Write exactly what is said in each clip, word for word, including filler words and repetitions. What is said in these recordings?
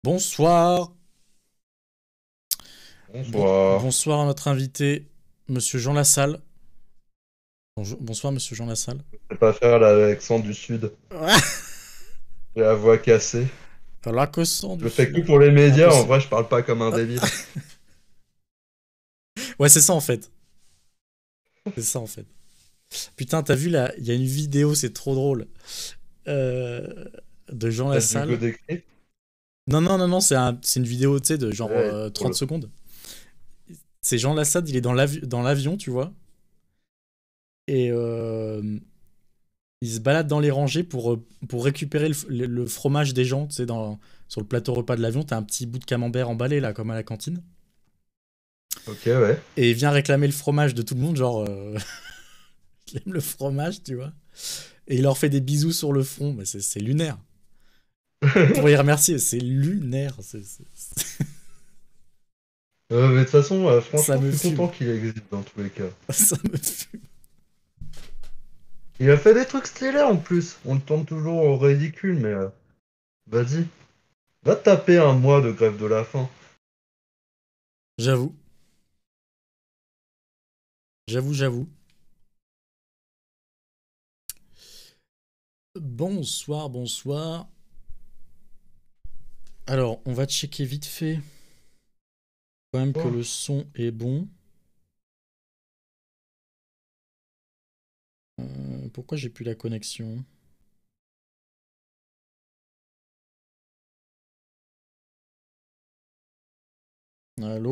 Bonsoir. Bon, Bonsoir. bonsoir à notre invité, Monsieur Jean Lassalle. Bonjour, bonsoir, Monsieur Jean Lassalle. Je vais pas faire l'accent du Sud. J'ai la voix cassée. L'accent Je du le fais que Sud. pour les médias, en Impossible. vrai, je parle pas comme un débile. Ouais, c'est ça en fait. C'est ça en fait. Putain, t'as vu là, il y a une vidéo, c'est trop drôle, euh, de Jean Peut-être du Lassalle. code écrit. Non, non, non, non, c'est un, c'est une vidéo, tu sais, de genre Ouais, euh, drôle. trente secondes. C'est Jean Lassalle, il est dans l'avi- dans l'avion, tu vois. Et euh, il se balade dans les rangées pour, euh, pour récupérer le, le- le fromage des gens, tu sais, dans, sur le plateau repas de l'avion, t'as un petit bout de camembert emballé, là, comme à la cantine. Ok, ouais. Et il vient réclamer le fromage de tout le monde, genre, euh, il aime le fromage, tu vois. Et il leur fait des bisous sur le front, mais c'est c'est lunaire. Pour y remercier, c'est lunaire. c'est- c'est- c'est- Euh, mais de toute façon, euh, Ça franchement, me je suis fume. content qu'il existe dans tous les cas. Ça me fume. Il a fait des trucs stylés en plus. On le tente toujours au ridicule, mais euh, vas-y. Va te taper un mois de grève de la faim. J'avoue, j'avoue, j'avoue. Bonsoir, bonsoir. Alors, on va checker vite fait, quand même que Oh, le son est bon. Euh, pourquoi j'ai plus la connexion? Allô?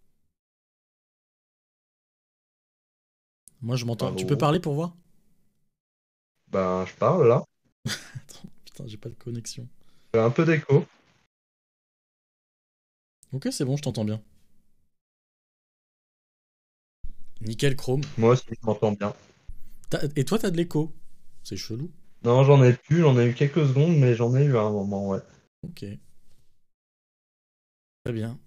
Moi, je m'entends. Tu peux allô? parler pour voir? Ben, je parle là. Attends, putain, j'ai pas de connexion. J'ai un peu d'écho. Ok, c'est bon, je t'entends bien. Nickel Chrome. Moi aussi, je m'entends bien. T'as- Et toi, t'as de l'écho. C'est chelou. Non, j'en ai plus, j'en ai eu quelques secondes, mais j'en ai eu à un moment, ouais. Ok, très bien.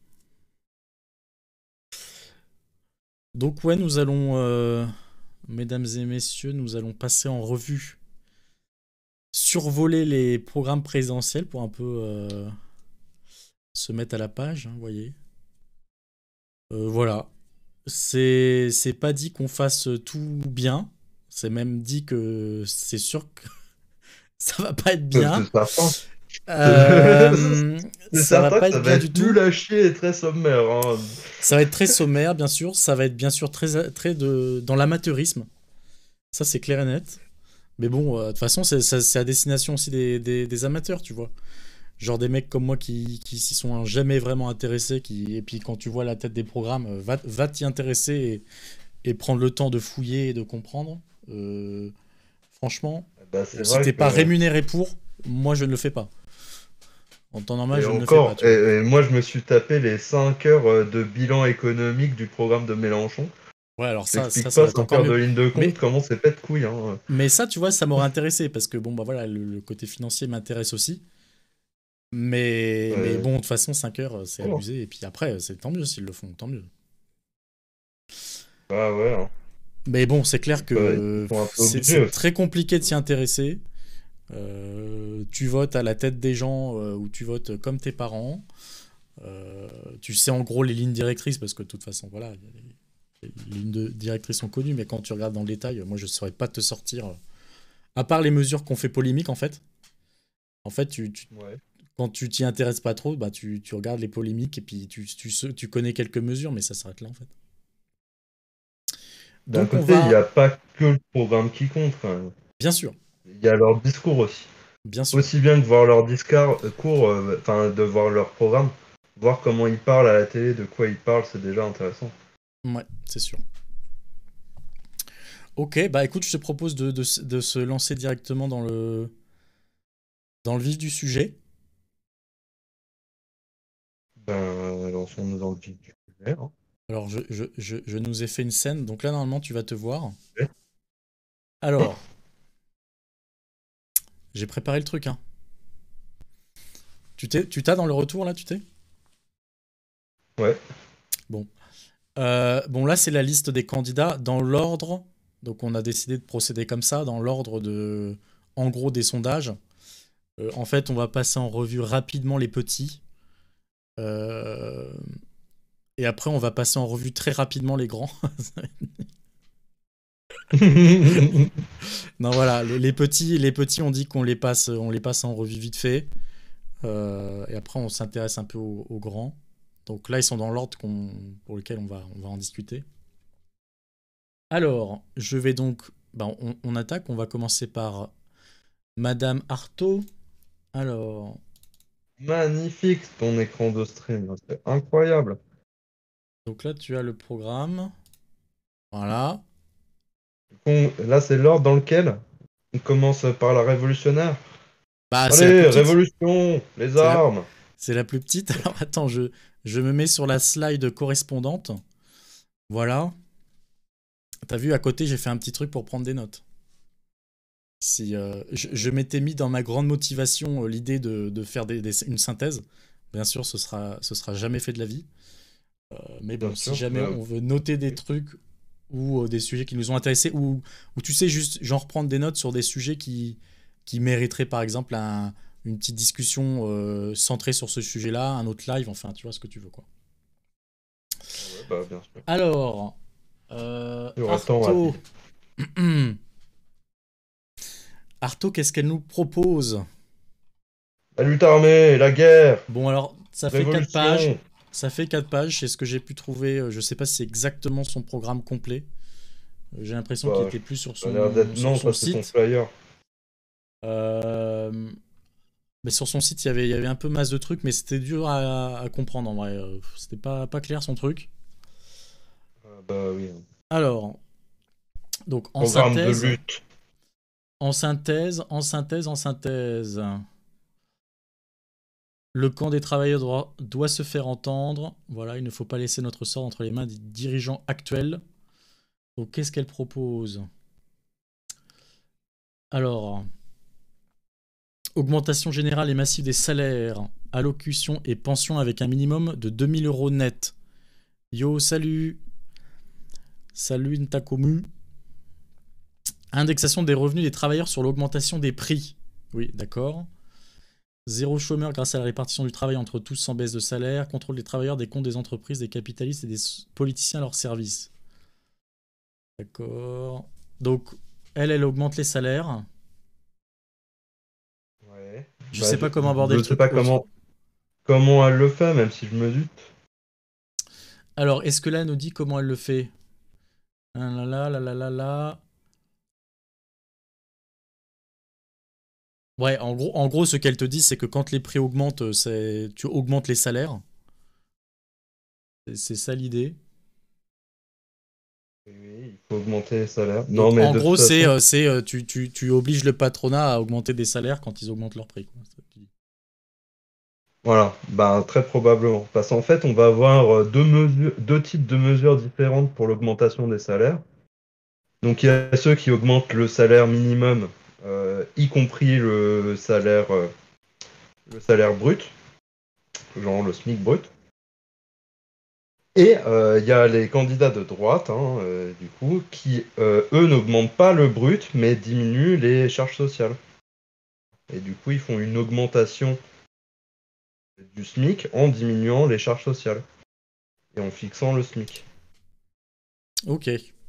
Donc ouais, nous allons, euh, mesdames et messieurs, nous allons passer en revue, survoler les programmes présidentiels pour un peu euh, se mettre à la page, hein, vous voyez. Euh, voilà. C'est c'est pas dit qu'on fasse tout bien. C'est même dit que c'est sûr que ça va pas être C'est bien. certain. Euh, C'est ça va certain que pas ça être va bien être du nul tout. à chier et très sommaire, hein. Ça va être très sommaire, bien sûr. Ça va être bien sûr très, très de, dans l'amateurisme. Ça, c'est clair et net. Mais bon, euh, de toute façon, c'est c'est- c'est à destination aussi des, des- des amateurs, tu vois. Genre des mecs comme moi qui, qui s'y sont jamais vraiment intéressés. Qui, et puis quand tu vois la tête des programmes, euh, va, va t'y intéresser et, et prendre le temps de fouiller et de comprendre. Euh, franchement, Bah, euh, c'est si vrai t'es pas que. rémunéré pour, moi je ne le fais pas. En temps normal, Et je ne le fais pas, encore, tu et, vois. et moi je me suis tapé les cinq heures euh, de bilan économique du programme de Mélenchon. Ouais, alors Je ça, ça, t'explique ça pas va être cinq encore heures mieux. de ligne de compte, Mais comment c'est pas de couilles, hein. Mais ça, tu vois, ça m'aurait intéressé parce que bon, bah voilà, le, le côté financier m'intéresse aussi. Mais, mais Ouais. bon, de toute façon, cinq heures, euh, c'est Oh. abusé. Et puis après, c'est tant mieux s'ils le font, tant mieux. Bah ouais, hein. Mais bon, c'est clair Ils, peuvent- ils que sont un pff, peu c'est obligés c'est aussi. très compliqué de s'y intéresser. Euh, tu votes à la tête des gens euh, ou tu votes comme tes parents. Euh, tu sais en gros les lignes directrices parce que de toute façon, voilà, les, les lignes de- directrices sont connues. Mais quand tu regardes dans le détail, moi, je ne saurais pas te sortir. euh, À part les mesures qu'on fait polémique, en fait. En fait, tu, tu Ouais. quand tu t'y intéresses pas trop, bah tu, tu regardes les polémiques et puis tu, tu, sais- tu connais quelques mesures, mais ça s'arrête là en fait. D'un Donc on côté, il n'y va, a pas que le programme qui compte, quand même. bien sûr, Il y a leur discours aussi. bien sûr, Aussi bien que voir leur discours, euh, cours, euh, enfin de voir leur programme, voir comment ils parlent à la télé, de quoi ils parlent, c'est déjà intéressant. ouais, c'est sûr. Ok, bah écoute, je te propose de, de, s- de se lancer directement dans le, dans le vif du sujet. Ben, lançons-nous dans le vif du sujet, hein. Alors je, je, je, je nous ai fait une scène, donc là normalement tu vas te voir. Ouais. Alors, j'ai préparé le truc, hein. Tu t'es, tu t'as dans le retour là, tu t'es? Ouais. Bon. Euh, bon là c'est la liste des candidats dans l'ordre, donc on a décidé de procéder comme ça, dans l'ordre de, en gros des sondages. Euh, en fait, on va passer en revue rapidement les petits. Euh, Et après, on va passer en revue très rapidement les grands. Non, voilà, les, les petits, les petits, on dit qu'on les passe, on les passe en revue vite fait. Euh, et après, on s'intéresse un peu aux, aux grands. Donc là, ils sont dans l'ordre qu'on, pour lequel on va, on va en discuter. Alors, je vais donc, ben, on, on attaque. On va commencer par Madame Artaud. Alors, Magnifique ton écran de stream, c'est incroyable. donc là, tu as le programme. Voilà. On- Là, c'est l'ordre dans lequel on commence par la révolutionnaire. Bah, c'est la plus Allez, petite. révolution, les C'est la, armes. c'est la plus petite. Alors, attends, je, je me mets sur la slide correspondante. Voilà. T'as vu, à côté, j'ai fait un petit truc pour prendre des notes. Si euh, je, je m'étais mis dans ma grande motivation euh, l'idée de, de faire des- des- une synthèse. Bien sûr, ce sera, ce sera jamais fait de la vie. Euh, mais Bien bon, si sûr. jamais Bah, on veut noter des trucs ou euh, des sujets qui nous ont intéressés, ou, ou tu sais, juste genre prendre des notes sur des sujets qui, qui mériteraient par exemple un- une petite discussion euh, centrée sur ce sujet-là, un autre live, enfin, tu vois ce que tu veux, quoi. ouais, bah, bien sûr. Alors, euh, Sur un temps Arto. rapide. Arto, qu'est-ce qu'elle nous propose? La lutte armée, la guerre, Bon, alors, ça fait quatre pages. révolution. Ça fait quatre pages, c'est ce que j'ai pu trouver. euh, Je sais pas si c'est exactement son programme complet. Euh, J'ai l'impression qu'il Bah, était plus sur ça a l'air d'être son, sur non, son ça c'est son site. flyer. Euh, Mais sur son site, il y avait, il y avait un peu masse de trucs, mais c'était dur à, à comprendre en vrai. Euh, C'était pas, pas clair son truc. Ah, bah oui. Alors, donc en Programme de synthèse, lutte. en synthèse, en synthèse, en synthèse. Le camp des travailleurs doit, doit se faire entendre. Voilà, il ne faut pas laisser notre sort entre les mains des dirigeants actuels. Donc, qu'est-ce qu'elle propose? Alors, augmentation générale et massive des salaires, allocution et pension avec un minimum de deux mille euros net. Yo, salut. Salut Ntakomu. Indexation des revenus des travailleurs sur l'augmentation des prix. Oui, d'accord. Zéro chômeur grâce à la répartition du travail entre tous sans baisse de salaire. Contrôle des travailleurs, des comptes des entreprises, des capitalistes et des politiciens à leur service. D'accord. Donc, elle, elle augmente les salaires. Ouais. Je Bah, sais je, pas comment aborder le je sais truc. pas Ok. comment, comment elle le fait, même si je me doute. Alors, est-ce que là, elle nous dit comment elle le fait? Ah là là là là là là. Ouais, en gros, en gros, ce qu'elle te dit, c'est que quand les prix augmentent, euh, c'est, tu augmentes les salaires. C'est c'est ça l'idée. Oui, oui, il faut augmenter les salaires. Non, Donc, mais en de gros, toute c'est, façon, euh, c'est, euh, tu, tu, tu obliges le patronat à augmenter des salaires quand ils augmentent leurs prix, quoi. C'est ça qu'il dit. voilà, bah, très probablement. Parce qu'en fait, on va avoir euh, deux mesures, deux types de mesures différentes pour l'augmentation des salaires. Donc, il y a ceux qui augmentent le salaire minimum, euh, y compris le salaire, euh, le salaire brut, genre le SMIC brut. Et euh, il y a les candidats de droite, hein, euh, du coup, qui, euh, eux, n'augmentent pas le brut, mais diminuent les charges sociales. Et du coup, ils font une augmentation du SMIC en diminuant les charges sociales et en fixant le SMIC. Ok,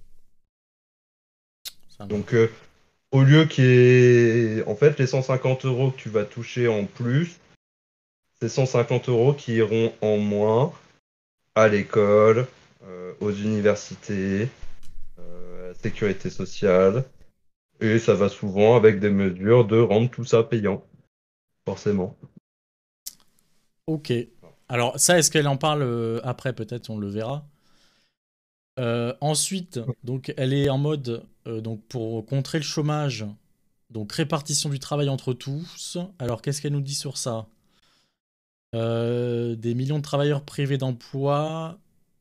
ça Donc, marche. euh, au lieu qu'il y ait... En fait, les cent cinquante euros que tu vas toucher en plus, c'est cent cinquante euros qui iront en moins à l'école, euh, aux universités, euh, à la sécurité sociale. Et ça va souvent avec des mesures de rendre tout ça payant, forcément. Ok. Alors, ça, est-ce qu'elle en parle euh, après? Peut-être, on le verra. Euh, ensuite, donc, elle est en mode, euh, donc, pour contrer le chômage, donc répartition du travail entre tous. Alors, qu'est-ce qu'elle nous dit sur ça? Euh, des millions de travailleurs privés d'emploi.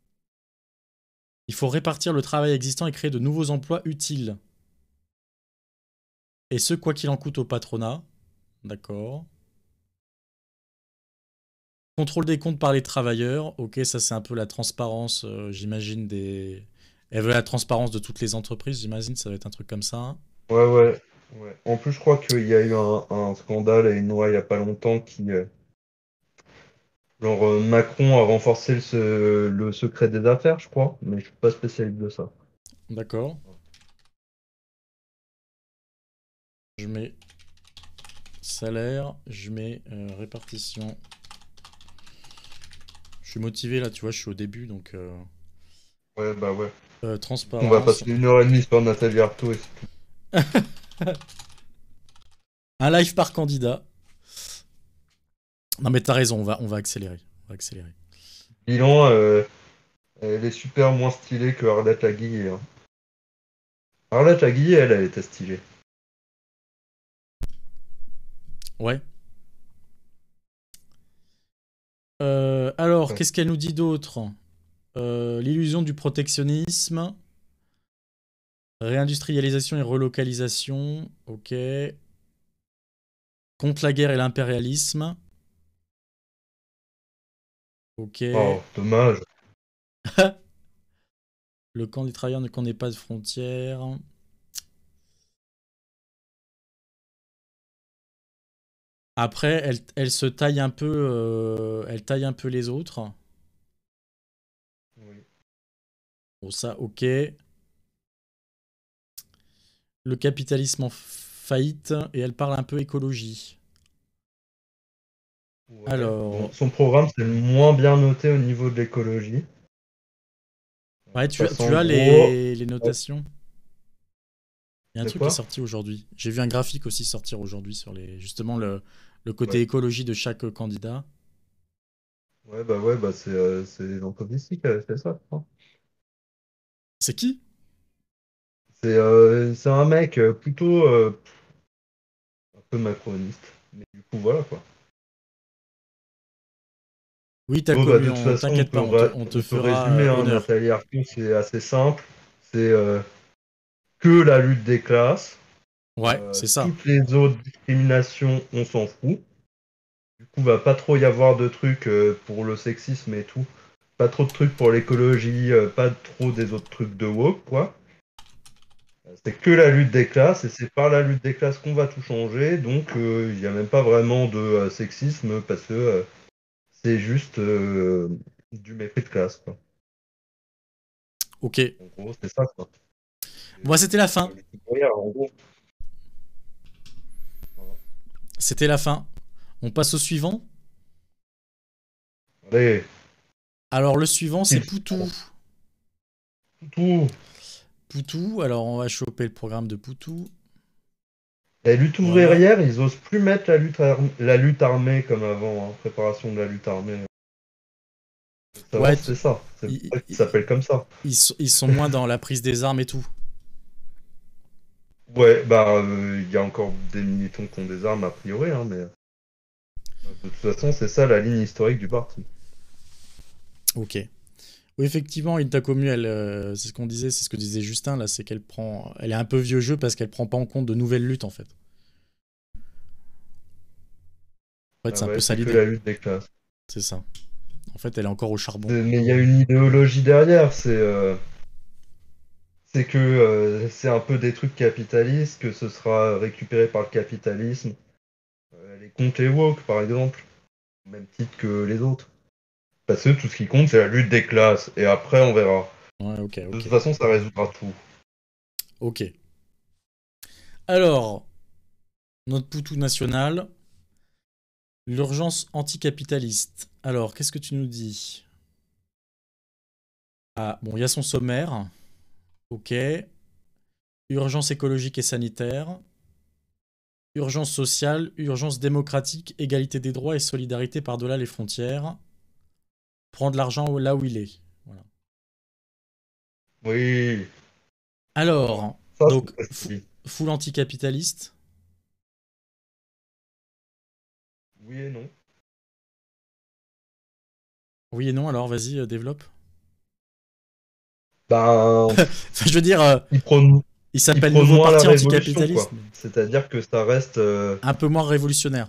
Il faut répartir le travail existant et créer de nouveaux emplois utiles. Et ce, quoi qu'il en coûte au patronat. D'accord. Contrôle des comptes par les travailleurs. Ok, ça c'est un peu la transparence, euh, j'imagine, des... Elle veut la transparence de toutes les entreprises, j'imagine, ça va être un truc comme ça. Ouais, ouais, ouais. En plus, je crois qu'il y a eu un, un scandale et une loi il n'y a pas longtemps qui, euh, Genre euh, Macron a renforcé le, se- le secret des affaires, je crois, mais je suis pas spécialiste de ça. D'accord. Je mets salaire, je mets euh, répartition. Je suis motivé là, tu vois, je suis au début, donc euh, Ouais, bah ouais. euh, On va transparence. passer une heure et demie sur Nathalie Arthaud et c'est tout. Un live par candidat. Non mais t'as raison, on va, on va accélérer. On va accélérer. Bilan, euh, elle est super moins stylée que Arlette Laguille, hein. Arlette Laguille, elle, elle était stylée. Ouais. Euh, alors, Ouais. qu'est-ce qu'elle nous dit d'autre? Euh, L'illusion du protectionnisme. Réindustrialisation et relocalisation. Ok. Contre la guerre et l'impérialisme. Ok. Oh, dommage. Le camp des travailleurs ne connaît pas de frontières. Après, elle, elle se taille un peu, euh, elle taille un peu les autres. Oui. Bon, ça, ok. Le capitalisme en faillite et elle parle un peu écologie. Ouais. Bon, Alors, son programme, c'est le moins bien noté au niveau de l'écologie. ouais, Euh, tu as, parce qu'en tu as gros, les, les ouais, notations. Il y a un de truc qui est quoi? sorti aujourd'hui. J'ai vu un graphique aussi sortir aujourd'hui sur les, justement le, le côté Ouais. écologie de chaque candidat. Ouais, bah ouais, bah c'est euh, c'est l'entreprise ici qui avait fait ça, je crois. C'est qui? C'est euh, c'est un mec euh, plutôt euh, un peu macroniste. Mais du coup, voilà quoi. Oui, t'as Bon, bah, commu, de toute on façon, on t'inquiète peut, pas, on te, ra- on te on peut fera résumer, euh, hein, honneur. Nathalie Arthaud, c'est assez simple. C'est euh, que la lutte des classes. Ouais, Euh, c'est ça. toutes les autres discriminations, on s'en fout. Du coup, va pas trop y avoir de trucs euh, pour le sexisme et tout. Pas trop de trucs pour l'écologie, euh, pas trop des autres trucs de woke, quoi. Euh, C'est que la lutte des classes et c'est par la lutte des classes qu'on va tout changer. Donc, euh, il n'y a même pas vraiment de euh, sexisme parce que euh, c'est juste euh, du mépris de classe, quoi. Ok. En gros, c'est ça, quoi. Bon, C'est c'était la c'est la fin. lutte ouvrière, en gros. Voilà. C'était la fin. On passe au suivant. Allez, Alors, le suivant, c'est il Poutou. tout. Poutou. Alors, on va choper le programme de Poutou. La lutte Voilà. ouvrière, ils osent plus mettre la lutte, arm- la lutte armée comme avant, hein, préparation de la lutte armée. Avant, Ouais, tu- c'était ça. C'est pour ils, ça qu'il ils- s'appelle comme ça. ils sont ils sont moins dans la prise des armes et tout. Ouais, bah, euh, il y a encore des militants qui ont des armes a priori, hein, mais euh, de toute façon, c'est ça la ligne historique du parti. Ok. Oui, effectivement, Intacomu, elle, euh, c'est ce qu'on disait, c'est ce que disait Justin là, c'est qu'elle prend, elle est un peu vieux jeu parce qu'elle prend pas en compte de nouvelles luttes en fait. En fait, Ah c'est un peu ouais, ça c'est que l'idée. la lutte des classes. C'est ça. En fait, elle est encore au charbon. C'est- Mais il y a une idéologie derrière, c'est euh, c'est que euh, c'est un peu des trucs capitalistes, que ce sera récupéré par le capitalisme. Euh, elle est contre les woke, par exemple, au même titre que les autres. Parce que tout ce qui compte, c'est la lutte des classes. Et après, on verra. Ouais, ok, De toute ok, façon, ça résoudra tout. ok. Alors, notre poutou national, l'urgence anticapitaliste. Alors, qu'est-ce que tu nous dis? Ah, bon, il y a son sommaire. Ok. Urgence écologique et sanitaire. Urgence sociale, urgence démocratique, égalité des droits et solidarité par-delà les frontières. Prendre l'argent là où il est. Voilà. Oui. Voilà. Alors, Ça, donc, c'est fou- facile. full anticapitaliste. Oui et non. Oui et non, alors vas-y, euh, développe. Ben, Enfin, je veux dire, euh, ils prônent, il ils s'appelle prônent Nouveau moins la Parti révolution, Anticapitaliste, quoi. mais C'est-à-dire que ça reste. euh, un peu moins révolutionnaire.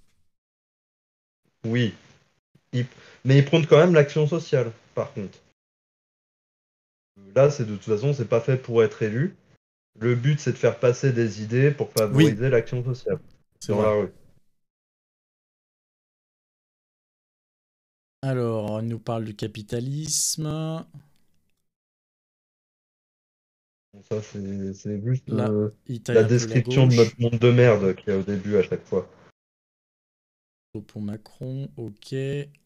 Oui. Ils- Mais ils prônent quand même l'action sociale, par contre. Là, c'est de toute façon, c'est pas fait pour être élu. Le but, c'est de faire passer des idées pour Oui, favoriser l'action sociale c'est dans la vrai. rue. Alors, il nous parle du capitalisme. Bon, ça, c'est c'est juste Là, euh, il taille la un peu la description de gauche. notre monde de merde qu'il y a au début à chaque fois. Pour Macron, ok.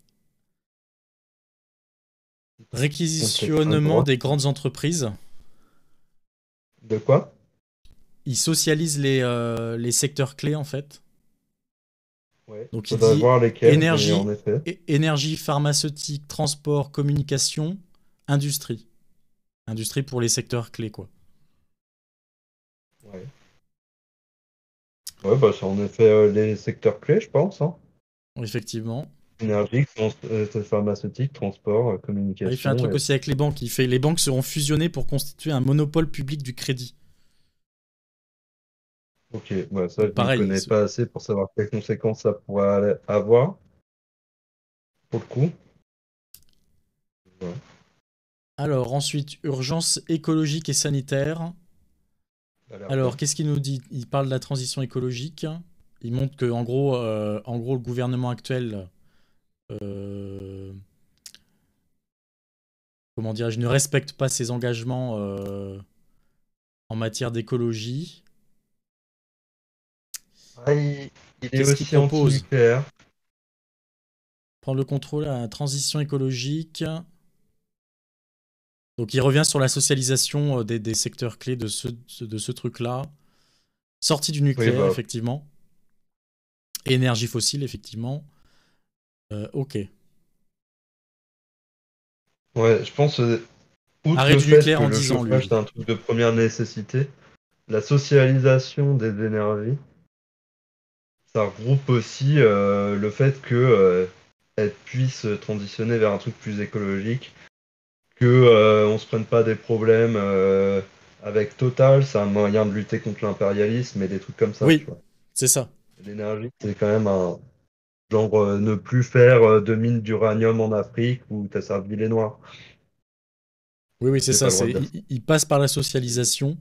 Contre l'extrême Réquisitionnement droite. des grandes entreprises. De quoi? Il socialise les, euh, les secteurs clés, en fait. Ouais. Donc, il Faudra dit voir lesquels, mais en énergie, effet. é- énergie, pharmaceutique, transport, communication, industrie. Industrie pour les secteurs clés, quoi. Ouais. Ouais, bah, c'est en effet euh, les secteurs clés, je pense. Hein. Effectivement. Énergie, trans- euh, pharmaceutique, transport, euh, Ah, il fait un communication. truc Et... aussi avec les banques. Il fait les banques seront fusionnées pour constituer un monopole public du crédit. Ok, ouais, ça, Donc je n'y pareil. connais ce- pas assez pour savoir quelles conséquences ça pourrait aller- avoir, pour le coup. Ouais. Alors ensuite, urgence écologique et sanitaire. Ça a l'air Alors bien. qu'est-ce qu'il nous dit? Il parle de la transition écologique. Il montre que en gros, euh, en gros, le gouvernement actuel, euh, comment dirais-je, ne respecte pas ses engagements euh, en matière d'écologie. Ah, il, il est Qu'est-ce qu'il aussi propose? anti-nucléaire. Prendre le contrôle à la transition écologique. Donc il revient sur la socialisation euh, des, des secteurs clés de ce, de ce truc-là. Sortie du Oui, nucléaire, bah, effectivement. Et énergie fossile, effectivement. Euh, ok. ouais, je pense, euh, outre Arrêt le du fait nucléaire que en le dix ans, lui chauffage, c'est dit. un truc de première nécessité, la socialisation des énergies, ça regroupe aussi euh, le fait que euh, elle puisse transitionner vers un truc plus écologique, que euh, on se prenne pas des problèmes euh, avec Total, c'est un moyen de lutter contre l'impérialisme et des trucs comme ça, tu Oui, vois. c'est ça. L'énergie, c'est quand même un genre euh, ne plus faire euh, de mines d'uranium en Afrique où t'as servi les Noirs. Oui, oui, Euh, c'est J'ai pas ça. le droit C'est, de dire ça. il, il passe par la socialisation.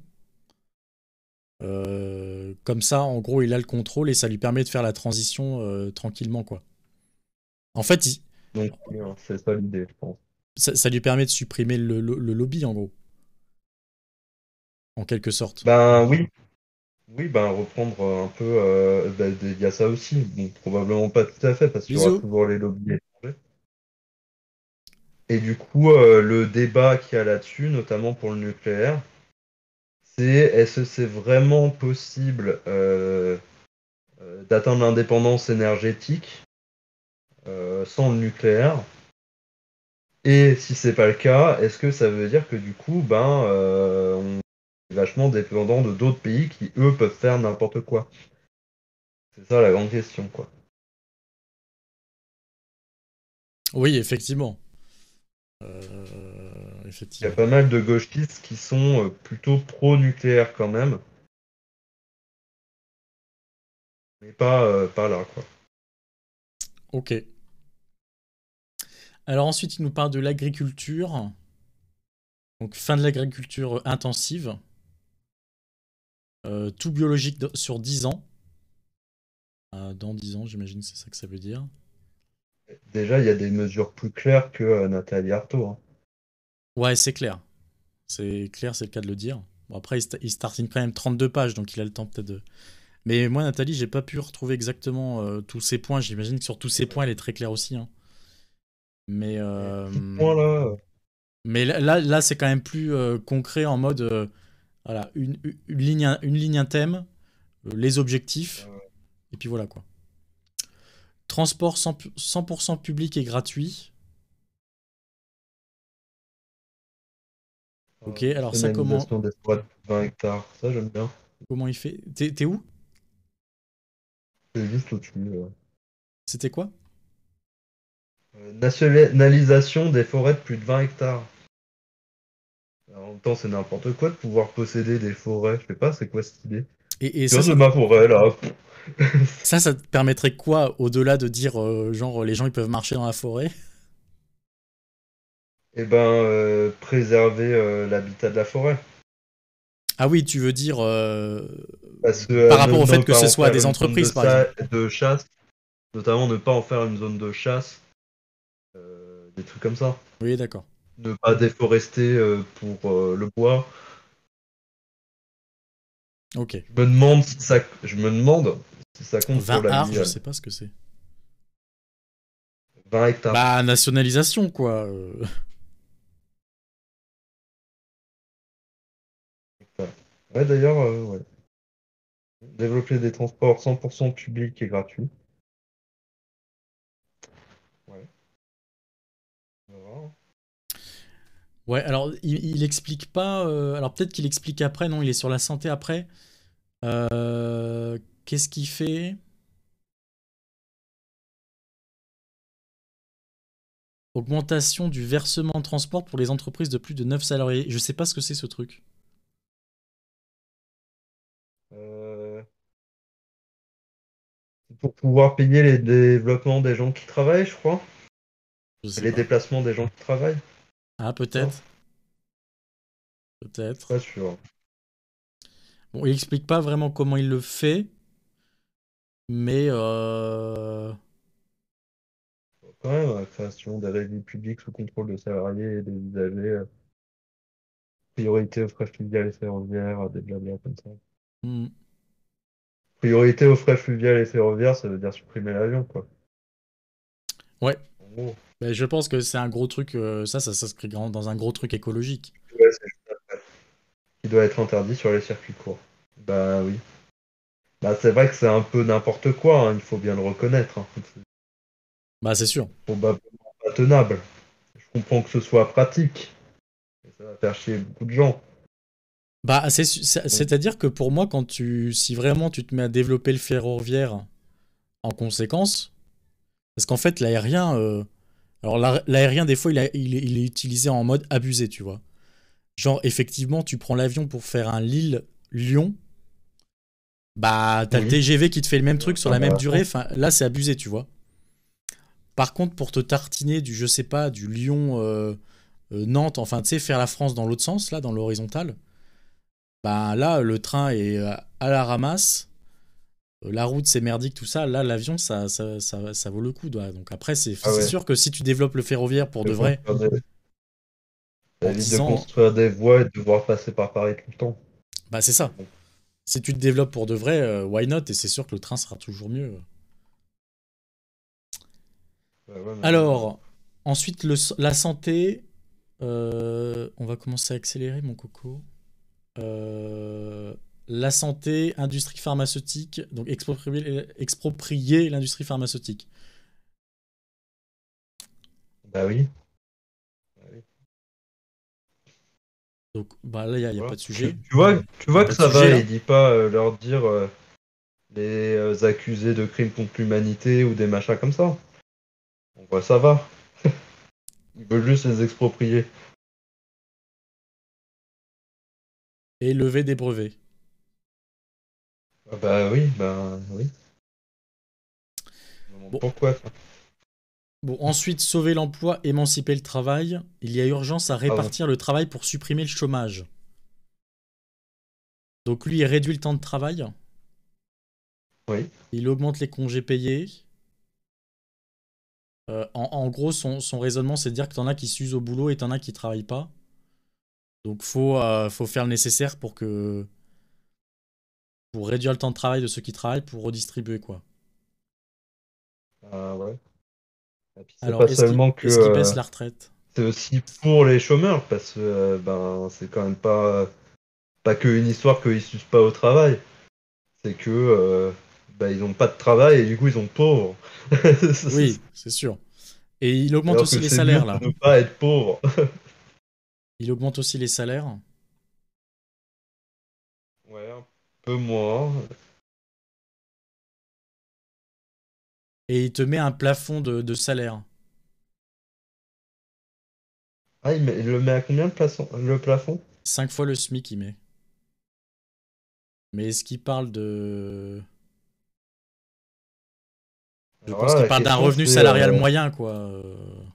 Euh, comme ça, en gros, il a le contrôle et ça lui permet de faire la transition euh, tranquillement, quoi. En fait, il- Donc, oui, hein, c'est ça l'idée, je pense. ça, ça lui permet de supprimer le, le- le lobby, en gros, en quelque sorte. Ben oui, oui, ben reprendre euh, un peu, euh, ben, des- il y a ça aussi. Bon, probablement pas tout à fait parce qu'il y aura Bisous. toujours les lobbies étrangers. Et du coup, euh, le débat qu'il y a là-dessus, notamment pour le nucléaire, c'est est-ce que c'est vraiment possible euh, euh, d'atteindre l'indépendance énergétique euh, sans le nucléaire? Et si c'est pas le cas, est-ce que ça veut dire que du coup, ben, euh, on est vachement dépendant de d'autres pays qui, eux, peuvent faire n'importe quoi? C'est ça la grande question, quoi. Oui, effectivement. Euh, Il y a effectivement. pas mal de gauchistes qui sont euh, plutôt pro-nucléaire quand même, mais pas, euh, pas là, quoi. Ok. Alors ensuite, il nous parle de l'agriculture. Donc fin de l'agriculture intensive. Euh, tout biologique de- sur dix ans. Euh, dans dix ans, j'imagine que c'est ça que ça veut dire. Déjà, il y a des mesures plus claires que euh, Nathalie Arthaud. Hein. Ouais, c'est clair. C'est clair, c'est le cas de le dire. Bon, après, il, sta- il startine quand même trente-deux pages, donc il a le temps peut-être de... Mais moi, Nathalie, j'ai pas pu retrouver exactement euh, tous ces points. J'imagine que sur tous ces points, elle est très claire aussi, hein. Mais, Les euh, petits points là, mais là, là, là, c'est quand même plus euh, concret en mode... euh, voilà, une, une, une ligne, une ligne, un thème, euh, les objectifs, euh, et puis voilà quoi. Transport cent pu- cent pour cent public et gratuit. Ok, euh, alors ça, comment, nationalisation des forêts de vingt hectares, ça j'aime bien. comment il fait? T'es t'es où? C'est juste au-dessus. euh. C'était quoi? Euh, nationalisation des forêts de plus de vingt hectares. Alors, en même temps, c'est n'importe quoi de pouvoir posséder des forêts. Je sais pas, c'est quoi cette idée? Et, et ça, Tiens, de ça, ma forêt là. ça, ça te permettrait quoi au-delà de dire, euh, genre, les gens ils peuvent marcher dans la forêt? Eh ben, euh, préserver euh, l'habitat de la forêt. Ah oui, tu veux dire euh, Parce que par euh, ne, rapport au ne fait que pas ce en soit faire des une zone de, entreprises, par exemple. sa- de chasse, notamment ne pas en faire une zone de chasse des trucs comme ça. Oui, d'accord. Ne pas déforester euh, pour euh, le bois. Ok. Je me demande si ça, je me demande si ça compte pour vingt la arts, je Guyane. sais pas ce que c'est. vingt hectares. Bah, nationalisation, quoi. euh. Ouais, d'ailleurs, euh, ouais. Développer des transports cent pour cent publics et gratuits. Ouais. On verra, hein. Ouais, alors, il, il explique pas... euh, Alors, peut-être qu'il explique après, non, il est sur la santé après. Euh, Qu'est-ce qu'il fait? Augmentation du versement de transport pour les entreprises de plus de neuf salariés. Je sais pas ce que c'est ce truc. Euh, pour pouvoir payer les développements des gens qui travaillent, je crois. Je Et sais les pas. déplacements des gens qui travaillent. Ah, Ça, peut-être. pas Peut-être. sûr. Bon, il explique pas vraiment comment il le fait, mais euh... Quand même, la création des régies publiques sous contrôle de salariés et des usagers. euh, Priorité aux frais fluviales et ferroviaires, euh, des blabla comme ça. hmm. Priorité aux frais fluviales et ferroviaires, ça veut dire supprimer l'avion, quoi. Ouais. En gros. Mais je pense que c'est un gros truc. euh, Ça, ça s'inscrit grand- dans un gros truc écologique. Ouais, c'est juste après. Qui doit être interdit sur les circuits courts. Bah oui. Bah c'est vrai que c'est un peu n'importe quoi, hein, il faut bien le reconnaître, hein. C'est Bah, c'est sûr. probablement pas tenable. Je comprends que ce soit pratique, mais ça va faire chier beaucoup de gens. Bah, c'est su- c'est- Donc, c'est-à-dire que pour moi, quand tu, si vraiment tu te mets à développer le ferroviaire en conséquence, parce qu'en fait, l'aérien, euh, alors l'a- l'aérien, des fois, il, a- il est, il est utilisé en mode abusé, tu vois. Genre, effectivement, tu prends l'avion pour faire un Lille-Lyon, bah, t'as le oui. T G V qui te fait le même Ouais, truc sur ça la même va. durée. Enfin, là, c'est abusé, tu vois. Par contre, pour te tartiner du, je sais pas, du Lyon, euh, euh, Nantes, enfin, tu sais, faire la France dans l'autre sens, là, dans l'horizontale, bah là, le train est euh, à la ramasse. Euh, La route, c'est merdique, tout ça. Là, l'avion, ça, ça, ça, ça vaut le coup. Doit. Donc après, c'est Ah c'est ouais. sûr que si tu développes le ferroviaire pour De de vrai, construire des- Ça en évite de dix ans, construire des voies et de devoir passer par Paris tout le temps. bah c'est Mais ça. bon. Si tu te développes pour de vrai, euh, why not? Et c'est sûr que le train sera toujours mieux. Bah ouais, mais bon. Alors, ensuite, le, la santé. Euh, on va commencer à accélérer, mon coco. Euh, la santé, industrie pharmaceutique. Donc, exproprier, exproprier l'industrie pharmaceutique. Bah oui. Bah oui. Donc, bah là, il n'y a, y a Voilà. pas de Tu, sujet. tu vois, tu Il n'y a vois pas que de ça sujet va, là. il dit pas euh, leur dire euh, les euh, accusés de crimes contre l'humanité ou des machins comme ça. On voit ça va. Ils veulent juste les exproprier. Et lever des brevets. Ah bah oui, bah oui. Je me demande Bon, pourquoi ça. bon, ensuite, sauver l'emploi, émanciper le travail. Il y a urgence à Pardon. répartir le travail pour supprimer le chômage. Donc lui, il réduit le temps de travail. Oui. Il augmente les congés payés. Euh, en, en gros, son, son raisonnement, c'est de dire que t'en as qui s'usent au boulot et t'en as qui travaillent pas. Donc faut, euh, faut faire le nécessaire pour que pour réduire le temps de travail de ceux qui travaillent pour redistribuer quoi. Ah ouais. Et puis c'est Alors, pas est-ce qu'il seulement que est-ce qu'il euh, baisse la retraite? c'est aussi pour les chômeurs parce que euh, ben c'est quand même pas pas que une histoire qu'ils s'usent pas au travail. C'est que euh, bah, ils ont pas de travail et du coup ils sont pauvres. Oui, c'est sûr. Et il augmente Alors aussi que les c'est mieux salaires de là. ne pas être pauvre. Il augmente aussi les salaires. Ouais, un peu moins. Et il te met un plafond de, de salaire. Ah, il, met- il le met à combien le plafond? Le plafond? Cinq fois le SMIC, il met. Mais est-ce qu'il parle de... Je Alors pense là, qu'il la parle d'un question revenu c'est salarial euh, moyen, quoi. Euh,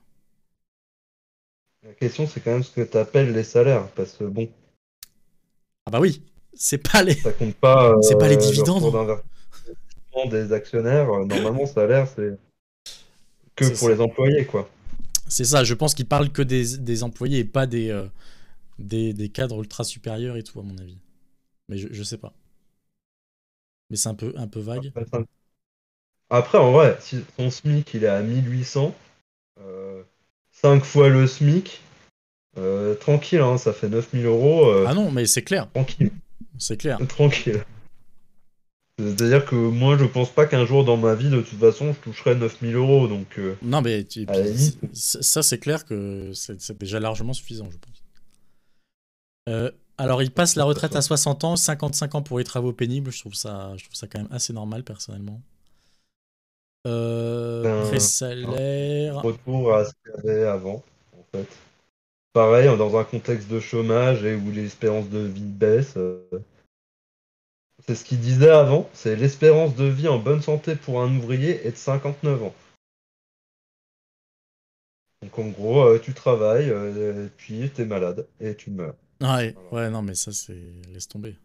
la question c'est quand même ce que tu appelles les salaires parce que bon, Ah bah oui, c'est pas les... ça compte pas c'est pas les euh, le retour dividendes. d'investissement des actionnaires. Euh, Normalement, salaire c'est que C'est pour les ça. employés quoi. C'est ça, je pense qu'ils parlent que des, des employés et pas des, euh, des, des cadres ultra supérieurs et tout, à mon avis. Mais je, je sais pas. Mais c'est un peu, un peu vague. Après, ça- Après, en vrai, si son SMIC il est à mille huit cents, euh, cinq fois le SMIC, euh, tranquille, hein, ça fait neuf mille euros, euh, Ah non, mais c'est clair. tranquille, C'est clair. tranquille. C'est-à-dire que moi, je pense pas qu'un jour dans ma vie, de toute façon, je toucherai neuf mille euros, donc euh, Non, mais tu- et à la puis, limite. c'est- ça, c'est clair que c'est c'est déjà largement suffisant, je pense. Euh, alors, il passe la retraite à soixante ans, cinquante-cinq ans pour les travaux pénibles. Je trouve ça, je trouve ça quand même assez normal, personnellement. Euh, Un, un pré-salaire. retour à ce qu'il y avait avant, en fait. Pareil, dans un contexte de chômage et où l'espérance de vie baisse. euh, c'est ce qu'il disait avant, c'est l'espérance de vie en bonne santé pour un ouvrier est de cinquante-neuf ans. Donc en gros, euh, tu travailles, euh, puis t'es malade et tu meurs. Ouais, Voilà. ouais, non, mais ça, c'est. Laisse tomber.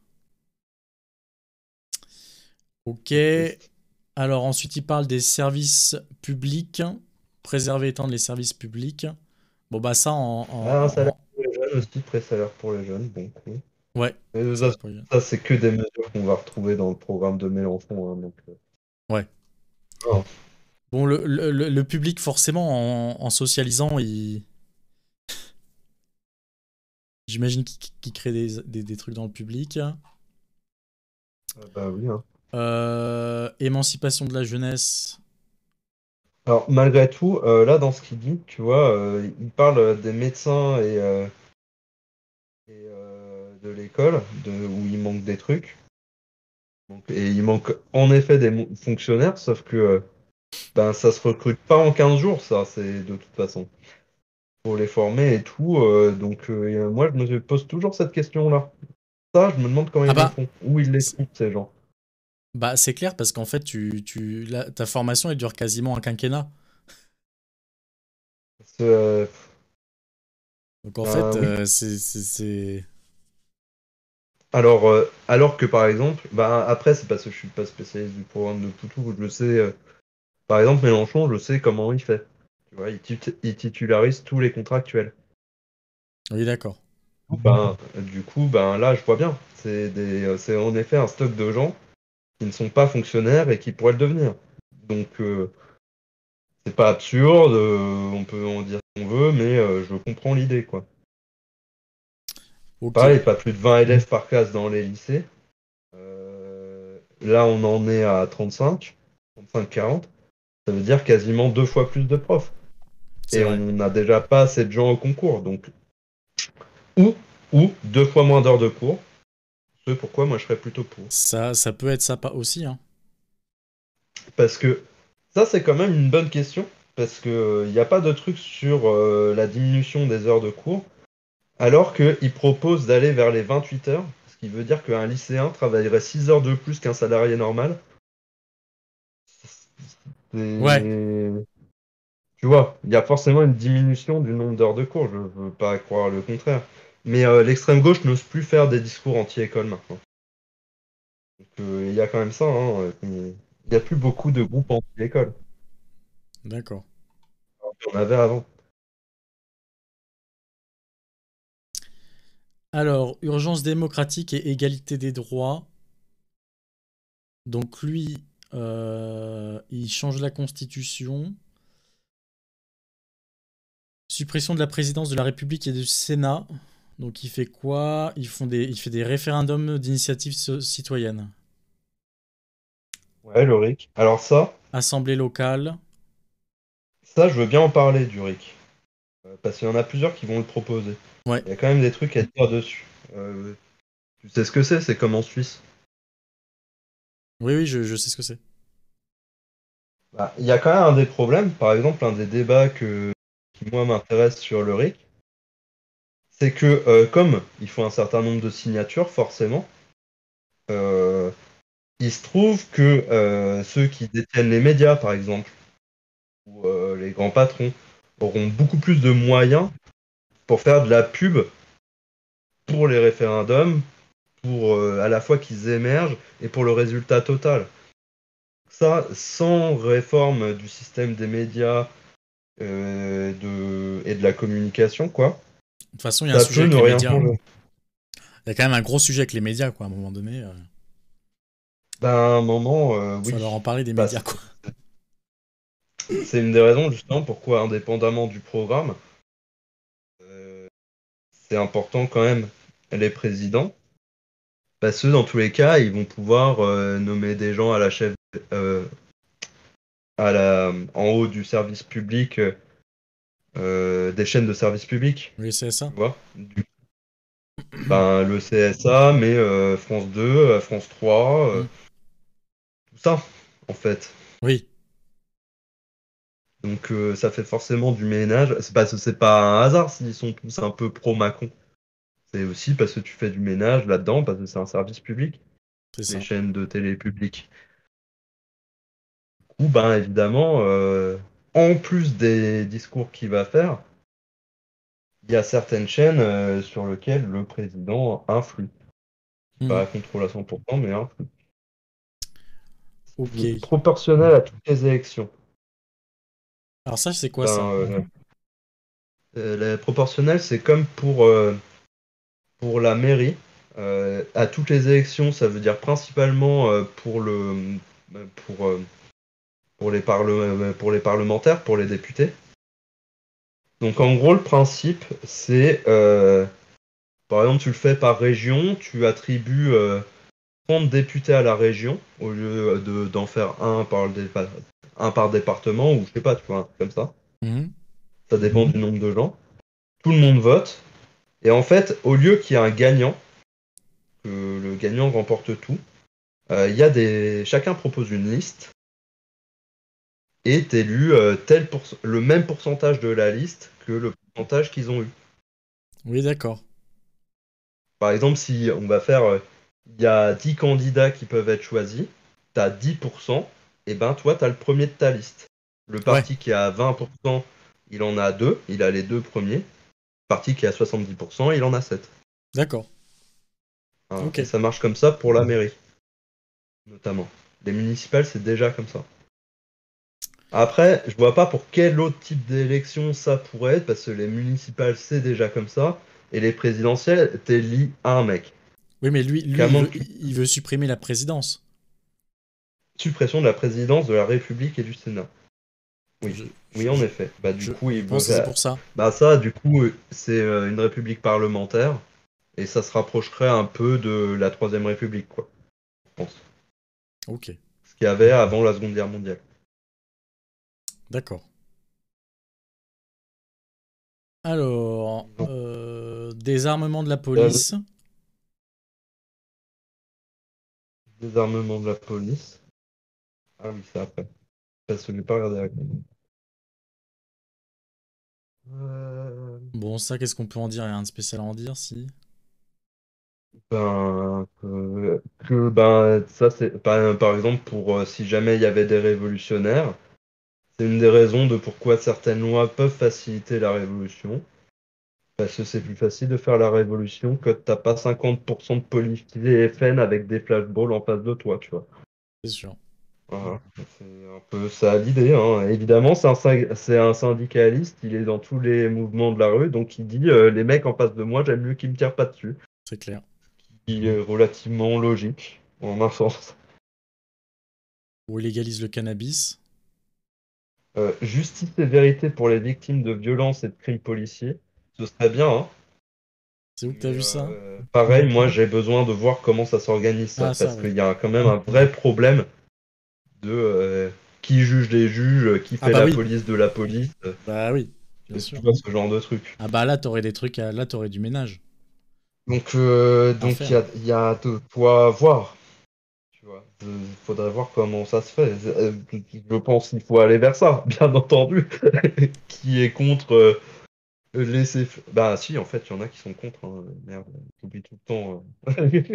Ok. C'est triste. Alors, ensuite, il parle des services publics. Préserver et étendre les services publics. Bon, bah, ça, en. Ah, en- un salaire en- pour les jeunes aussi, pré-salaire pour les jeunes, bon, cool. Ouais, Mais ça ça, va pour les- ça, c'est que des mesures qu'on va retrouver dans le programme de Mélenchon, hein, donc, euh, Ouais. non. Bon, le, le- le- le public, forcément, en, en socialisant, il. J'imagine qu'il qu'il crée des, des- des trucs dans le public. Euh, bah oui, hein. Euh, émancipation de la jeunesse. Alors, malgré tout, euh, là, dans ce qu'il dit, tu vois, euh, il parle euh, des médecins et, euh, et, euh, de l'école, de, où il manque des trucs. Donc, et il manque en effet des mo- fonctionnaires, sauf que euh, ben, ça se recrute pas en quinze jours, ça, c'est de toute façon. Pour les former et tout. euh, donc, euh, et, euh, moi, je me pose toujours cette question-là. Ça, je me demande comment Ah ils le bah, font. Où ils les c'est- trouvent, ces gens. bah c'est clair parce qu'en fait, tu, tu, la- ta formation, elle dure quasiment un quinquennat. Parce que, euh, Donc en ben fait, oui. euh, c'est, c'est, c'est- Alors, euh, alors que par exemple, ben, après, c'est parce que je suis pas spécialiste du programme de Poutou, je le sais. euh, par exemple, Mélenchon, je sais comment il fait. Tu vois, il, tit- il titularise tous les contractuels. Oui, d'accord. Ben, du coup, ben là, je vois bien. C'est des, euh, c'est en effet un stock de gens qui ne sont pas fonctionnaires et qui pourraient le devenir. Donc, euh, c'est pas absurde, euh, on peut en dire ce qu'on veut, mais euh, je comprends l'idée, quoi. Ok. Pareil, pas plus de vingt élèves par classe dans les lycées. Euh, là, on en est à trente-cinq, trente-cinq quarante. Ça veut dire quasiment deux fois plus de profs. C'est Et vrai. on n'a déjà pas assez de gens au concours. Donc, ou, ou deux fois moins d'heures de cours. Ce pourquoi moi je serais plutôt pour. Ça, ça peut être ça pas aussi, hein. Parce que ça, c'est quand même une bonne question. Parce qu'il n'y a pas de truc sur euh, la diminution des heures de cours. Alors qu'il propose d'aller vers les vingt-huit heures. Ce qui veut dire qu'un lycéen travaillerait six heures de plus qu'un salarié normal. Ouais. C'est- Tu vois, il y a forcément une diminution du nombre d'heures de cours. Je veux pas croire le contraire. Mais euh, l'extrême gauche n'ose plus faire des discours anti-école maintenant. Donc, euh, il y a quand même ça, hein, euh, Il n'y a plus beaucoup de groupes anti-école. D'accord. Il y en avait avant. Alors, urgence démocratique et égalité des droits. Donc lui, euh, il change la constitution. Suppression de la présidence de la République et du Sénat. Donc il fait quoi? Ils font des, il fait des référendums d'initiative so- citoyenne. Ouais, le R I C. Alors ça, Assemblée locale. ça, je veux bien en parler du R I C. Euh, parce qu'il y en a plusieurs qui vont le proposer. Ouais. Il y a quand même des trucs à dire dessus. Euh, tu sais ce que c'est? C'est comme en Suisse. Oui, oui, je, je sais ce que c'est. Bah, il y a quand même un des problèmes, par exemple, un des débats que, qui, moi, m'intéresse sur le R I C, c'est que, euh, comme il faut un certain nombre de signatures, forcément, euh, il se trouve que euh, ceux qui détiennent les médias, par exemple, ou euh, les grands patrons, auront beaucoup plus de moyens pour faire de la pub pour les référendums, pour euh, à la fois qu'ils émergent et pour le résultat total. Ça, sans réforme du système des médias euh, de... et de la communication, quoi, De toute façon, il y a un ça sujet peut avec ne les rien médias. changer. Il y a quand même un gros sujet avec les médias, quoi, à un moment donné. Euh, Ben, à un moment, euh, faut oui. leur en parler des Bah, médias, c'est quoi. c'est une des raisons, justement, pourquoi, indépendamment du programme, euh, c'est important quand même les présidents. Parce que dans tous les cas, ils vont pouvoir euh, nommer des gens à la chef, euh, à la, en haut du service public, euh, des chaînes de service public, Oui, c'est ça. tu vois. Du, ben, le C S A, mais euh, France deux, euh, France trois, euh, Mm. tout ça, en fait. Oui. Donc euh, ça fait forcément du ménage. C'est parce que c'est pas un hasard s'ils sont tous un peu pro-Macron. C'est aussi parce que tu fais du ménage là-dedans, parce que c'est un service public, C'est les ça. chaînes de télé publiques. Ou ben évidemment, euh, en plus des discours qu'il va faire, il y a certaines chaînes euh, sur lesquelles le président influe. Mhm. Pas contrôle à cent pour cent, mais influe. Ok. C'est proportionnel à toutes les élections. Alors ça, c'est quoi Ben, ça? euh, euh, la proportionnelle, c'est comme pour, euh, pour la mairie. Euh, à toutes les élections, ça veut dire principalement euh, pour le, pour, euh, pour les parle- euh, pour les parlementaires, pour les députés. Donc en gros, le principe, c'est, euh, par exemple, tu le fais par région, tu attribues euh, trente députés à la région, au lieu de, d'en faire un par, le dépa- un par département, ou je sais pas, tu vois, un truc comme ça. Mhm. Ça dépend du nombre de gens. Tout le monde vote, et en fait, au lieu qu'il y ait un gagnant, que le gagnant remporte tout, euh, il y a des... chacun propose une liste, et est élu euh, tel pour... le même pourcentage de la liste que le pourcentage qu'ils ont eu. Oui, d'accord. Par exemple, si on va faire, euh, il y a dix candidats qui peuvent être choisis, tu as dix pour cent, et ben toi, tu as le premier de ta liste. Le Ouais, parti qui a vingt pour cent, il en a deux, il a les deux premiers. Le parti qui a soixante-dix pour cent, il en a sept. d'accord. Voilà. Ok. Et ça marche comme ça pour la mairie, notamment. Les municipales, c'est déjà comme ça. Après, je vois pas pour quel autre type d'élection ça pourrait être, parce que les municipales, c'est déjà comme ça, et les présidentielles, t'élis un mec. Oui, mais lui, Donc, à lui, il moins veut, que tu il veut supprimer la présidence. suppression de la présidence de la République et du Sénat. Oui, Je, oui, je, en je, effet. Bah du je, coup, je il veut pense que c'est faire... pour ça. Bah ça, du coup, euh, c'est euh, une république parlementaire et ça se rapprocherait un peu de la Troisième République, quoi, je pense. Ok, Ce qu'il y avait avant la Seconde Guerre mondiale. d'accord. Alors, Ils ont euh, désarmement de la le police. désarmement de la police. Ah oui, c'est après. Parce que je n'ai pas regardé la euh, Bon, ça, qu'est-ce qu'on peut en dire? Rien de spécial à en dire, si. ben, que, que, ben, ça c'est par, par exemple pour euh, si jamais il y avait des révolutionnaires, c'est une des raisons de pourquoi certaines lois peuvent faciliter la révolution. Parce que c'est plus facile de faire la révolution que t'as pas cinquante pour cent de policiers F N avec des flashballs en face de toi, tu vois. C'est sûr. Voilà. C'est un peu ça l'idée, hein. Évidemment, c'est un, syn- c'est un syndicaliste, il est dans tous les mouvements de la rue, donc il dit euh, les mecs en face de moi, j'aime mieux qu'ils me tirent pas dessus. C'est clair. Il est relativement logique, en un sens. Ou illégalise le cannabis. Euh, justice et vérité pour les victimes de violences et de crimes policiers, ce serait bien, hein. C'est où que t'as Mais vu ça? euh, pareil, moi j'ai besoin de voir comment ça s'organise ça, Ah, ça, parce oui. qu'il y a quand même un vrai problème de euh, qui juge les juges, qui Ah fait bah la oui. police de la police, euh, Bah oui, bien tu sûr. vois ce genre de truc. Ah bah là, t'aurais des trucs à... Là, t'aurais du ménage Donc euh, à donc il y faire. a, il y a de quoi voir, tu vois. Il faudrait voir comment ça se fait. Euh, Je pense qu'il faut aller vers ça, bien entendu. Qui est contre euh, laisser... f- Bah si, en fait, il y en a qui sont contre, hein. Merde, j'oublie tout le temps. euh.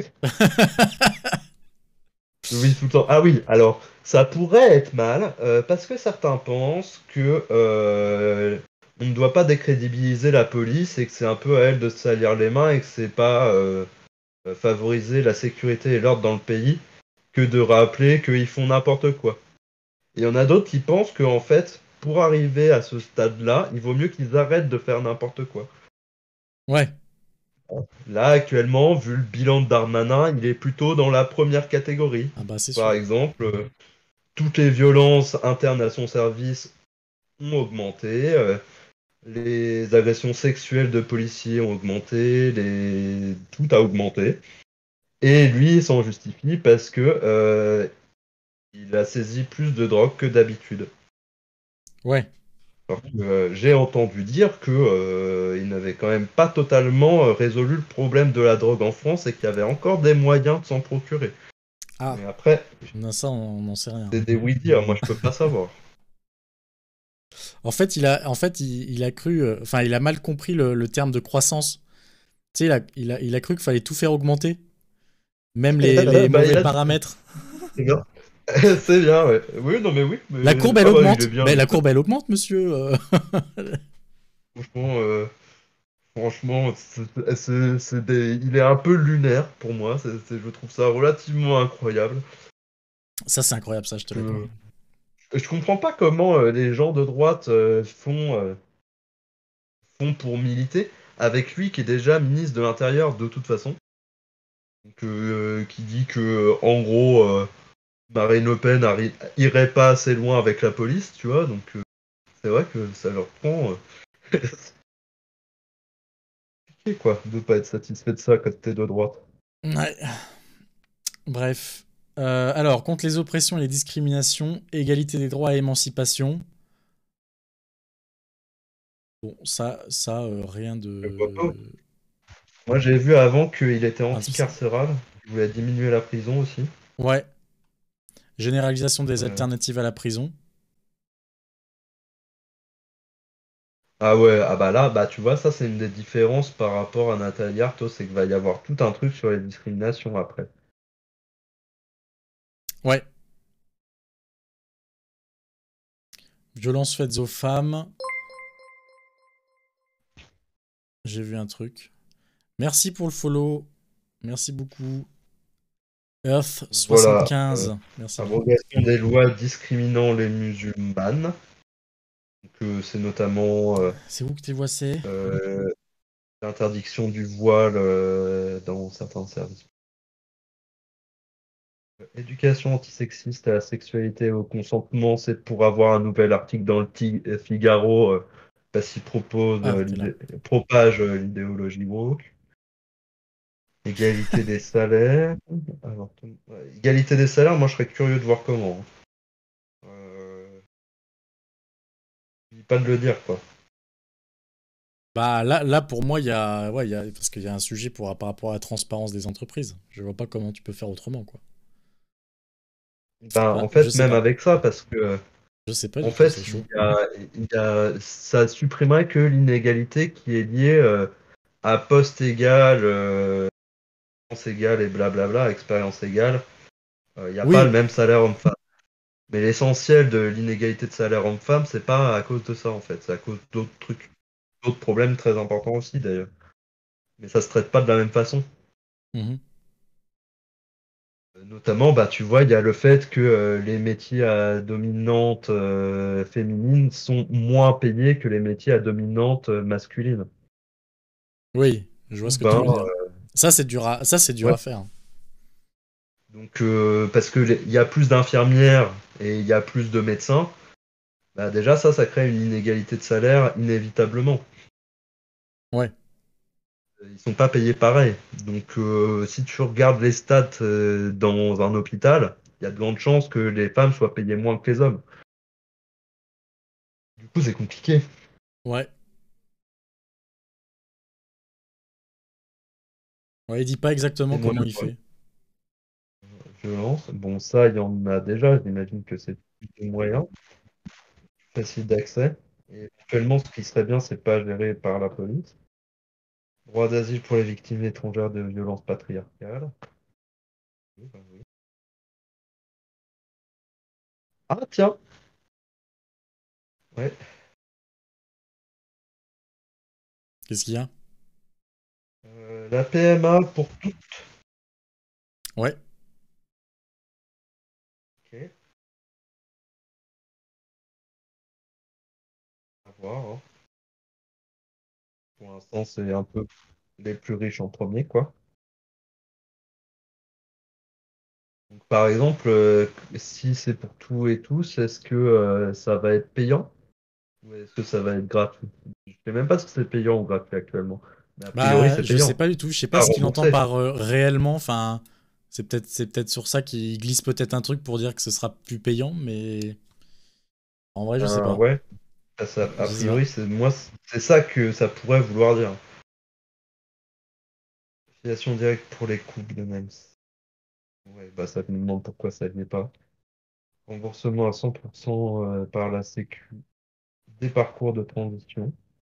J'oublie tout le temps. Ah oui, alors, ça pourrait être mal, euh, parce que certains pensent que euh, on ne doit pas décrédibiliser la police et que c'est un peu à elle de se salir les mains et que c'est pas euh, euh, favoriser la sécurité et l'ordre dans le pays que de rappeler qu'ils font n'importe quoi. Et il y en a d'autres qui pensent que en fait, pour arriver à ce stade-là, il vaut mieux qu'ils arrêtent de faire n'importe quoi. Ouais. Là, actuellement, vu le bilan de Darmanin, il est plutôt dans la première catégorie. Ah bah c'est Par sûr. exemple, euh, toutes les violences internes à son service ont augmenté, euh, les agressions sexuelles de policiers ont augmenté, les... tout a augmenté. Et lui, il s'en justifie parce que euh, il a saisi plus de drogue que d'habitude. Ouais. Alors que, euh, j'ai entendu dire que euh, il n'avait quand même pas totalement euh, résolu le problème de la drogue en France et qu'il y avait encore des moyens de s'en procurer. Ah, Mais après, non, ça, on n'en sait rien. c'est des oui-dire, moi je peux pas savoir. En fait, il a, en fait, il, il a cru, euh, enfin, il a mal compris le, le terme de croissance. Tu sais, il a, il a, il a cru qu'il fallait tout faire augmenter, même les, les Bah, il mauvais a dit, paramètres. c'est bien. C'est bien, ouais. Oui, non, mais oui. La Mais... courbe, elle Ah bah, il est augmente. bien. Ben, Le la fait. courbe, elle augmente, monsieur. euh. Franchement, euh, franchement c'est, c'est- c'est des... il est un peu lunaire pour moi. C'est, c'est- je trouve ça relativement incroyable. Ça, c'est incroyable, ça, je te l'accorde. Je, je comprends pas comment euh, les gens de droite euh, font, euh, font pour militer avec lui qui est déjà ministre de l'Intérieur de toute façon. Donc, euh, qui dit que, en gros, euh, Marine Le Pen arri- irait pas assez loin avec la police, tu vois. Donc, euh, c'est vrai que ça leur prend. Euh, compliqué, quoi, de pas être satisfait de ça quand t'es de droite. Ouais. Bref. Euh, alors, contre les oppressions et les discriminations, égalité des droits et émancipation. Bon, ça, ça, euh, rien Je vois pas. de. Moi, j'ai vu avant qu'il était Rien de spécial. anti-carcéral. Il voulait diminuer la prison aussi. Ouais. Généralisation des Euh, alternatives à la prison. Ah ouais, ah bah là, bah tu vois, ça c'est une des différences par rapport à Nathalie Arthaud, c'est qu'il va y avoir tout un truc sur les discriminations après. Ouais. Violences faites aux femmes. J'ai vu un truc. Merci pour le follow. Merci beaucoup. Earth Voilà, euh, soixante-quinze. Merci beaucoup. abrogation des lois discriminant les musulmanes. Donc, euh, c'est notamment euh, C'est où que tes voix c'est? euh, l'interdiction du voile euh, dans certains services. Éducation antisexiste à la sexualité et au consentement, c'est pour avoir un nouvel article dans le Ti- euh, Figaro euh, parce qu'il propose Ah, euh, t'es là. l'idée- propage euh, l'idéologie woke. Égalité des salaires. Alors, ouais, égalité des salaires, moi je serais curieux de voir comment. Hein. Euh, Pas de le dire quoi. Bah là, là pour moi, il y a, ouais, il y a, parce qu'il y a un sujet pour, par rapport à la transparence des entreprises. Je vois pas comment tu peux faire autrement, quoi. Ben, Enfin, en je fait, sais même pas. avec ça, parce que Je sais pas en du tout, c'est fait, il chaud. y a, il y a- ça supprimerait que l'inégalité qui est liée euh, à poste égal, euh, expérience égale et blablabla, expérience égale. Euh, Il n'y a pas le Oui. même salaire homme-femme. Mais l'essentiel de l'inégalité de salaire homme-femme, c'est pas à cause de ça en fait, c'est à cause d'autres trucs, d'autres problèmes très importants aussi d'ailleurs. Mais ça se traite pas de la même façon. Mhm. Euh, Notamment, bah, tu vois, il y a le fait que euh, les métiers à dominante euh, féminine sont moins payés que les métiers à dominante euh, masculine. Oui, je vois Ou ce que tu ben, veux dire. Ça, c'est dur à, ça, c'est dur ouais. à faire. Donc, euh, parce que les- il y a plus d'infirmières et il y a plus de médecins, bah, déjà ça, ça crée une inégalité de salaire inévitablement. Ouais. Ils sont pas payés pareil. Donc, euh, si tu regardes les stats euh, dans un hôpital, il y a de grandes chances que les femmes soient payées moins que les hommes. Du coup, c'est compliqué. Ouais. Ouais, il dit pas exactement Et moi, comment je il vois fait. violence. Bon, ça, il y en a déjà. J'imagine que c'est plus de moyens, facile d'accès. Et éventuellement, ce qui serait bien, c'est pas géré par la police. Droit d'asile pour les victimes étrangères de violences patriarcales. Oui, bah oui. Ah, tiens. Ouais. Qu'est-ce qu'il y a? Euh, la P M A pour tout. Ouais. Ok. voir, hein. Pour l'instant, c'est un peu les plus riches en premier, quoi. Donc, par exemple, euh, si c'est pour tout et tous, est-ce que euh, ça va être payant ou est-ce que ça va être gratuit? Je sais même pas si c'est payant ou gratuit actuellement. Mais a priori, Bah, c'est je sais payant. pas du tout. Je sais pas À ce qu'il entend rembourser. par euh, réellement. Enfin, c'est peut-être c'est peut-être sur ça qu'il glisse peut-être un truc pour dire que ce sera plus payant, mais en vrai, je sais Euh, pas. ouais, ça, ça- a Je sais pas. priori, c'est moi, c'est ça que ça pourrait vouloir dire. Affiliation directe pour les couples de même. Ouais, bah ça me demande pourquoi ça ne l'est pas. Remboursement à cent pour cent euh, par la Sécu des parcours de transition.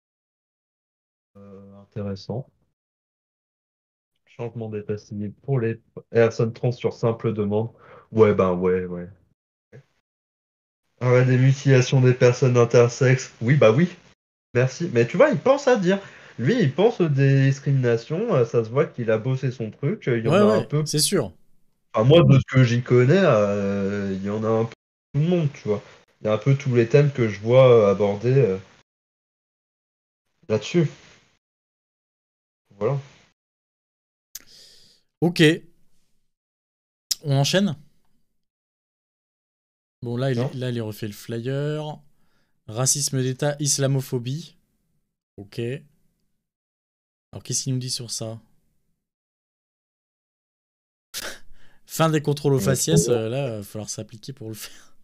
Euh, intéressant. Changement d'état civil pour les personnes trans sur simple demande. Ouais, ben ouais, ouais. Arrêt des mutilations des personnes intersexes. Oui, bah oui, merci. Mais tu vois, il pense à dire. Lui, il pense aux discriminations. euh, Ça se voit qu'il a bossé son truc. euh, Il y en Ouais, a un ouais, peu. c'est sûr. Enfin, moi, de ce que j'y connais, euh, il y en a un peu tout le monde, tu vois. Il y a un peu tous les thèmes que je vois euh, abordés euh, là-dessus. Voilà. Ok, on enchaîne. Bon, là, il, Bien. là, il refait le flyer. Racisme d'État, islamophobie. Ok. Alors, qu'est-ce qu'il nous dit sur ça? Fin des contrôles aux On est trop faciès. bien. euh, là, il va falloir s'appliquer pour le faire.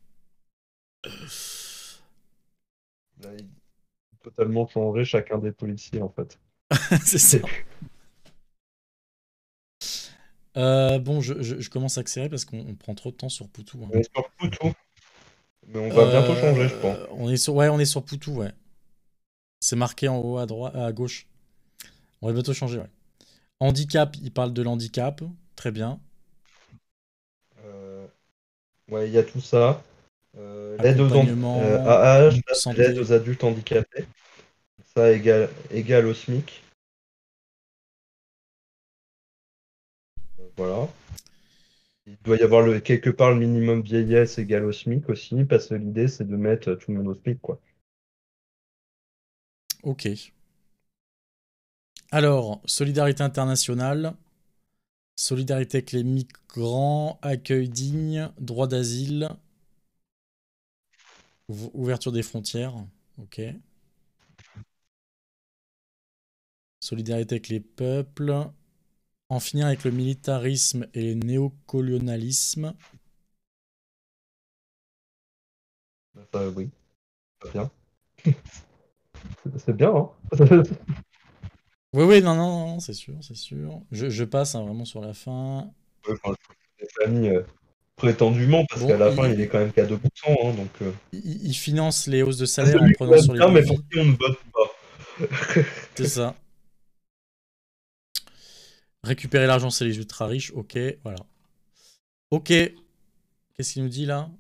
Là, il a totalement changé chacun des policiers, en fait. C'est ça. Euh, bon, je, je- je commence à accélérer parce qu'on on prend trop de temps sur Poutou, hein. On est sur Poutou, mais on va bientôt changer, je pense. Euh, on est sur, ouais, on est sur Poutou, ouais. C'est marqué en haut à droite, à gauche. On va bientôt changer, ouais. Handicap, il parle de l'handicap. Très bien. Euh, ouais, il y a tout ça. Euh, l'aide aux en- euh, Accompagnement, A H, là, c'est l'aide santé. aux adultes handicapés. Ça égale, égale au SMIC. Euh, voilà. Il doit y avoir le, quelque part le minimum vieillesse égal au SMIC aussi, parce que l'idée c'est de mettre tout le monde au SMIC, quoi. Ok. Alors, solidarité internationale. Solidarité avec les migrants, accueil digne, droit d'asile, ou- ouverture des frontières. Ok. Solidarité avec les peuples. En finir avec le militarisme et le néocolonialisme. Ça, oui, c'est bien. C'est bien, hein. Oui, oui, non, non, non, c'est sûr, c'est sûr. Je, je passe hein, vraiment sur la fin. Ouais, enfin, les familles, euh, prétendument, parce qu'à Bon, la fin il est il, quand même qu'à deux pour cent, hein, donc euh, il- il finance les hausses de c'est salaire en celui qui prenant vote sur les bien, mais pour profits. qui on ne vote pas. C'est ça. Récupérer l'argent, c'est les ultra riches. Ok, voilà. Ok. Qu'est-ce qu'il nous dit là?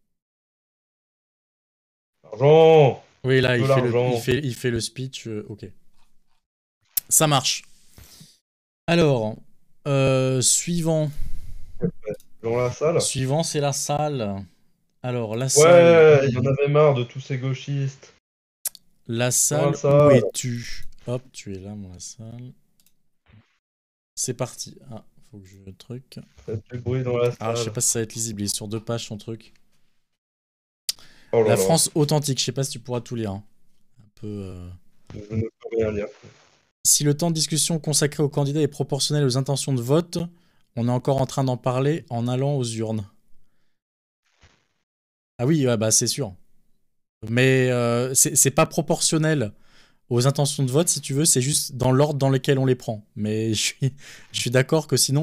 L'argent, Oui, là, de il fait le, il l'argent. fait, il fait le speech. euh, ok. Ça marche. Alors, euh, suivant. Dans la salle. Suivant, c'est la salle. Alors, la salle. Ouais, il y en avait marre de tous ces gauchistes. La Dans la salle, où salle. es-tu? Hop, tu es là, mon la salle. C'est parti. Ah, faut que je le truc. Faites du bruit dans la Ah, je sais salle. pas si ça va être lisible. Il est sur deux pages, son truc. Oh là La là, France authentique. Je sais pas si tu pourras tout lire, hein. Un peu. euh, je ne peux rien lire. Si le temps de discussion consacré aux candidats est proportionnel aux intentions de vote, on est encore en train d'en parler en allant aux urnes. Ah oui, ouais, bah c'est sûr. Mais euh, c'est c'est pas proportionnel aux intentions de vote, si tu veux, c'est juste dans l'ordre dans lequel on les prend. Mais je suis, je suis d'accord que sinon,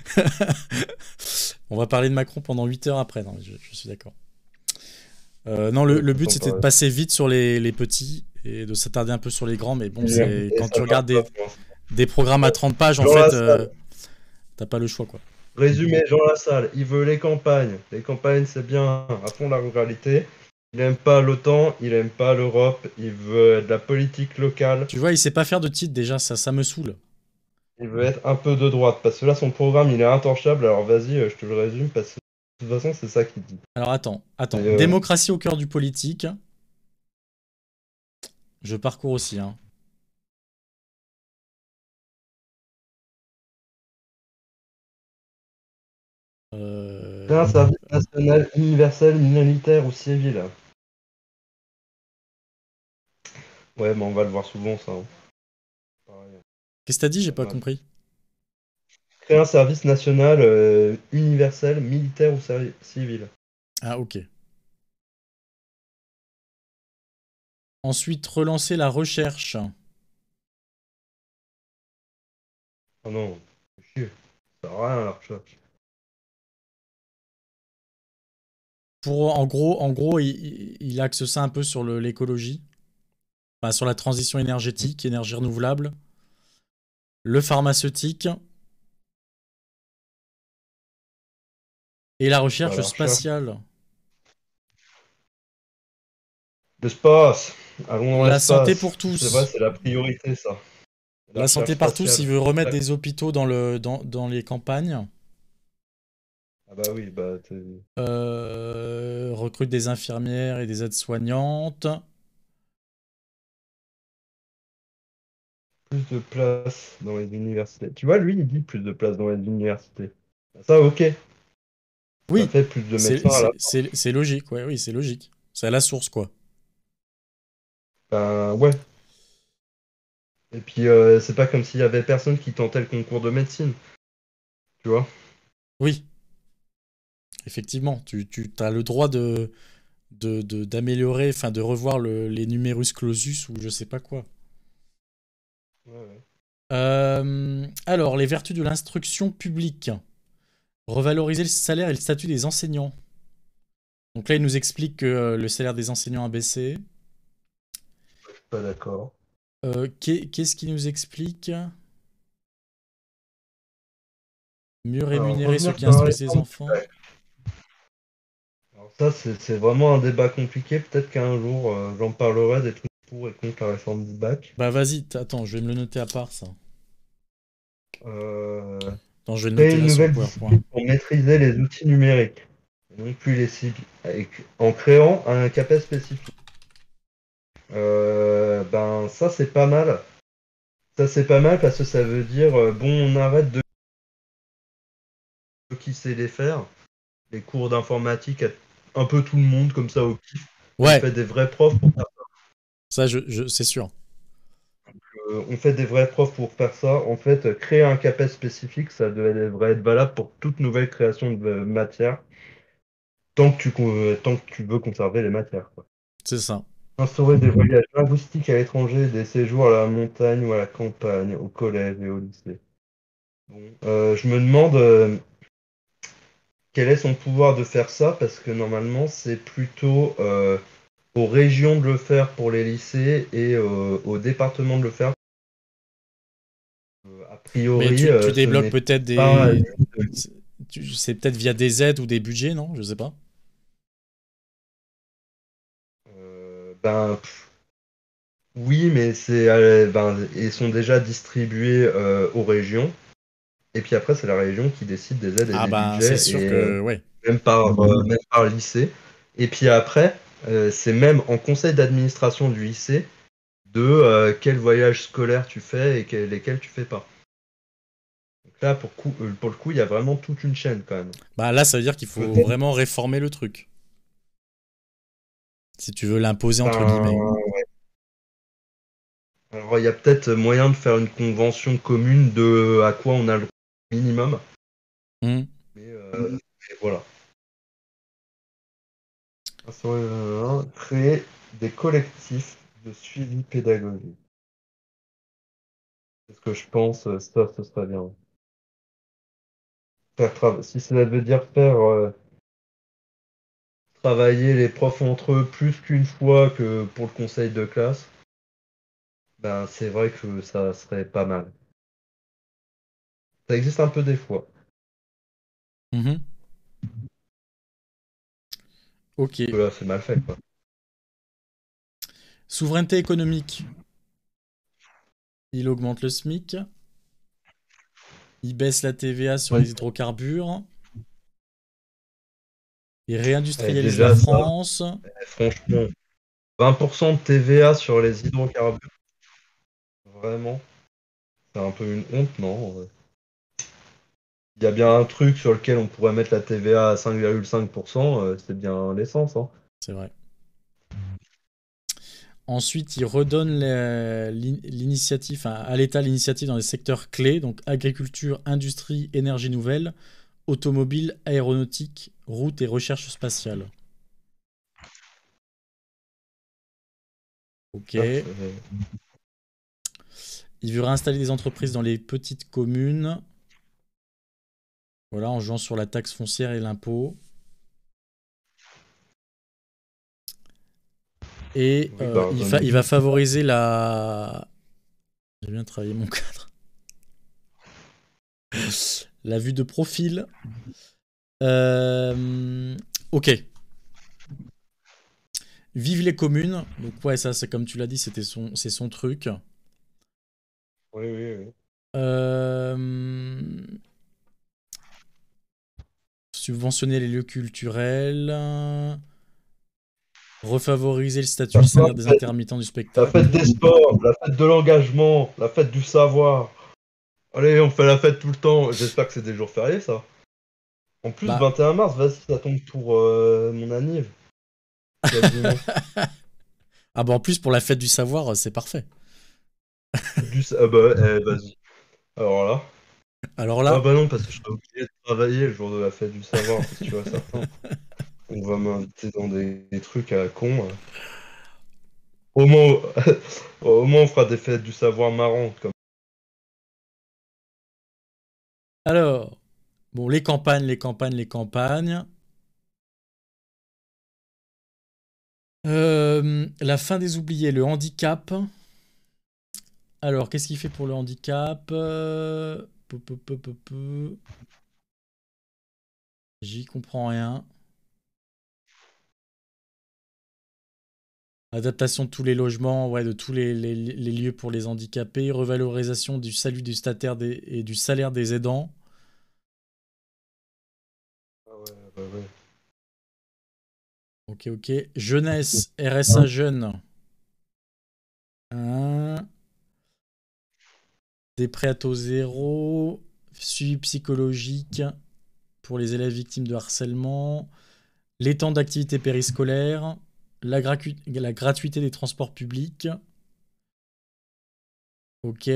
on va parler de Macron pendant huit heures après. Non, je, je suis d'accord. Euh, non, le, Ouais, le tout but en c'était de parle. passer vite sur les, les petits et de s'attarder un peu sur les grands. Mais bon, c'est Et quand ça tu marche regardes pas des, pour l'instant. des programmes à trente pages, en Jean fait, euh, Lassalle. t'as pas le choix, quoi. Résumé, Jean Lassalle, il veut les campagnes. Les campagnes, c'est bien, à fond la ruralité. Il aime pas l'OTAN, il aime pas l'Europe, il veut de la politique locale. Tu vois, il sait pas faire de titre déjà, ça, ça me saoule. Il veut être un peu de droite, parce que là, son programme, il est intouchable. Alors vas-y, euh, je te le résume, parce que de toute façon, c'est ça qu'il dit. Alors attends, Et, attends. euh, Démocratie au cœur du politique. Je parcours aussi, hein. C'est un Euh, service national universel, militaire ou civil. Ouais, mais on va le voir souvent, ça, hein. Pareil, Qu'est-ce que t'as dit? J'ai pas pas mal. compris. Créer un service national euh, universel, militaire ou servi- civil. Ah, ok. Ensuite, relancer la recherche. Ah non, c'est chier. Ça sert à rien la recherche. Pour, en gros, en gros, il, il- il axe ça un peu sur le- l'écologie, enfin, sur la transition énergétique, énergie renouvelable, le pharmaceutique et la Bah, recherche la recherche. spatiale. L'espace. Allons dans La santé l'espace. pour C'est vrai, tous. c'est la priorité, ça. La La recherche santé partout, spatiale. s'il veut remettre Ouais. des hôpitaux dans, le, dans, dans les campagnes. Ah bah oui, bah t'es- Euh, recrute des infirmières et des aides-soignantes. plus de place dans les universités. Tu vois, lui, il dit plus de place dans les universités. Ça, ok. Ça Oui, fait plus de c'est médecins à la c'est- fin. c'est- c'est logique, ouais, oui, c'est logique. C'est à la source, quoi. Ben ouais. Et puis, euh, c'est pas comme s'il y avait personne qui tentait le concours de médecine. Tu vois? Oui, effectivement, tu, tu as le droit de, de, de- d'améliorer, enfin de revoir le- les numerus clausus ou je sais pas quoi. Ouais, ouais. Euh, alors, les vertus de l'instruction publique. Revaloriser le salaire et le statut des enseignants. Donc là, il nous explique que euh, le salaire des enseignants a baissé. Pas d'accord. Euh, qu'est- qu'est-ce qu'il nous explique? Mieux Alors, rémunérer ceux revenir qui sur la instruisent les réforme du enfants. bac. Alors ça, c'est c'est vraiment un débat compliqué. Peut-être qu'un jour, euh, j'en parlerai des trucs pour et contre la réforme du bac. Bah vas-y, t- attends, je vais me le noter à part ça. Euh, Attends, je vais le créer noter une là sur nouvelle PowerPoint. discipline pour maîtriser les outils numériques. Et non plus les cibles. Avec- en créant un CAPES spécifique. Euh, ben ça c'est pas mal. Ça c'est pas mal parce que ça veut dire euh, bon on arrête de qui sait les faire. Les cours d'informatique à un peu tout le monde comme ça au pif. Et on Ouais, fait des vrais profs pour faire ça, je, je- c'est sûr. euh, on fait des vrais profs pour faire ça. En fait, euh, créer un CAPES spécifique, ça devrait être valable pour toute nouvelle création de euh, matière, tant que tu, con- euh, tant que tu veux conserver les matières, quoi. C'est ça. Instaurer des voyages linguistiques à l'étranger, des séjours à la montagne ou à la campagne, au collège et au lycée. Bon, euh, je me demande euh, quel est son pouvoir de faire ça, parce que normalement, c'est plutôt euh, aux régions de le faire pour les lycées et euh, au département de le faire. Euh, a Mais priori, tu, tu euh, ce débloques n'est peut-être pas des. C'est tu- c'est peut-être via des aides ou des budgets, non? Je sais pas. euh, ben pff, oui, mais c'est euh, ben, ils sont déjà distribués euh, aux régions. Et puis après, c'est la région qui décide des aides et Ah des ben, c'est budgets, sûr et euh, que. Ouais. même par, euh, même par lycée. Et puis après, euh, c'est même en conseil d'administration du lycée de euh, quel voyage scolaire tu fais et quel- lesquels tu fais pas. Donc là, pour, coup, euh, pour le coup, il y a vraiment toute une chaîne quand même. Bah là, ça veut dire qu'il faut Peut-être. vraiment réformer le truc. Si tu veux l'imposer entre guillemets. Ben, alors, il y a peut-être moyen de faire une convention commune de à quoi on a le droit minimum. Hmm. Mais, euh, mais voilà. Instaurer, euh, créer des collectifs de suivi pédagogique. C'est ce que je pense, euh, ça, ce serait bien. Faire tra- si ça veut dire faire euh, travailler les profs entre eux plus qu'une fois que pour le conseil de classe, ben c'est vrai que ça serait pas mal. Ça existe un peu des fois. Mhm. Ok. Que là, c'est mal fait, quoi. Souveraineté économique. Il augmente le SMIC. Il baisse la T V A sur Ouais. les hydrocarbures. Il Et réindustrialise la déjà, ça, France. franchement, vingt pour cent de T V A sur les hydrocarbures, vraiment. C'est un peu une honte, non? Ouais. Il y a bien un truc sur lequel on pourrait mettre la T V A à cinq virgule cinq pour cent, euh, c'est bien l'essence, hein. C'est vrai. Ensuite, il redonne les- l'in- l'initiative, enfin, à l'État l'initiative dans les secteurs clés, donc agriculture, industrie, énergie nouvelle, automobile, aéronautique, route et recherche spatiale. Ok. Ça, c'est- Il veut réinstaller des entreprises dans les petites communes. Voilà, en jouant sur la taxe foncière et l'impôt. Et Oui, euh, bah, il, fa- donne- il va favoriser la... J'ai bien travaillé mon cadre. La vue de profil. Euh, ok. Vive les communes. Donc ouais, ça c'est comme tu l'as dit, c'était son, c'est son truc. Oui, oui, oui. Euh, Subventionner les lieux culturels. Refavoriser le statut et La le salaire des fête, intermittents du la fête spectacle. des sports, la fête de l'engagement, la fête du savoir. Allez, on fait la fête tout le temps. J'espère que c'est des jours fériés, ça. En plus, Bah, vingt et un mars, vas-y, ça tombe pour euh, mon anniv, quasiment. ah bah en plus pour la fête du savoir, c'est parfait. Du... Ah bah, eh, vas-y. Alors là. Alors Ah là, bah non, parce que je serai obligé de travailler le jour de la fête du savoir, c'est sûr et certain. On va m'inviter dans des, des trucs à la con. euh. Au moins, au moins, on fera des fêtes du savoir marrantes. Comme... alors, bon, les campagnes, les campagnes, les campagnes. Euh, la fin des oubliés, le handicap. Alors, qu'est-ce qu'il fait pour le handicap? Euh, peu, peu, peu, peu, peu. J'y comprends rien. Adaptation de tous les logements, ouais, de tous les, les- les lieux pour les handicapés. Revalorisation du salut du statutaire des- et du salaire des aidants. Ah ouais, ouais, ouais. Ok, ok. Jeunesse, R S A jeune. Hein. Des prêts à taux zéro. Suivi psychologique pour les élèves victimes de harcèlement. Les temps d'activité périscolaire. La, gratu- la gratuité des transports publics. Ok.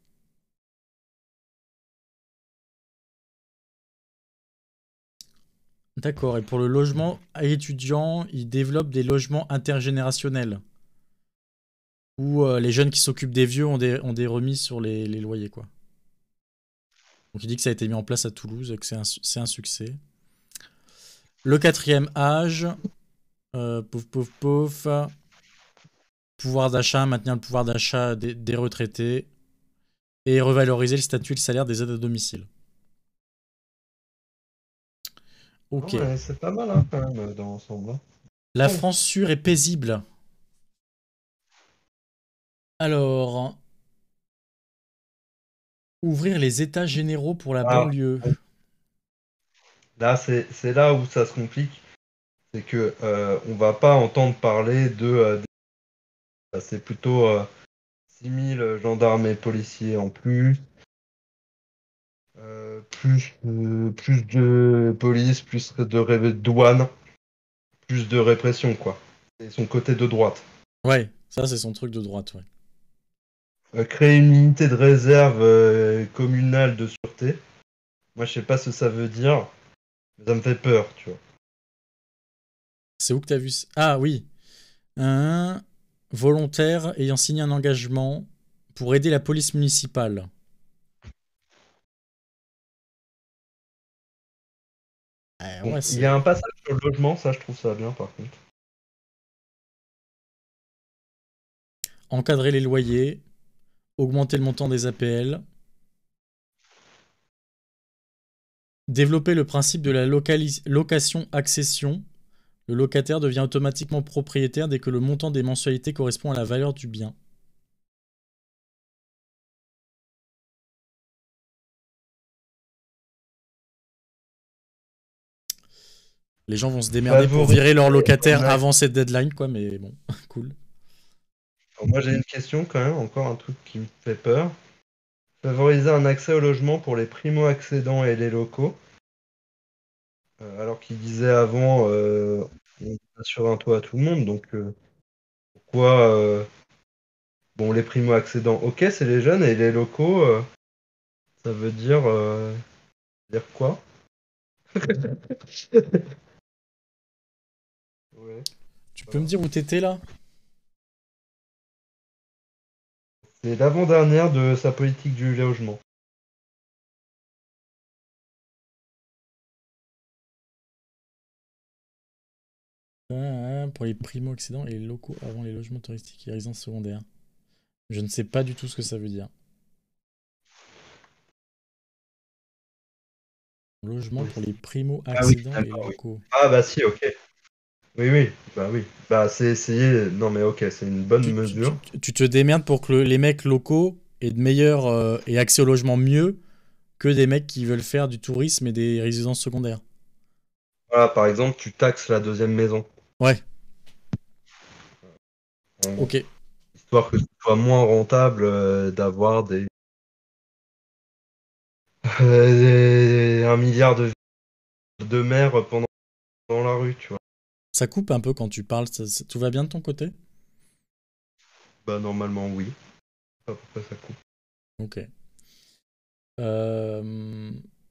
D'accord. Et pour le logement étudiant, il développe des logements intergénérationnels. Où euh, les jeunes qui s'occupent des vieux ont des, ont des remises sur les, les loyers, quoi. Donc il dit que ça a été mis en place à Toulouse et que c'est un, c'est un succès. Le quatrième âge, euh, pouf pouf pouf, pouvoir d'achat, maintenir le pouvoir d'achat des, des retraités et revaloriser le statut et le salaire des aides à domicile. Ah Ok. ouais, c'est pas mal hein, quand même euh, dans l'ensemble, hein. La Ouais. France sûre et paisible. Alors, ouvrir les états généraux pour la Ah, banlieue. là, c'est c'est là où ça se complique. C'est que euh, on va pas entendre parler de. euh, des- c'est plutôt euh, six mille gendarmes et policiers en plus. euh, plus, euh, plus de police, plus de ré- douane, plus de répression, quoi. C'est son côté de droite. Ouais, ça c'est son truc de droite, ouais. Euh, créer une unité de réserve euh, communale de sûreté. Moi, je sais pas ce que ça veut dire, mais ça me fait peur, tu vois. C'est où que t'as vu ça? Ah oui. Un volontaire ayant signé un engagement pour aider la police municipale. Eh, Bon, ouais, il y a c'est un passage sur le logement, ça, je trouve ça bien, par contre. encadrer les loyers, augmenter le montant des A P L, développer le principe de la localis- location-accession. Le locataire devient automatiquement propriétaire dès que le montant des mensualités correspond à la valeur du bien. Les gens vont se démerder pour Favoriser virer leurs locataires un avant cette deadline, quoi, mais bon, cool. Alors, moi, j'ai une question quand même, encore un truc qui me fait peur. Favoriser un accès au logement pour les primo-accédants et les locaux. Euh, alors qu'il disait avant, euh, on assure un toit à tout le monde, donc euh, pourquoi euh, bon, les primo-accédants, ok, c'est les jeunes, et les locaux, euh, ça veut dire, euh, dire quoi? Ouais, Tu peux me voilà. dire où t'étais là? C'est l'avant-dernière de sa politique du logement. Ah, pour les primo-accédants et les locaux avant les logements touristiques et résidences secondaires. Je ne sais pas du tout ce que ça veut dire. Logement Oui. pour les Ah oui, primo-accédants et d'accord, oui. locaux. Ah bah si, ok. Oui, oui, bah oui. Bah c'est essayer. Non mais ok, c'est une bonne Tu, tu- mesure. tu- tu te démerdes pour que le- les mecs locaux aient de meilleurs euh, et accès au logement mieux que des mecs qui veulent faire du tourisme et des résidences secondaires. Voilà, par exemple, tu taxes la deuxième maison, Ouais, en gros. ok. Histoire que ce soit moins rentable euh, d'avoir des, euh, des- un milliard de, de mères pendant dans la rue, tu vois. Ça coupe un peu quand tu parles. Ça- ça- tout va bien de ton côté? Bah normalement oui. Je sais pas pourquoi ça coupe. Ok. Euh,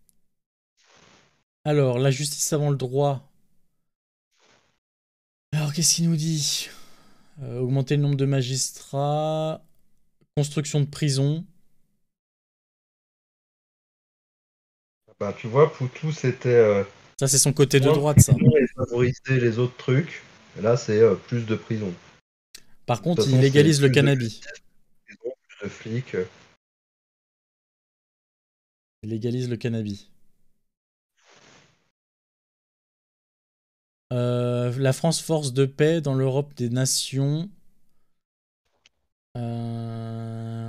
Alors, la justice avant le droit. Alors, qu'est-ce qu'il nous dit? Euh, Augmenter le nombre de magistrats. Construction de prisons. Bah tu vois, Poutou c'était euh, Ça, c'est son côté de moins de droite, ça. prison et favoriser les autres trucs. Et là c'est euh, plus de prison. Par De toute contre, il façon c'est légalise le plus de cannabis. prison, plus de flics. euh. Il légalise le cannabis. Euh, la France force de paix dans l'Europe des nations. Euh,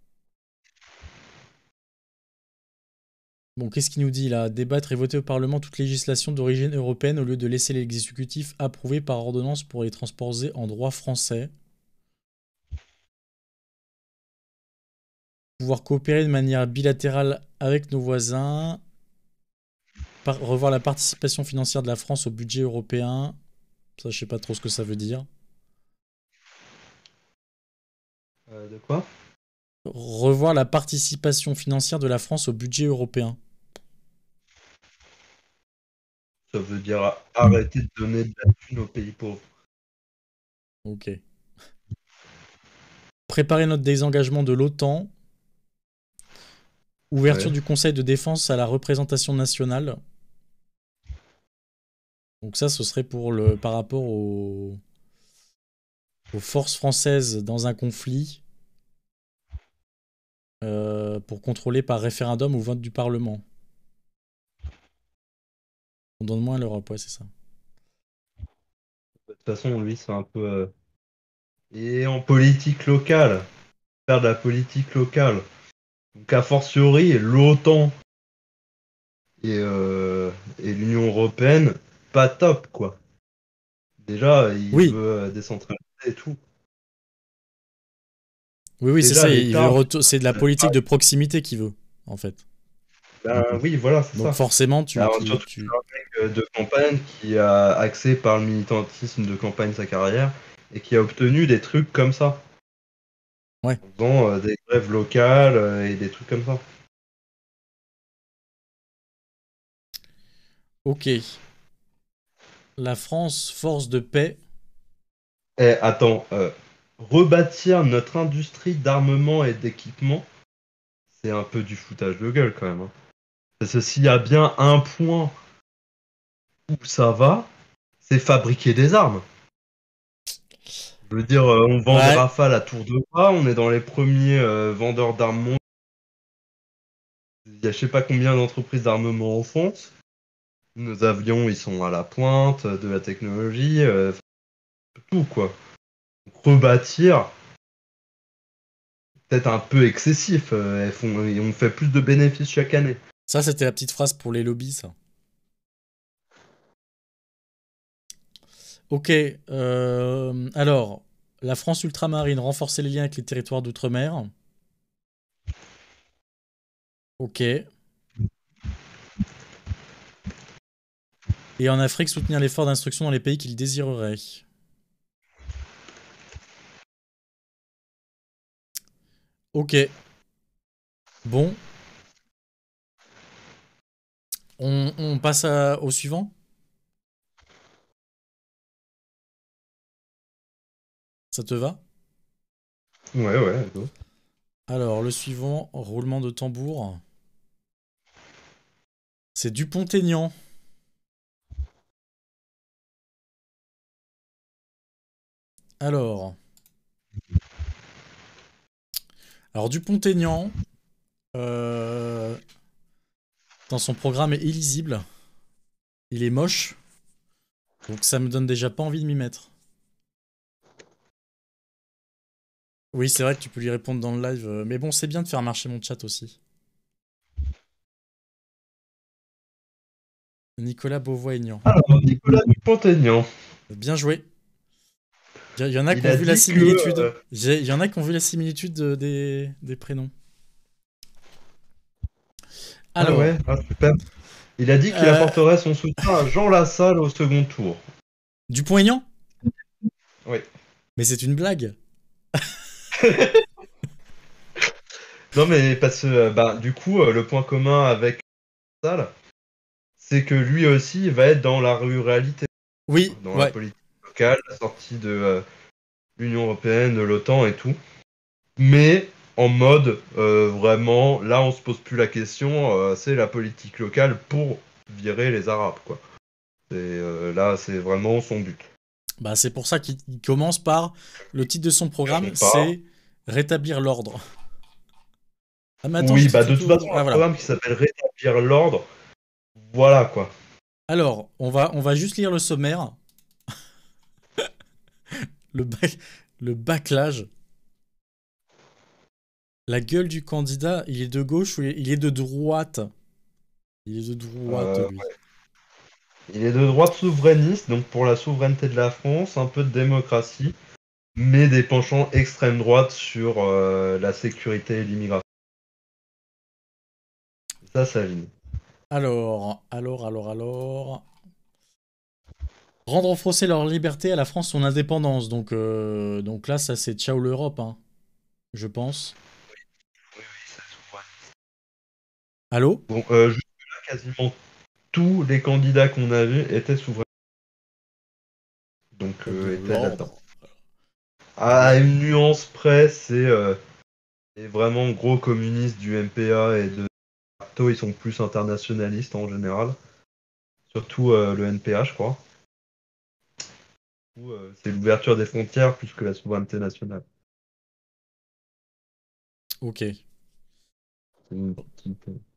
Bon, qu'est-ce qu'il nous dit là? Débattre et voter au Parlement toute législation d'origine européenne au lieu de laisser l'exécutif approuver par ordonnance pour les transposer en droit français. Pouvoir coopérer de manière bilatérale avec nos voisins. Par- revoir la participation financière de la France au budget européen. Ça, je sais pas trop ce que ça veut dire. Euh, de quoi? Revoir la participation financière de la France au budget européen. Ça veut dire arrêter de donner de la thune aux pays pauvres. Ok. Préparer notre désengagement de l'OTAN. Ouverture Ouais. du Conseil de défense à la représentation nationale. Donc ça, ce serait pour le, par rapport au- aux forces françaises dans un conflit euh, pour contrôler par référendum ou vote du Parlement. On donne moins à l'Europe, ouais, c'est ça. De toute façon, lui, c'est un peu. euh, Et en politique locale, faire de la politique locale. Donc, a fortiori, l'OTAN et, euh, et l'Union européenne, pas top, quoi. Déjà, il Oui, veut euh, décentraliser et tout. oui, oui, c'est Déjà, ça. Il veut l'État, retour- c'est de la euh, politique de proximité qu'il veut, en fait. ben oui, voilà, c'est Donc ça. forcément, tu, Alors, tu, surtout tu... un mec euh, de campagne qui a axé par le militantisme de campagne sa carrière et qui a obtenu des trucs comme ça, Ouais, en faisant euh, des grèves locales euh, et des trucs comme ça. ok. La France, force de paix. Eh, attends, euh, rebâtir notre industrie d'armement et d'équipement, c'est un peu du foutage de gueule quand même, hein. Parce que s'il y a bien un point où ça va, c'est fabriquer des armes. Je veux dire, euh, on vend des Ouais, rafales à tour de bras, on est dans les premiers euh, vendeurs d'armes mondiaux. Il y a je sais pas combien d'entreprises d'armement en France. Nos avions, ils sont à la pointe de la technologie, euh, tout quoi. Donc, rebâtir, peut-être un peu excessif. euh, elles font, on fait plus de bénéfices chaque année. ça c'était la petite phrase pour les lobbies, ça. Ok. euh, alors, la France ultramarine, renforcer les liens avec les territoires d'outre-mer. Ok. Et en Afrique, soutenir l'effort d'instruction dans les pays qu'il désirerait. Ok. Bon. On, on passe à- au suivant. Ça te va? Ouais, ouais, go. Alors, le suivant, roulement de tambour. C'est Dupont-Aignan. Alors, alors Dupont-Aignan, euh, dans son programme est illisible. Il est moche. Donc ça me donne déjà pas envie de m'y mettre. Oui, c'est vrai que tu peux lui répondre dans le live. euh, Mais bon, c'est bien de faire marcher mon chat aussi. Nicolas Beauvois-Aignan. Alors, Nicolas Dupont-Aignan, Bien joué. Il y, y en a qui il ont a vu la dit que... similitude. euh, Il y en a qui ont vu la similitude de- des, des prénoms. Ah Alors, ouais, ah, super. Il a dit qu'il euh, apporterait son soutien à Jean Lassalle au second tour. Dupont-Aignan? Oui. Mais c'est une blague. Non, mais parce que, euh, bah, du coup, euh, le point commun avec Lassalle, c'est que lui aussi il va être dans la ruralité, Oui, dans la ouais. politique locale, la sortie de euh, l'Union Européenne, de l'OTAN et tout. Mais en mode, euh, vraiment, là on se pose plus la question, euh, c'est la politique locale pour virer les Arabes, quoi. Et euh, là, c'est vraiment son but. Bah, c'est pour ça qu'il il commence par le titre de son programme, Iront pas. c'est rétablir l'ordre. Ah mais attends, j'ai Oui, dit bah de tout toute au... façon, Ah un voilà. programme qui s'appelle Rétablir l'ordre, voilà quoi. Alors, on va, on va juste lire le sommaire. Le, bac- le bâclage. La gueule du candidat, il est de gauche ou il est il est de droite? Il est de droite, Euh, lui. il est de droite souverainiste, donc pour la souveraineté de la France, un peu de démocratie, mais des penchants extrême droite sur euh, la sécurité et l'immigration. Ça, ça ligne. Alors, alors, alors, alors... Rendre aux leur liberté, à la France son indépendance. Donc, euh, donc là, ça c'est ciao l'Europe, hein, je pense. Oui, oui, c'est souverainiste. Allô? Bon, euh, jusque-là, quasiment tous les candidats qu'on a vus étaient souverains, donc De euh, étaient là-dedans. l'ordre. À une nuance près, c'est euh, les vraiment gros communistes du M P A et de Arto, ils sont plus internationalistes en général. Surtout euh, le N P A, je crois. Où, euh, c'est l'ouverture des frontières plus que la souveraineté nationale. Ok. C'est une petite, euh,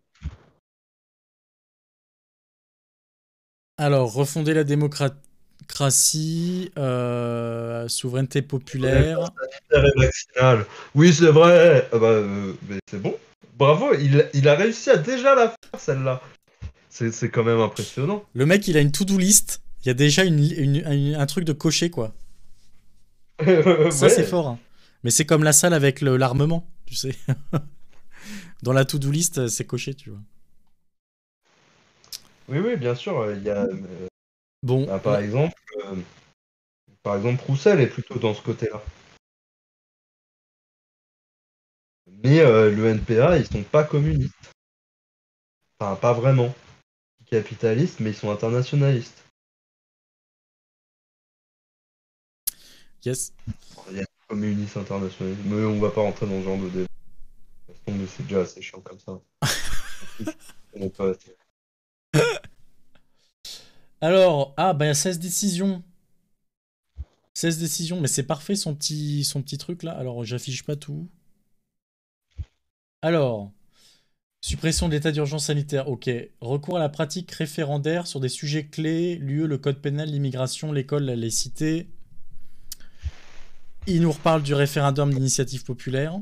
Alors, refonder la démocratie, euh, souveraineté populaire. sanitaire et vaccinale. Oui, c'est vrai. Ah bah, euh, mais c'est bon. Bravo, il, il a réussi à déjà la faire, celle-là. C'est c'est quand même impressionnant. Le mec, il a une to-do list. Il y a déjà une, une- une- un truc de cocher, quoi. Ça, c'est Ouais. fort, hein. Mais c'est comme la salle avec le- l'armement, tu sais. Dans la to-do list, c'est coché, tu vois. Oui, oui, bien sûr. euh, Il y a, euh, Bon, bah, par là- exemple, euh, par exemple, Roussel est plutôt dans ce côté-là. Mais euh, le N P A, ils sont pas communistes. Enfin, pas vraiment. Capitalistes, mais ils sont internationalistes. yes. Il y a des communistes internationalistes. Mais on va pas rentrer dans ce genre de débat. Mais c'est déjà assez chiant comme ça. On est pas assez- Alors, ah, bah, il y a seize décisions. seize décisions, mais c'est parfait son petit, son petit truc là. Alors, j'affiche pas tout. Alors, suppression de l'état d'urgence sanitaire, ok. Recours à la pratique référendaire sur des sujets clés, l'U E, le code pénal, l'immigration, l'école, la laïcité. Il nous reparle du référendum d'initiative populaire.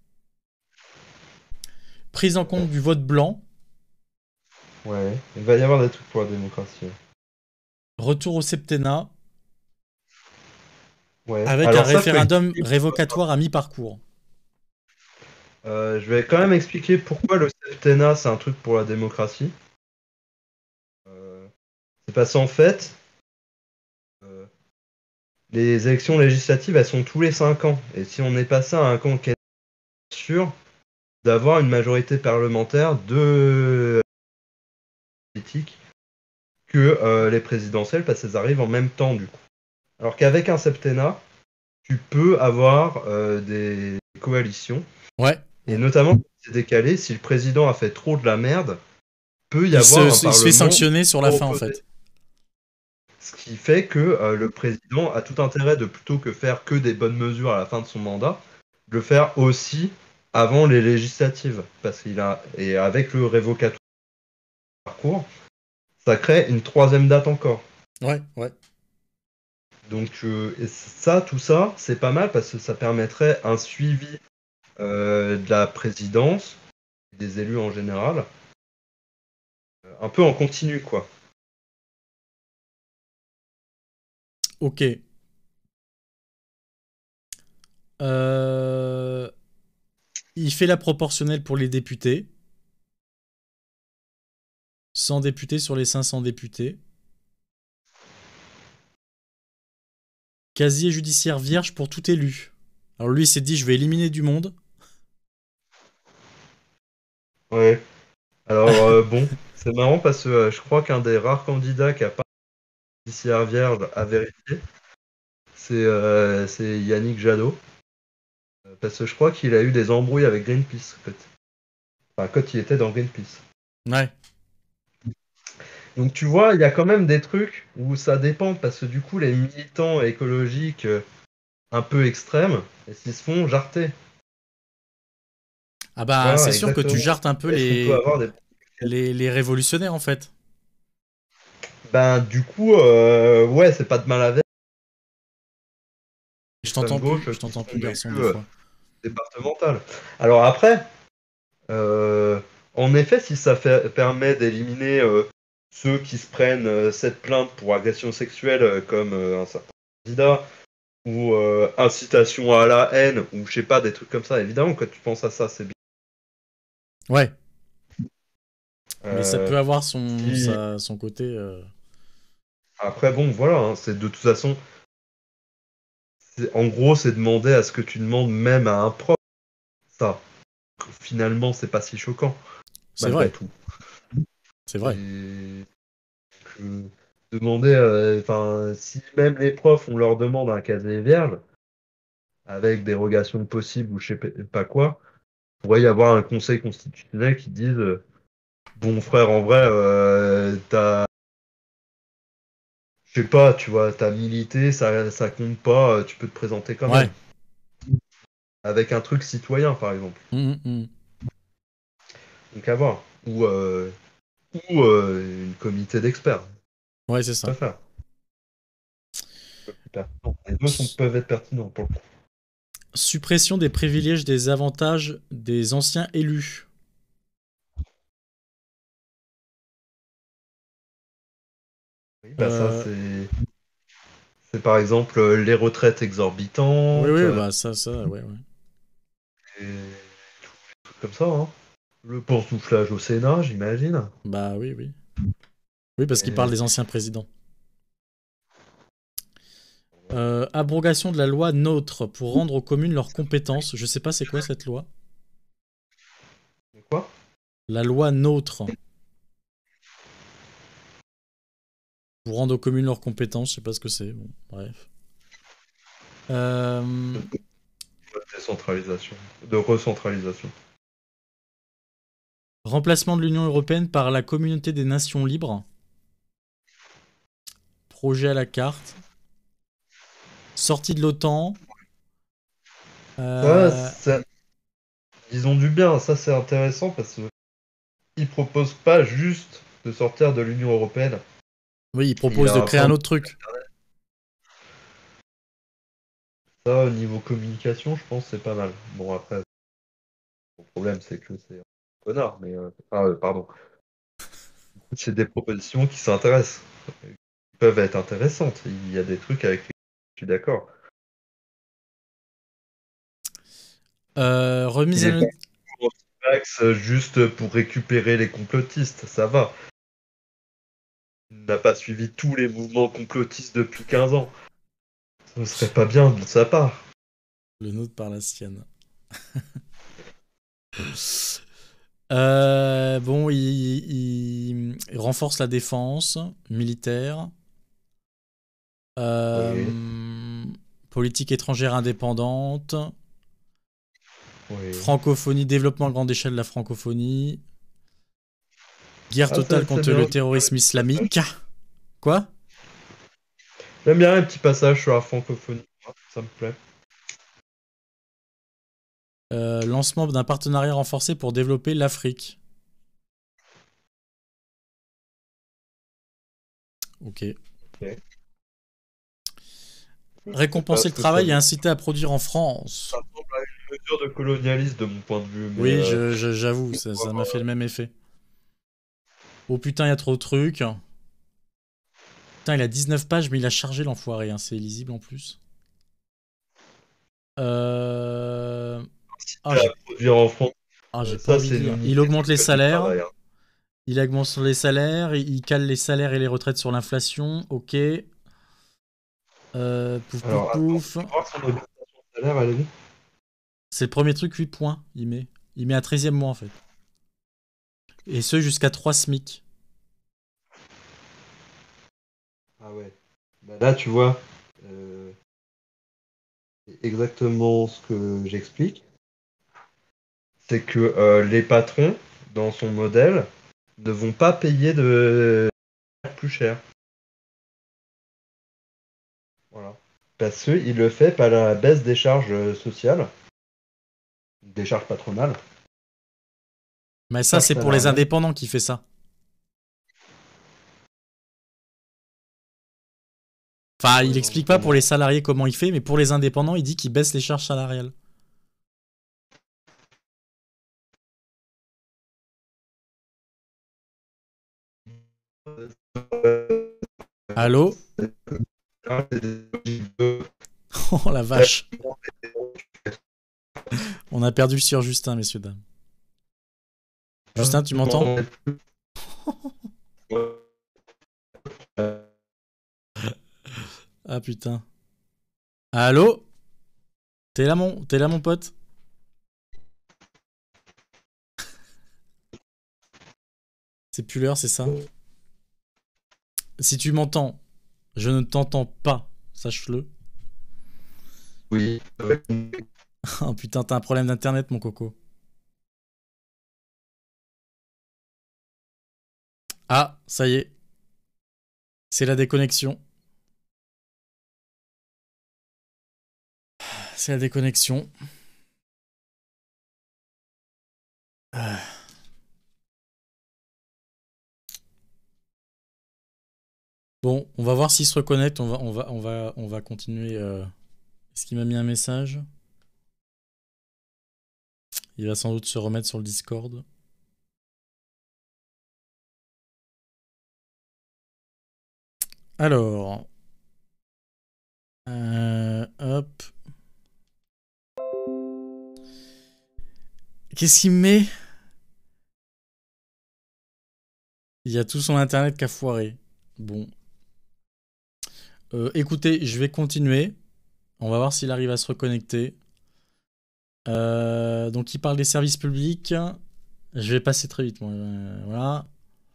Prise en compte du vote blanc. Ouais, il va y avoir des trucs pour la démocratie. Retour au septennat. Ouais. avec un Alors ça, faut référendum expliquer. révocatoire à mi-parcours. Euh, je vais quand même expliquer pourquoi le septennat, c'est un truc pour la démocratie. Euh, c'est parce qu'en fait, euh, les élections législatives, elles sont tous les cinq ans. Et si on est passé à un quinquennat sûr d'avoir une majorité parlementaire de politique que euh, les présidentielles, parce qu'elles arrivent en même temps du coup. Alors qu'avec un septennat, tu peux avoir euh, des coalitions, Ouais, et ouais. notamment si c'est décalé, si le président a fait trop de la merde, peut y Il se, avoir un il se fait parlement sanctionner sur la fin, en opposé. fait. Ce qui fait que euh, le président a tout intérêt de plutôt que faire que des bonnes mesures à la fin de son mandat, de le faire aussi avant les législatives. Parce qu'il a et avec le révocatoire parcours, ça crée une troisième date encore. Ouais, ouais. Donc euh, et ça, tout ça, c'est pas mal parce que ça permettrait un suivi euh, de la présidence, des élus en général, euh, un peu en continu, quoi. Ok. Euh, Il fait la proportionnelle pour les députés. cent députés sur les cinq cents députés. Casier judiciaire vierge pour tout élu. Alors lui, il s'est dit, je vais éliminer du monde. Ouais. Alors euh, bon, c'est marrant parce que euh, je crois qu'un des rares candidats qui a pas de judiciaire vierge à vérifier, c'est euh, c'est Yannick Jadot. Euh, Parce que je crois qu'il a eu des embrouilles avec Greenpeace, quand, enfin, quand il était dans Greenpeace. Ouais. Donc tu vois, il y a quand même des trucs où ça dépend, parce que du coup, les militants écologiques euh, un peu extrêmes, ils se font jarter. Ah bah, c'est Voilà, sûr que tu exactement. jartes un peu Est-ce qu'on peut les, avoir des... les, les révolutionnaires, en fait. Ben du coup, euh, ouais, c'est pas de mal à faire. Je Extrême t'entends plus, gauche je qui t'entends sont plus, garçon, élus des euh, fois. départemental. Alors après, euh, en effet, si ça fait- permet d'éliminer euh, ceux qui se prennent euh, cette plainte pour agression sexuelle euh, comme euh, un certain candidat, ou euh, incitation à la haine, ou je sais pas, des trucs comme ça, évidemment, quand tu penses à ça, c'est bien. Ouais. Mais ça Euh, peut avoir son, si... sa- son côté. euh, Après, bon, voilà, hein, c'est de toute façon, c'est- en gros, c'est demander à ce que tu demandes même à un prof, ça. Finalement, c'est pas si choquant, C'est malgré vrai, tout. c'est vrai. Et que demander, euh, enfin, si même les profs, on leur demande un casier vierge, avec dérogation possible ou je sais pas quoi, il pourrait y avoir un conseil constitutionnel qui dise euh, bon frère, en vrai, euh, t'as, je sais pas, tu vois, t'as milité, ça, ça compte pas, euh, tu peux te présenter quand Ouais. même. Avec un truc citoyen, par exemple. Hum, hum, hum. Donc à voir. Ou, euh, ou euh, une comité d'experts. Ouais, c'est Je ça. préfère. Pertinent. Les deux sont, S- peuvent être pertinents pour le coup. Suppression des privilèges des avantages des anciens élus. Oui, bah ça, Euh, c'est. C'est par exemple euh, les retraites oui, exorbitantes, oui, euh, bah ça, ça, ouais, ouais. et trucs comme ça, hein. Le boursouflage au Sénat, j'imagine. Bah oui, oui. Oui, parce qu'il parle Et... des anciens présidents. Euh, abrogation de la loi NOTRe pour rendre aux communes leurs compétences. Je sais pas c'est quoi cette loi. Quoi? La loi NOTRe pour rendre aux communes leurs compétences. Je sais pas ce que c'est. Bon, bref. Euh, De décentralisation. De recentralisation. Remplacement de l'Union européenne par la Communauté des Nations libres. Projet à la carte. Sortie de l'OTAN. Ça, Euh, ça, disons du bien, ça c'est intéressant parce qu'ils proposent pas juste de sortir de l'Union européenne. Oui, il Il y propose de a un créer plan un de autre truc. ça au niveau communication, je pense que c'est pas mal. Bon après, le problème c'est que c'est un connard, mais euh, ah, euh, pardon. C'est des propositions qui s'intéressent, qui peuvent être intéressantes. Il y a des trucs avec lesquels je suis d'accord. Euh, remise Il à est pas no- anti-vax juste pour récupérer les complotistes, ça va. Il n'a pas suivi tous les mouvements complotistes depuis quinze ans. Ce serait pas bien de sa part. le nôtre par la sienne. Euh, bon, il, il- il renforce la défense militaire. Oui, Euh, politique étrangère indépendante. oui. Francophonie, développement à grande échelle de la francophonie. Guerre Ah, totale c'est c'est contre bien. le terrorisme islamique. Quoi? J'aime bien les petits passages sur la francophonie. Ça me plaît. Euh, lancement d'un partenariat renforcé pour développer l'Afrique. Ok. Ok. Je sais pas Récompenser ce le que ça travail et veut dire. inciter à produire en Ça France. ressemble à une mesure de colonialisme de mon point de vue, mais Oui, euh, je- je- j'avoue, ça ça m'a fait le même effet. Oh putain, il y a trop de trucs. Putain, il a dix-neuf pages, mais il a chargé l'enfoiré, hein, c'est illisible en plus. Euh... Ah, à j'ai produire en France, ah, j'ai euh, pas ça envie de c'est lire. limité Il sur augmente le les code du salaires. travail, hein. Il augmente sur les salaires. Il il cale les salaires et les retraites sur l'inflation. Ok. Euh, pouf, pouf, Alors attends, pouf. tu vois son augmentation de salaire, elle est où? C'est le premier truc, huit points, il met. Il met un treizième mois en fait. Et ce jusqu'à trois SMIC. Ah ouais. Bah là, tu vois, euh, c'est exactement ce que j'explique. C'est que euh, les patrons, dans son modèle, ne vont pas payer de plus cher. Voilà. Parce qu'il le fait par la baisse des charges euh, sociales, des charges patronales, Mais des ça, charges c'est pour les salariales. indépendants qui fait ça. Enfin, Ouais, il non, explique pas pour notamment. les salariés comment il fait, mais pour les indépendants, il dit qu'il baisse les charges salariales. Allô? Oh la vache. On a perdu le sieur Justin, messieurs, dames. Justin, tu m'entends? Ah putain. Allô? T'es là, mon, t'es là, mon pote? C'est plus l'heure, c'est ça? Si tu m'entends, je ne t'entends pas, sache-le. Oui. Oh putain, t'as un problème d'internet, mon coco. Ah, ça y est. C'est la déconnexion. C'est la déconnexion. Ah. Bon, on va voir s'il se reconnecte. On va, on va, on va, on va continuer. euh. Est-ce qu'il m'a mis un message? Il va sans doute se remettre sur le Discord. Alors, euh, hop. Qu'est-ce qu'il me met? Il y a tout son internet qui a foiré. Bon. Euh, écoutez, je vais continuer. On va voir s'il arrive à se reconnecter. Euh, donc, il parle des services publics. Je vais passer très vite. Moi. Euh, voilà.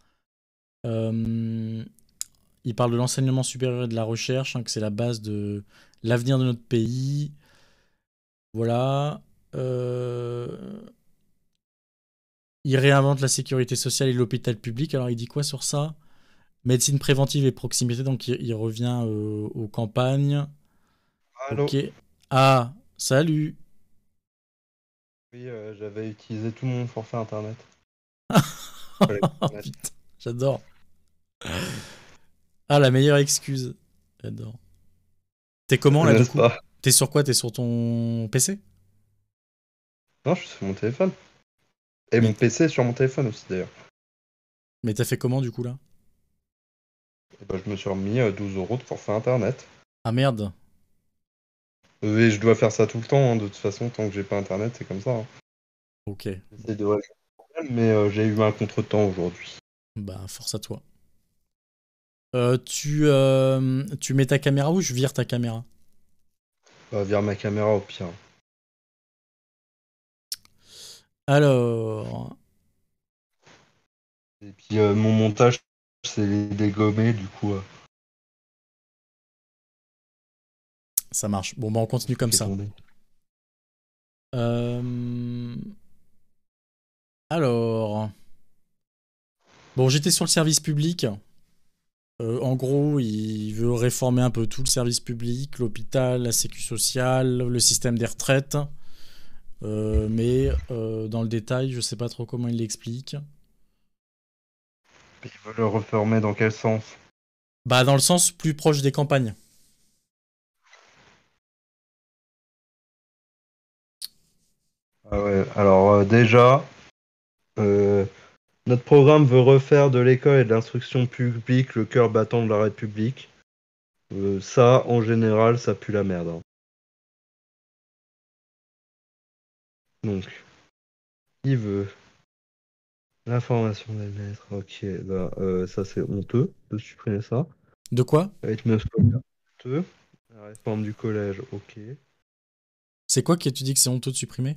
Euh, il parle de l'enseignement supérieur et de la recherche, hein, que c'est la base de l'avenir de notre pays. Voilà. Euh, il réinvente la sécurité sociale et l'hôpital public. Alors, il dit quoi sur ça? Médecine préventive et proximité. Donc, il, il revient euh, aux campagnes. Allô? Ok. Ah, salut. Oui, euh, j'avais utilisé tout mon forfait internet. Fallait Oh, le mettre. putain, j'adore. Ah, la meilleure excuse. J'adore. T'es comment là du N'est-ce coup? pas? T'es sur quoi? T'es sur ton P C? Non, je suis sur mon téléphone. Et Mais, mon P C est sur mon téléphone aussi d'ailleurs. mais t'as fait comment du coup là? Et ben, je me suis remis euh, douze euros de forfait internet. Ah merde. Et je dois faire ça tout le temps, hein, de toute façon, tant que j'ai pas internet, c'est comme ça, hein. Ok, J'essaie de régler le problème, mais euh, j'ai eu un contretemps aujourd'hui. bah force à toi. Euh, tu, euh, tu mets ta caméra ou je vire ta caméra? Bah, via ma caméra au pire. Alors, Et puis euh, mon montage, c'est les dégommer, du coup, euh, ça marche. Bon, bah on continue comme c'est ça. tombé. Euh, Alors, bon, j'étais sur le service public. Euh, en gros, il veut réformer un peu tout le service public, l'hôpital, la sécu sociale, le système des retraites. Euh, mais euh, dans le détail, je sais pas trop comment il l'explique. Il veut le refermer dans quel sens? Bah, dans le sens plus proche des campagnes. Ah ouais, alors euh, déjà, euh, notre programme veut refaire de l'école et de l'instruction publique le cœur battant de la République. Euh, ça, en général, ça pue la merde, hein. Donc, il veut l'information des maîtres. Ok, bah, euh, ça c'est honteux de supprimer ça. De quoi? Rythme scolaire, honteux. La réforme du collège, ok. C'est quoi que tu dis que c'est honteux de supprimer?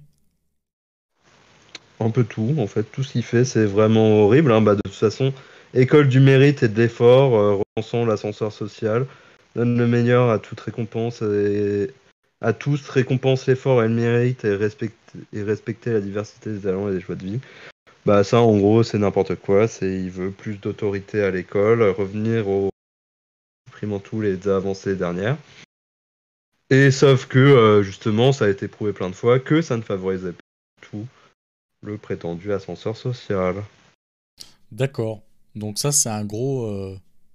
Un peu tout, en fait, tout ce qu'il fait, c'est vraiment horrible, hein. Bah, de toute façon, école du mérite et de l'effort, euh, repensons l'ascenseur social, donne le meilleur à toute récompense et à tous, récompense l'effort et le mérite et respecte et respecter la diversité des talents et des choix de vie. Bah ça, en gros, c'est n'importe quoi. C'est il veut plus d'autorité à l'école, revenir au supprimant tous les avancées dernières. Et sauf que euh, justement, ça a été prouvé plein de fois que ça ne favorisait pas tout le prétendu ascenseur social. D'accord. Donc ça, c'est un gros, euh,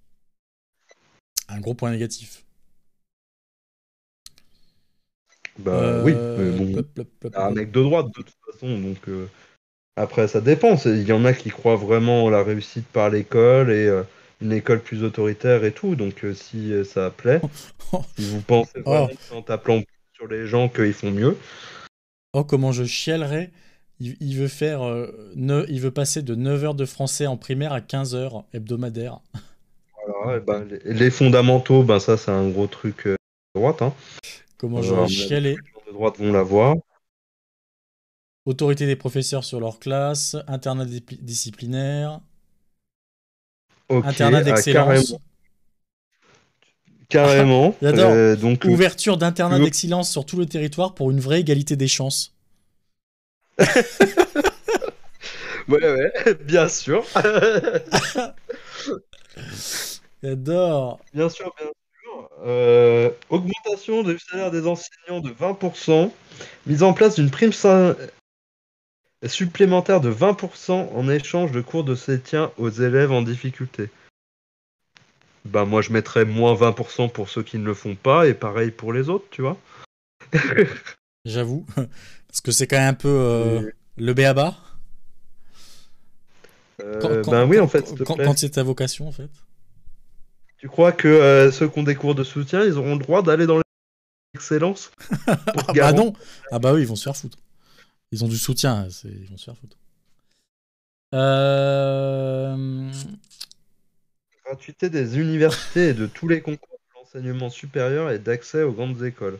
un gros point négatif. Bah oui, mais Euh, bon, plop, plop, plop, un plop. mec de droite de toute façon, donc euh, après ça dépend. c'est- Il y en a qui croient vraiment à la réussite par l'école et euh, une école plus autoritaire et tout. Donc euh, si euh, ça plaît, si vous pensez vraiment Oh, que c'est en tapant sur les gens qu'ils font mieux. oh, comment je chialerais. Il, il veut faire, euh, ne- il veut passer de neuf heures de français en primaire à quinze heures hebdomadaires. Voilà, et ben, les, les fondamentaux, ben ça c'est un gros truc euh, de droite, hein. Comment Euh, à j'aurais mon avis, tous chialé. les gens de droite vont l'avoir. Autorité des professeurs sur leur classe, internat dipli- disciplinaire, Ok, internat ah, d'excellence. carrément, carrément. J'adore. Euh, donc, euh, Ouverture d'internat tu- d'excellence sur tout le territoire pour une vraie égalité des chances. ouais, ouais, bien sûr. J'adore. Bien sûr, bien sûr. Euh, augmentation du salaire des enseignants de vingt pour cent. Mise en place d'une prime sa- supplémentaire de vingt pour cent en échange de cours de soutien aux élèves en difficulté. Bah moi je mettrais moins vingt pour cent pour ceux qui ne le font pas et pareil pour les autres, tu vois. J'avoue. Parce que c'est quand même un peu euh, Et, le béaba. Quand, euh, quand, ben oui, en quand, fait, s'il te quand, plaît. quand c'est ta vocation, en fait. Tu crois que euh, ceux qui ont des cours de soutien, ils auront le droit d'aller dans l'excellence pour Ah bah garant non. Ah bah oui, ils vont se faire foutre. Ils ont du soutien, c'est- ils vont se faire foutre. Euh... gratuité des universités et de tous les concours de l'enseignement supérieur et d'accès aux grandes écoles.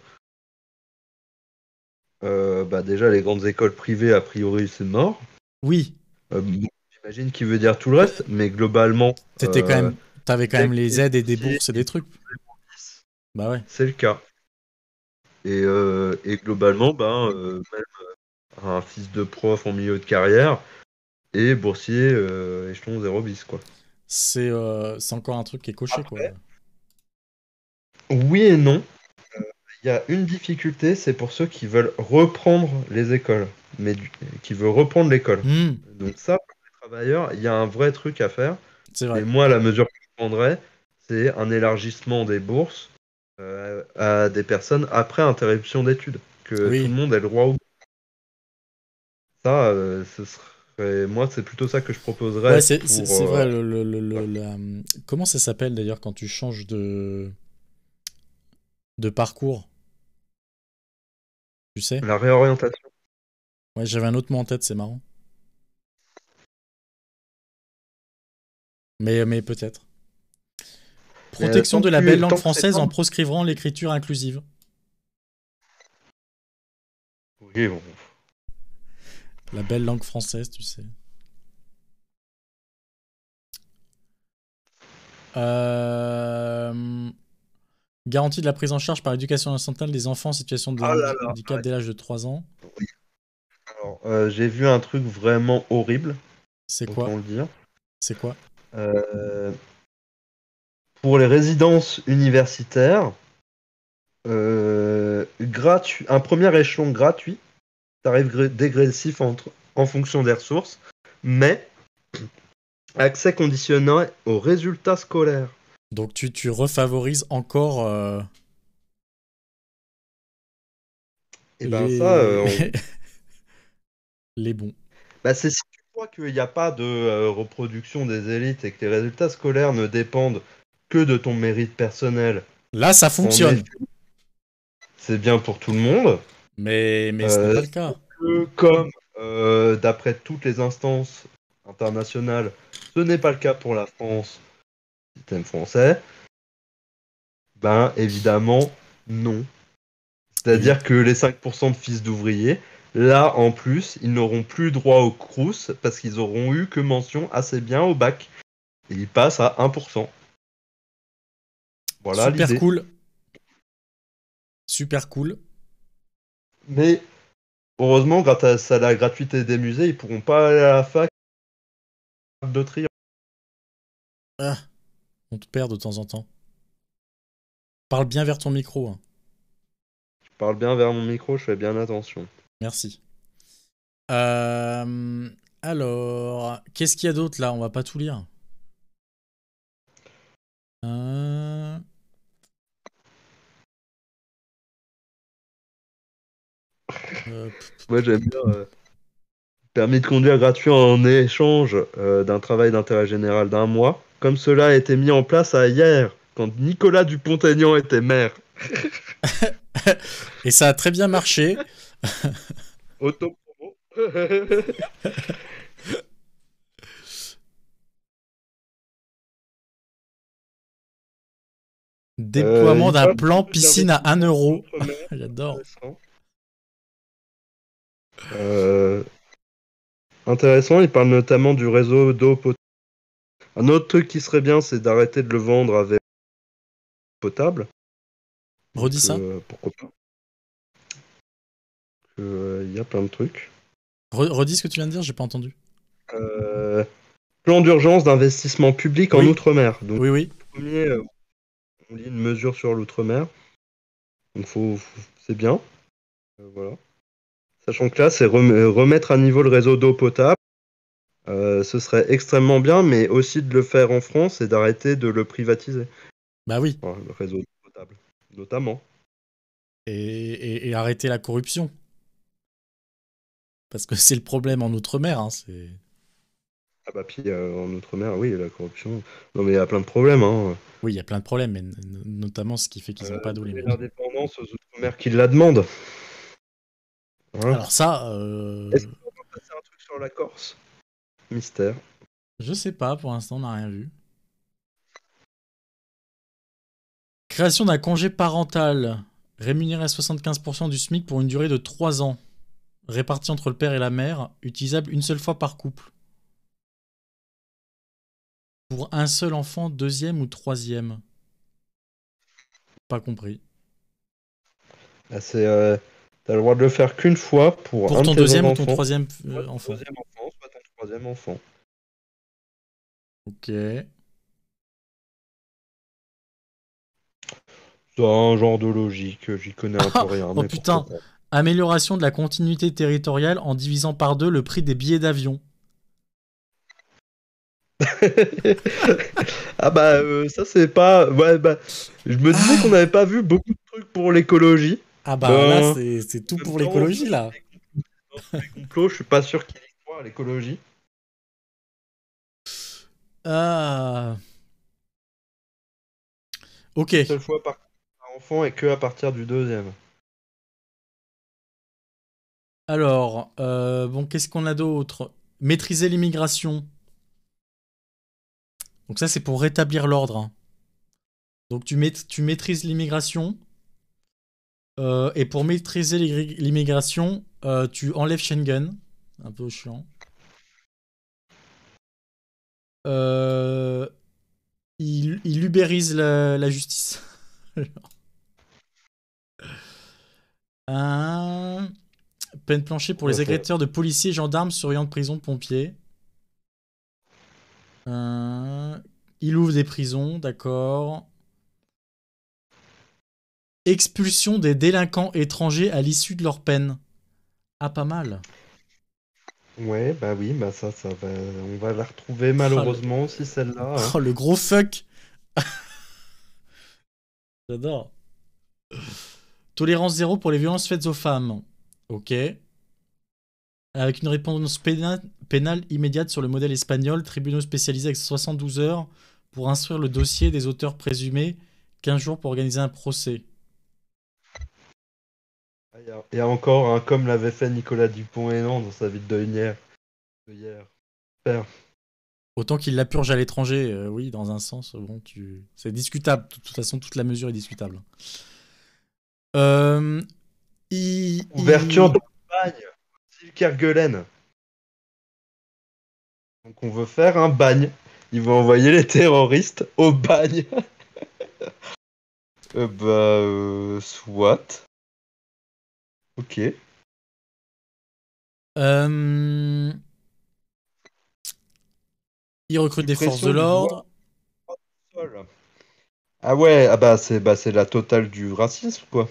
Euh, bah déjà, les grandes écoles privées, a priori, c'est mort. Oui, Euh, bon, j'imagine qu'il veut dire tout le reste, mais globalement, t'étais quand euh, même, t'avais quand dès même que les t'es aides et des boursier bourses et et des que trucs. Bah ouais. c'est le cas. Et, euh, et globalement, ben, euh, même un fils de prof en milieu de carrière et boursier euh, échelon zéro bis, quoi. C'est euh, c'est encore un truc qui est coché, quoi. Après, oui et non. Il y a une difficulté, c'est pour ceux qui veulent reprendre les écoles, mais du- qui veulent reprendre l'école. Hmm, Donc ça, pour les travailleurs, il y a un vrai truc à faire. c'est Et vrai. moi, la mesure que je prendrais, c'est un élargissement des bourses euh, à des personnes après interruption d'études. Que tout le Oui. monde ait le droit au... Ça, euh, ce serait... Moi, c'est plutôt ça que je Ouais, proposerais c'est c'est- pour... c'est euh, vrai. Le, le- le- le- la- Comment ça s'appelle d'ailleurs quand tu changes de, de parcours? Tu sais? La réorientation. Ouais, j'avais un autre mot en tête, c'est marrant. Mais, mais peut-être. Mais euh, Protection tant de que la belle tu, langue tant que c'est française pas... en proscrivant l'écriture inclusive. Oui, bon. La belle langue française, tu sais. Euh... Garantie de la prise en charge par l'éducation nationale des enfants en situation de Ah là handi- là. handicap dès l'âge de trois ans. Oui. Alors, euh, j'ai vu un truc vraiment horrible, C'est quoi? autant le dire. C'est quoi? Euh, pour les résidences universitaires, euh, gratu- un premier échelon gratuit, tarif gré- dégressif entre- en fonction des ressources, mais accès conditionné aux résultats scolaires. Donc tu, tu refavorises encore euh, Et ben ça, les... euh, on- les bons. bah, c'est si tu crois qu'il n'y a pas de euh, reproduction des élites et que les résultats scolaires ne dépendent que de ton mérite personnel, Là, ça en effet, fonctionne. c'est bien pour tout le monde. Mais, mais ce n'est Euh, pas le cas. que comme euh, d'après toutes les instances internationales, ce n'est pas le cas pour la France, système français, ben évidemment non. Oui. C'est-à-dire que les cinq pour cent de fils d'ouvriers, là en plus, ils n'auront plus droit au Crous parce qu'ils auront eu que mention assez bien au bac. Et ils passent à un pour cent. Voilà Super l'idée. cool. Super cool. Mais heureusement, grâce à la gratuité des musées, ils pourront pas aller à la fac de Triomphe. Ah, on te perd de temps en temps. Parle bien vers ton micro, hein. Je parle bien vers mon micro, je fais bien attention. Merci. Euh, alors, qu'est-ce qu'il y a d'autre là? On va pas tout lire. Euh, euh, Moi j'aime bien euh, permis de conduire gratuit en échange euh, d'un travail d'intérêt général d'un mois, comme cela a été mis en place à hier, quand Nicolas Dupont-Aignan était maire. Et ça a très bien marché. Autopromo. Euh, Déploiement il d'un parle plan piscine à un d'investissement en euro. outre-mer, J'adore. intéressant. Euh, intéressant, il parle notamment du réseau d'eau potable. Un autre truc qui serait bien, c'est d'arrêter de le vendre avec potable. Redis Donc ça. euh, pourquoi pas. Euh, Il y a plein de trucs. Re- redis ce que tu viens de dire, j'ai pas entendu. Euh, plan d'urgence d'investissement public en Oui, outre-mer. Donc oui, oui. premier, euh, on lit une mesure sur l'outre-mer. Donc faut, faut- c'est bien. Euh, voilà. Sachant que là, c'est rem- remettre à niveau le réseau d'eau potable. Euh, ce serait extrêmement bien, mais aussi de le faire en France et d'arrêter de le privatiser. Bah oui. Voilà, le réseau d'eau potable, notamment. Et, et- et arrêter la corruption. Parce que c'est le problème en outre-mer, hein, c'est... Ah bah puis euh, en outre-mer, oui, la corruption. Non mais il y a plein de problèmes. Hein. Oui, il y a plein de problèmes, mais n- notamment ce qui fait qu'ils n'ont Euh, pas d'eau, les donner mecs. l'indépendance aux outre-mer qui la demandent. Voilà. Alors ça, euh, Est-ce qu'on va passer un truc sur la Corse? Mystère. je sais pas, pour l'instant, on n'a rien vu. Création d'un congé parental, rémunéré à soixante-quinze pour cent du SMIC pour une durée de trois ans, réparti entre le père et la mère, utilisable une seule fois par couple. Pour un seul enfant, deuxième ou troisième? Pas compris. Ah, c'est, euh, t'as le droit de le faire qu'une fois pour Pour un de ton tes deuxième ou ton enfants. troisième Soit euh, ton enfant? deuxième enfant, soit ton troisième enfant. Ok. C'est un genre de logique, j'y connais un peu Ah, rien, oh mais pourquoi putain! pas. Amélioration de la continuité territoriale en divisant par deux le prix des billets d'avion. Ah bah euh, ça c'est pas. Ouais bah je me disais qu'on Ah, n'avait pas vu beaucoup de trucs pour l'écologie. ah bah là, Ben c'est c'est tout en même pour temps, l'écologie, là. dans tous les complots, je suis pas sûr qu'il y croit à l'écologie. Ah. Ok. Une seule fois par, par enfant et que à partir du deuxième. Alors, euh, bon, qu'est-ce qu'on a d'autre? Maîtriser l'immigration. Donc ça, c'est pour rétablir l'ordre, hein. Donc tu, maît- tu maîtrises l'immigration. euh, et pour maîtriser l'igri- l'immigration, euh, tu enlèves Schengen. Un peu chiant. Euh, il, il ubérise la, la justice. Un... Peine planchée pour Ouais, les ça- agresseurs de policiers, gendarmes, surveillants de prison, pompiers. Un... Il ouvre des prisons, d'accord. Expulsion des délinquants étrangers à l'issue de leur peine. Ah, pas mal. ouais, bah oui, bah ça, ça va. On va la retrouver Oh, le, malheureusement aussi celle-là, hein. oh, le gros fuck. J'adore. Tolérance zéro pour les violences faites aux femmes. Ok. Avec une réponse pénale, pénale immédiate sur le modèle espagnol, tribunaux spécialisés avec soixante-douze heures pour instruire le dossier des auteurs présumés, quinze jours pour organiser un procès. Ah, Il y, a il y a encore, hein, comme l'avait fait Nicolas Dupont-Aignan dans sa ville de hier. de hier. Super. Autant qu'il la purge à l'étranger, euh, oui, dans un sens, bon, tu... c'est discutable. De toute façon, toute la mesure est discutable. Euh, il, Ouverture il- de bagne, style Kerguelen. Donc on veut faire un bagne. Ils vont envoyer les terroristes au bagne. Euh, bah, euh, soit. Ok. euh, il recrute des forces de Suppression du droit l'ordre. au sol. Ah ouais, ah bah c'est bah c'est la totale du racisme, quoi.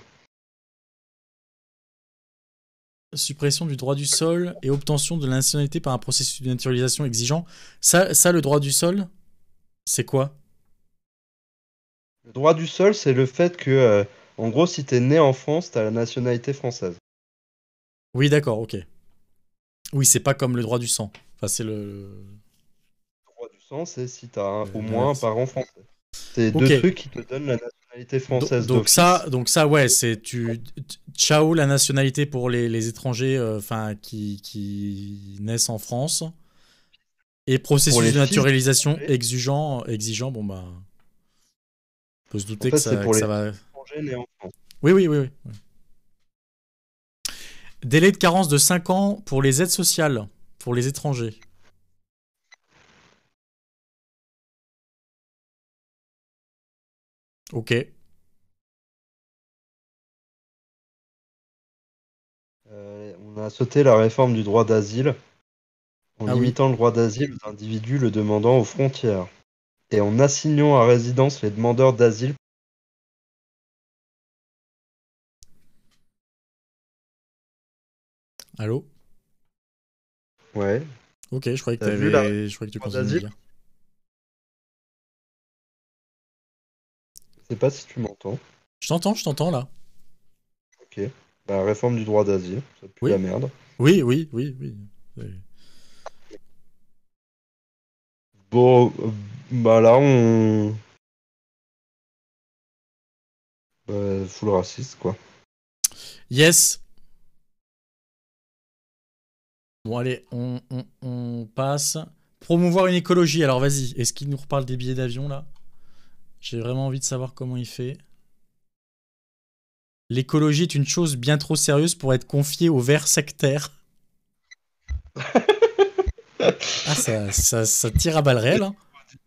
Suppression du droit du sol et obtention de la nationalité par un processus de naturalisation exigeant. Ça, ça le droit du sol, c'est quoi? Le droit du sol, c'est le fait que, euh, en gros, si t'es né en France, t'as la nationalité française. Oui, d'accord, ok. Oui, c'est pas comme le droit du sang. Enfin, c'est le Le droit du sang, c'est si t'as un- au le- moins un l'inverse. parent français. C'est deux Ok. trucs qui te donnent la nationalité Do- française Donc ça, d'office. donc ça, ouais, c'est tu t- ciao la nationalité pour les, les étrangers, euh, enfin qui, qui naissent en France et Pour processus les de fils naturalisation d'étrangers, exigeant, exigeant. Bon bah, on peut se en douter que fait, c'est ça, pour que les ça fils va. d'étrangers nés en France. Oui, oui, oui, oui. Ouais. Délai de carence de cinq ans pour les aides sociales pour les étrangers. Ok. Euh, on a sauté la réforme du droit d'asile en Ah oui. limitant le droit d'asile aux individus le demandant aux frontières et en assignant à résidence les demandeurs d'asile. Allô. Ouais, Ok, je croyais que t'as vu la réforme t'avais, je croyais que tu du droit continuais de d'asile? dire. Je sais pas si tu m'entends. Je t'entends, je t'entends là. Ok. Bah, réforme du droit d'asile, ça pue la Oui, merde. oui, oui, oui, oui. C'est- Bon, euh, bah là, on. Bah, full raciste, quoi. Yes. Bon, allez, on, on- on passe. Promouvoir une écologie. Alors, vas-y. Est-ce qu'il nous reparle des billets d'avion, là? J'ai vraiment envie de savoir comment il fait. L'écologie est une chose bien trop sérieuse pour être confiée aux vers sectaires. Ah, ça, ça, ça tire à balles réelles, hein.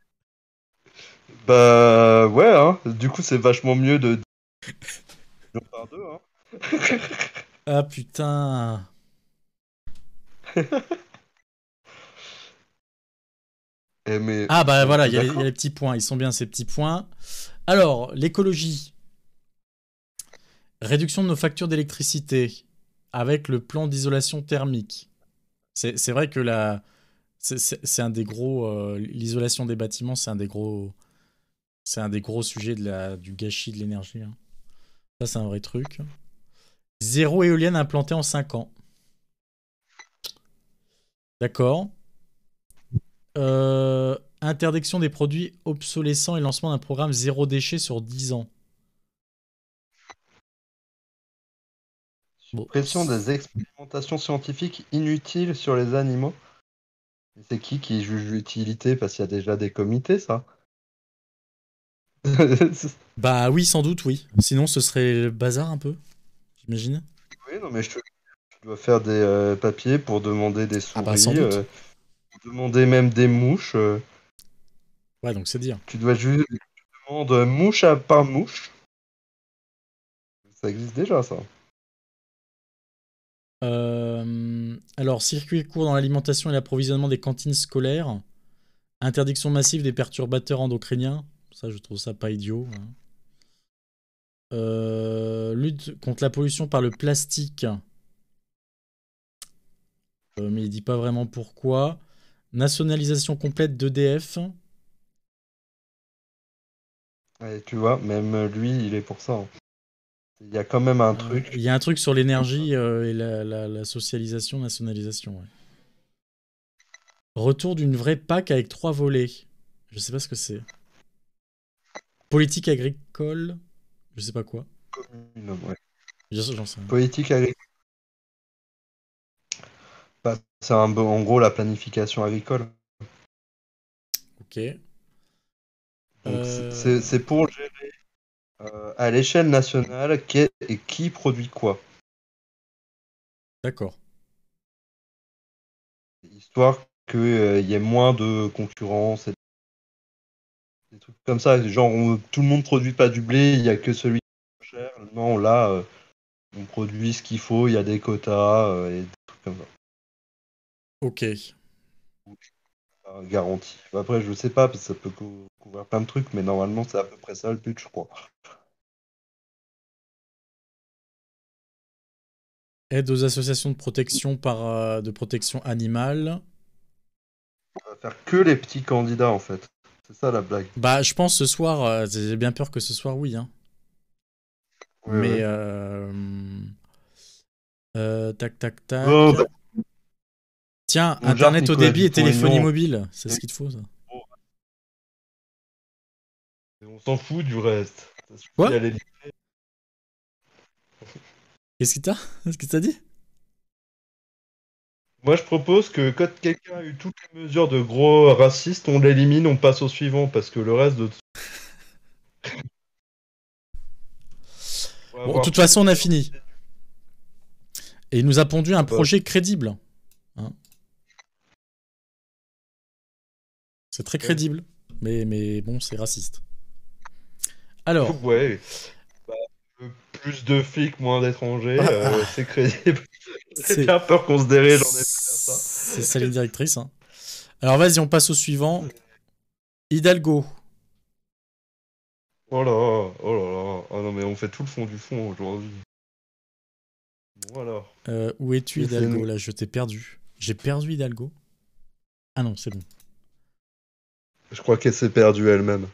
Bah, ouais, hein. Du coup, c'est vachement mieux de diviser par deux, hein. Ah, putain. Eh, mais Ah, bah on voilà, était il y, a les- il y a d'accord? les petits points. Ils sont bien, ces petits points. Alors, l'écologie. Réduction de nos factures d'électricité avec le plan d'isolation thermique. C'est c'est vrai que la, c'est c'est- c'est un des gros. euh, L'isolation des bâtiments, c'est un des gros. C'est un des gros sujets de la, du gâchis de l'énergie, hein. Ça, c'est un vrai truc. Zéro éolienne implantée en cinq ans. D'accord. Euh, interdiction des produits obsolescents et lancement d'un programme zéro déchet sur dix ans. Bon, Suppression c'est- des expérimentations scientifiques inutiles sur les animaux. Et c'est qui qui juge l'utilité? Parce qu'il y a déjà des comités, ça. bah oui, sans doute, oui. Sinon, ce serait le bazar un peu, j'imagine. Oui, non, mais je te- tu dois faire des euh, papiers pour demander des Ah bah sans souris, doute. euh, pour demander même des mouches. euh, Ouais, donc c'est dire. tu dois juste demander mouche à par mouche. Ça existe déjà, ça. Euh, alors, circuit court dans l'alimentation et l'approvisionnement des cantines scolaires. Interdiction massive des perturbateurs endocriniens. Ça, je trouve ça pas idiot, hein. Euh, lutte contre la pollution par le plastique. Euh, mais il dit pas vraiment pourquoi. Nationalisation complète d'E D F. Et tu vois, même lui, il est pour ça, hein. Il y a quand même un Euh, truc. Il y a un truc sur l'énergie euh, et la, la- la socialisation, nationalisation. Ouais. Retour d'une vraie P A C avec trois volets. Je sais pas ce que c'est. Politique agricole. Je sais pas quoi. commune, ouais. J'en j'en sais rien. Politique agricole. Bah, c'est un, peu- en gros la planification agricole. Ok. Donc c'est c'est- Euh, c'est pour gérer euh, à l'échelle nationale qui, est- et qui produit quoi. D'accord. Histoire qu'il y ait moins de concurrence et des trucs comme ça. Genre, on- tout le monde produit pas du blé, il y a que celui qui est cher. Non, là, euh, on produit ce qu'il faut, il y a des quotas euh, et des trucs comme ça. Ok. Euh, garanti. Après, je sais pas, parce que ça peut cou- couvrir plein de trucs, mais normalement, c'est à peu près ça le but, je crois. Aide aux associations de protection par euh, de protection animale. On va faire que les petits candidats, en fait. C'est ça la blague. Bah, je pense ce soir, euh, j'ai bien peur que ce soir, oui, hein. Ouais, Mais ouais. euh, euh, tac, tac, Oh, tac. bah, Tiens, on jarte Internet haut Nicolas débit et téléphonie Dupont-Aignan. mobile, c'est ce qu'il te faut, ça. On s'en fout du reste. Ça suffit Quoi? à l'élite. Qu'est-ce qu'il t'a? Qu'est-ce qu'il t'a dit? Moi, je propose que quand quelqu'un a eu toutes les mesures de gros racistes, on l'élimine, on passe au suivant, parce que le reste de... On va Bon, de avoir toute que façon, on des a gens... fini. Et il nous a pondu un Ah bah, projet crédible, hein. C'est très ok. crédible, mais, mais bon, c'est raciste. Alors, Ouais. Bah, euh, plus de flics, moins d'étrangers, ah, euh, ah, c'est crédible. J'ai c'est bien peur qu'on se dirige en effet vers ça. c'est sa ligne directrice, hein. Alors, vas-y, on passe au suivant. Hidalgo. Oh là, oh là là. Ah non, mais on fait tout le fond du fond aujourd'hui. Bon alors. Euh, où es-tu, Et c'est Hidalgo? une- Là, je t'ai perdu. J'ai perdu Hidalgo? Ah non, c'est bon. Je crois qu'elle s'est perdue elle-même.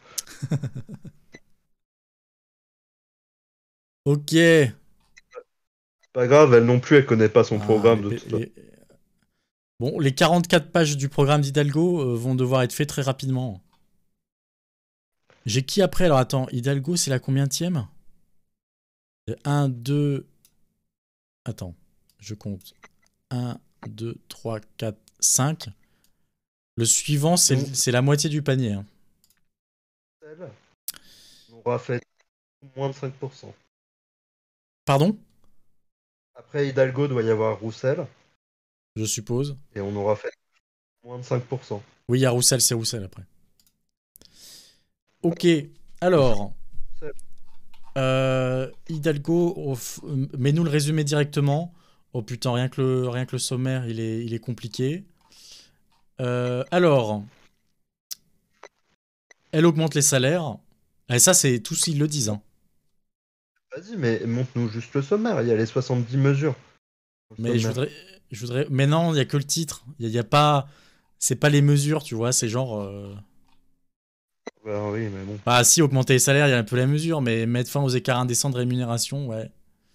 Ok. Pas grave, elle non plus, elle connaît pas son Ah, programme les, de pa- toute façon. les- Bon, les quarante-quatre pages du programme d'Hidalgo euh, vont devoir être faites très rapidement. J'ai qui après? Alors attends, Hidalgo, c'est la combientième? un, deux... Attends, je compte. un, deux, trois, quatre, cinq. Le suivant, c'est Donc, c'est la moitié du panier, hein. elle, on aura fait moins de cinq pour cent. Pardon? Après Hidalgo, doit y avoir Roussel, Je suppose. et on aura fait moins de cinq pour cent. Oui, il y a Roussel, c'est Roussel après. Voilà. Ok, alors... Roussel. Euh, Hidalgo, oh, f- euh, mets-nous le résumé directement. Oh putain, rien que le, rien que le sommaire, il est, il est compliqué. Euh, alors, elle augmente les salaires. Et ça, c'est tous, ils le disent, hein. Vas-y, mais montre-nous juste le sommaire. Il y a les soixante-dix mesures. Le Mais je sommaire. voudrais, je voudrais. Mais non, il y a que le titre. Il y, a il y a pas. C'est pas les mesures, tu vois. C'est genre. euh, Bah oui, mais bon. Bah si, augmenter les salaires, il y a un peu la mesure, mais mettre fin aux écarts indécents de rémunération, ouais.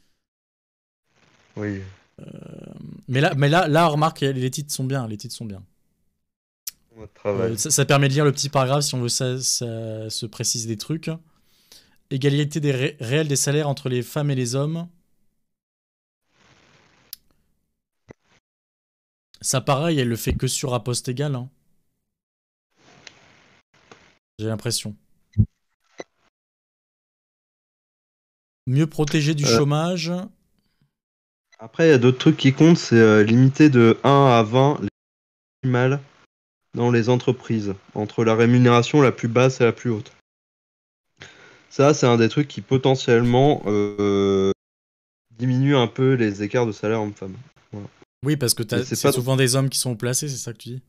Oui. Mais là, mais là, là, remarque, les titres sont bien. Les titres sont bien. Notre Euh, travail. ça, ça permet de lire le petit paragraphe si on veut ça, ça- se précise des trucs. Égalité des ré- réels des salaires entre les femmes et les hommes. Ça, pareil, elle le fait que sur à poste égal, hein, j'ai l'impression. Mieux protégé du Euh, chômage. Après, il y a d'autres trucs qui comptent, c'est euh, limiter de un à vingt les minimales dans les entreprises, entre la rémunération la plus basse et la plus haute. Ça, c'est un des trucs qui potentiellement euh, diminue un peu les écarts de salaire homme-femme. Voilà. Oui, parce que Mais t'as- c'est c'est pas souvent des hommes qui sont placés, c'est ça que tu dis?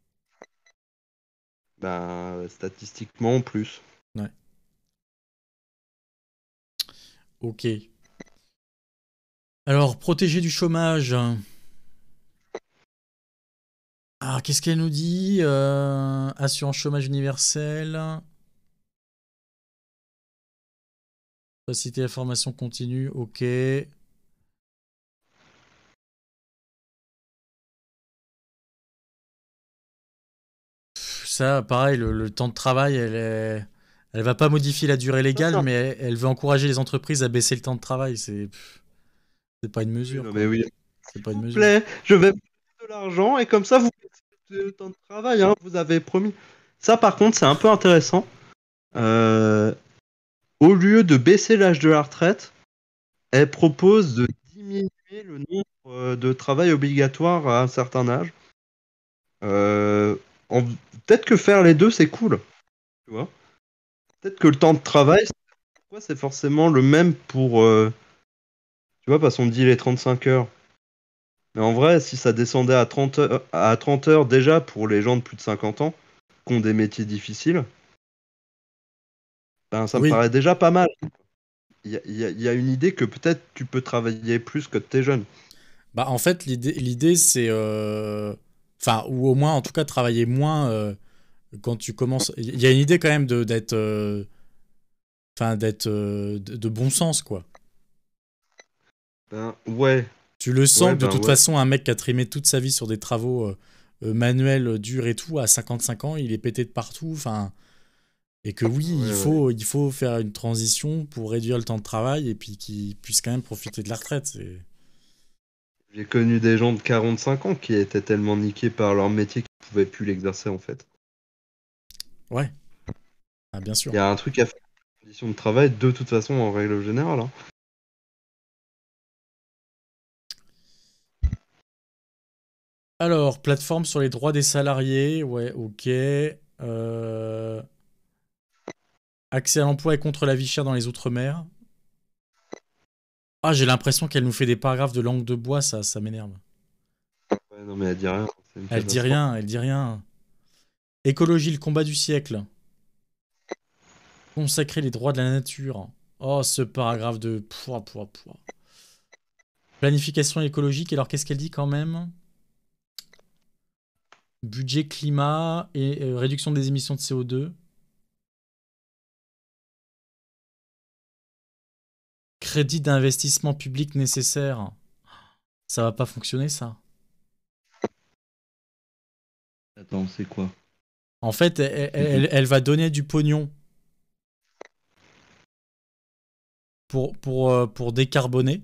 bah, statistiquement plus. Ouais. Ok. Alors, protégé du chômage. Ah, qu'est-ce qu'elle nous dit? Euh, assurance chômage universelle. Faciliter la formation continue. Ok. Ça, pareil, le, le temps de travail, elle est... Elle va pas modifier la durée Ça, c'est légale, un- mais elle, elle veut encourager les entreprises à baisser le temps de travail. C'est, c'est pas une Oui, mesure, non, mais quoi. oui. C'est S'il pas une vous mesure. plaît, je vais vous donner de l'argent et comme ça, vous faites le temps de travail, hein, vous avez promis. Ça, par contre, c'est un peu intéressant. Euh, Au lieu de baisser l'âge de la retraite, elle propose de diminuer le nombre euh, de travail obligatoire à un certain âge. Euh, en- Peut-être que faire les deux, c'est cool. Tu vois. Peut-être que le temps de travail, pourquoi c'est forcément le même pour. Euh, tu vois, parce qu'on dit les trente-cinq heures. Mais en vrai, si ça descendait à trente heures, à trente heures déjà pour les gens de plus de cinquante ans, qui ont des métiers difficiles, ben, ça me Oui. paraît déjà pas mal. Il y a, il y a- il y a une idée que peut-être tu peux travailler plus que t'es jeune. Bah, en fait, l'idée, l'idée c'est. euh, Enfin, ou au moins, en tout cas, travailler moins euh, quand tu commences. Il y a une idée quand même de, d'être. euh, Enfin, d'être. euh, de, de bon sens, quoi. Ben ouais, Tu le ouais, sens que de ben toute ouais. façon, un mec qui a trimé toute sa vie sur des travaux euh, euh, manuels euh, durs et tout, à cinquante-cinq ans, il est pété de partout. Enfin, et que oui, il Ouais, ouais. faut, il faut faire une transition pour réduire le temps de travail et puis qu'il puisse quand même profiter de la retraite. C'est... J'ai connu des gens de quarante-cinq ans qui étaient tellement niqués par leur métier qu'ils pouvaient plus l'exercer en fait. Ouais, ah, bien Il sûr. y a un truc à faire en conditions de travail de toute façon en règle générale, hein. Alors, plateforme sur les droits des salariés, ouais, ok. Euh, accès à l'emploi et contre la vie chère dans les Outre-mer. Ah, j'ai l'impression qu'elle nous fait des paragraphes de langue de bois, ça, ça m'énerve. Ouais, non mais elle dit rien, c'est une Elle dit catastrophe. rien, elle dit rien. Écologie, le combat du siècle. Consacrer les droits de la nature. Oh, ce paragraphe de... Pouah, pouah, pouah. Planification écologique, alors qu'est-ce qu'elle dit quand même? Budget climat et euh, réduction des émissions de C O deux. Crédit d'investissement public nécessaire. Ça va pas fonctionner, ça. Attends, c'est quoi? En fait, elle, elle- elle va donner du pognon pour, pour, euh, pour décarboner.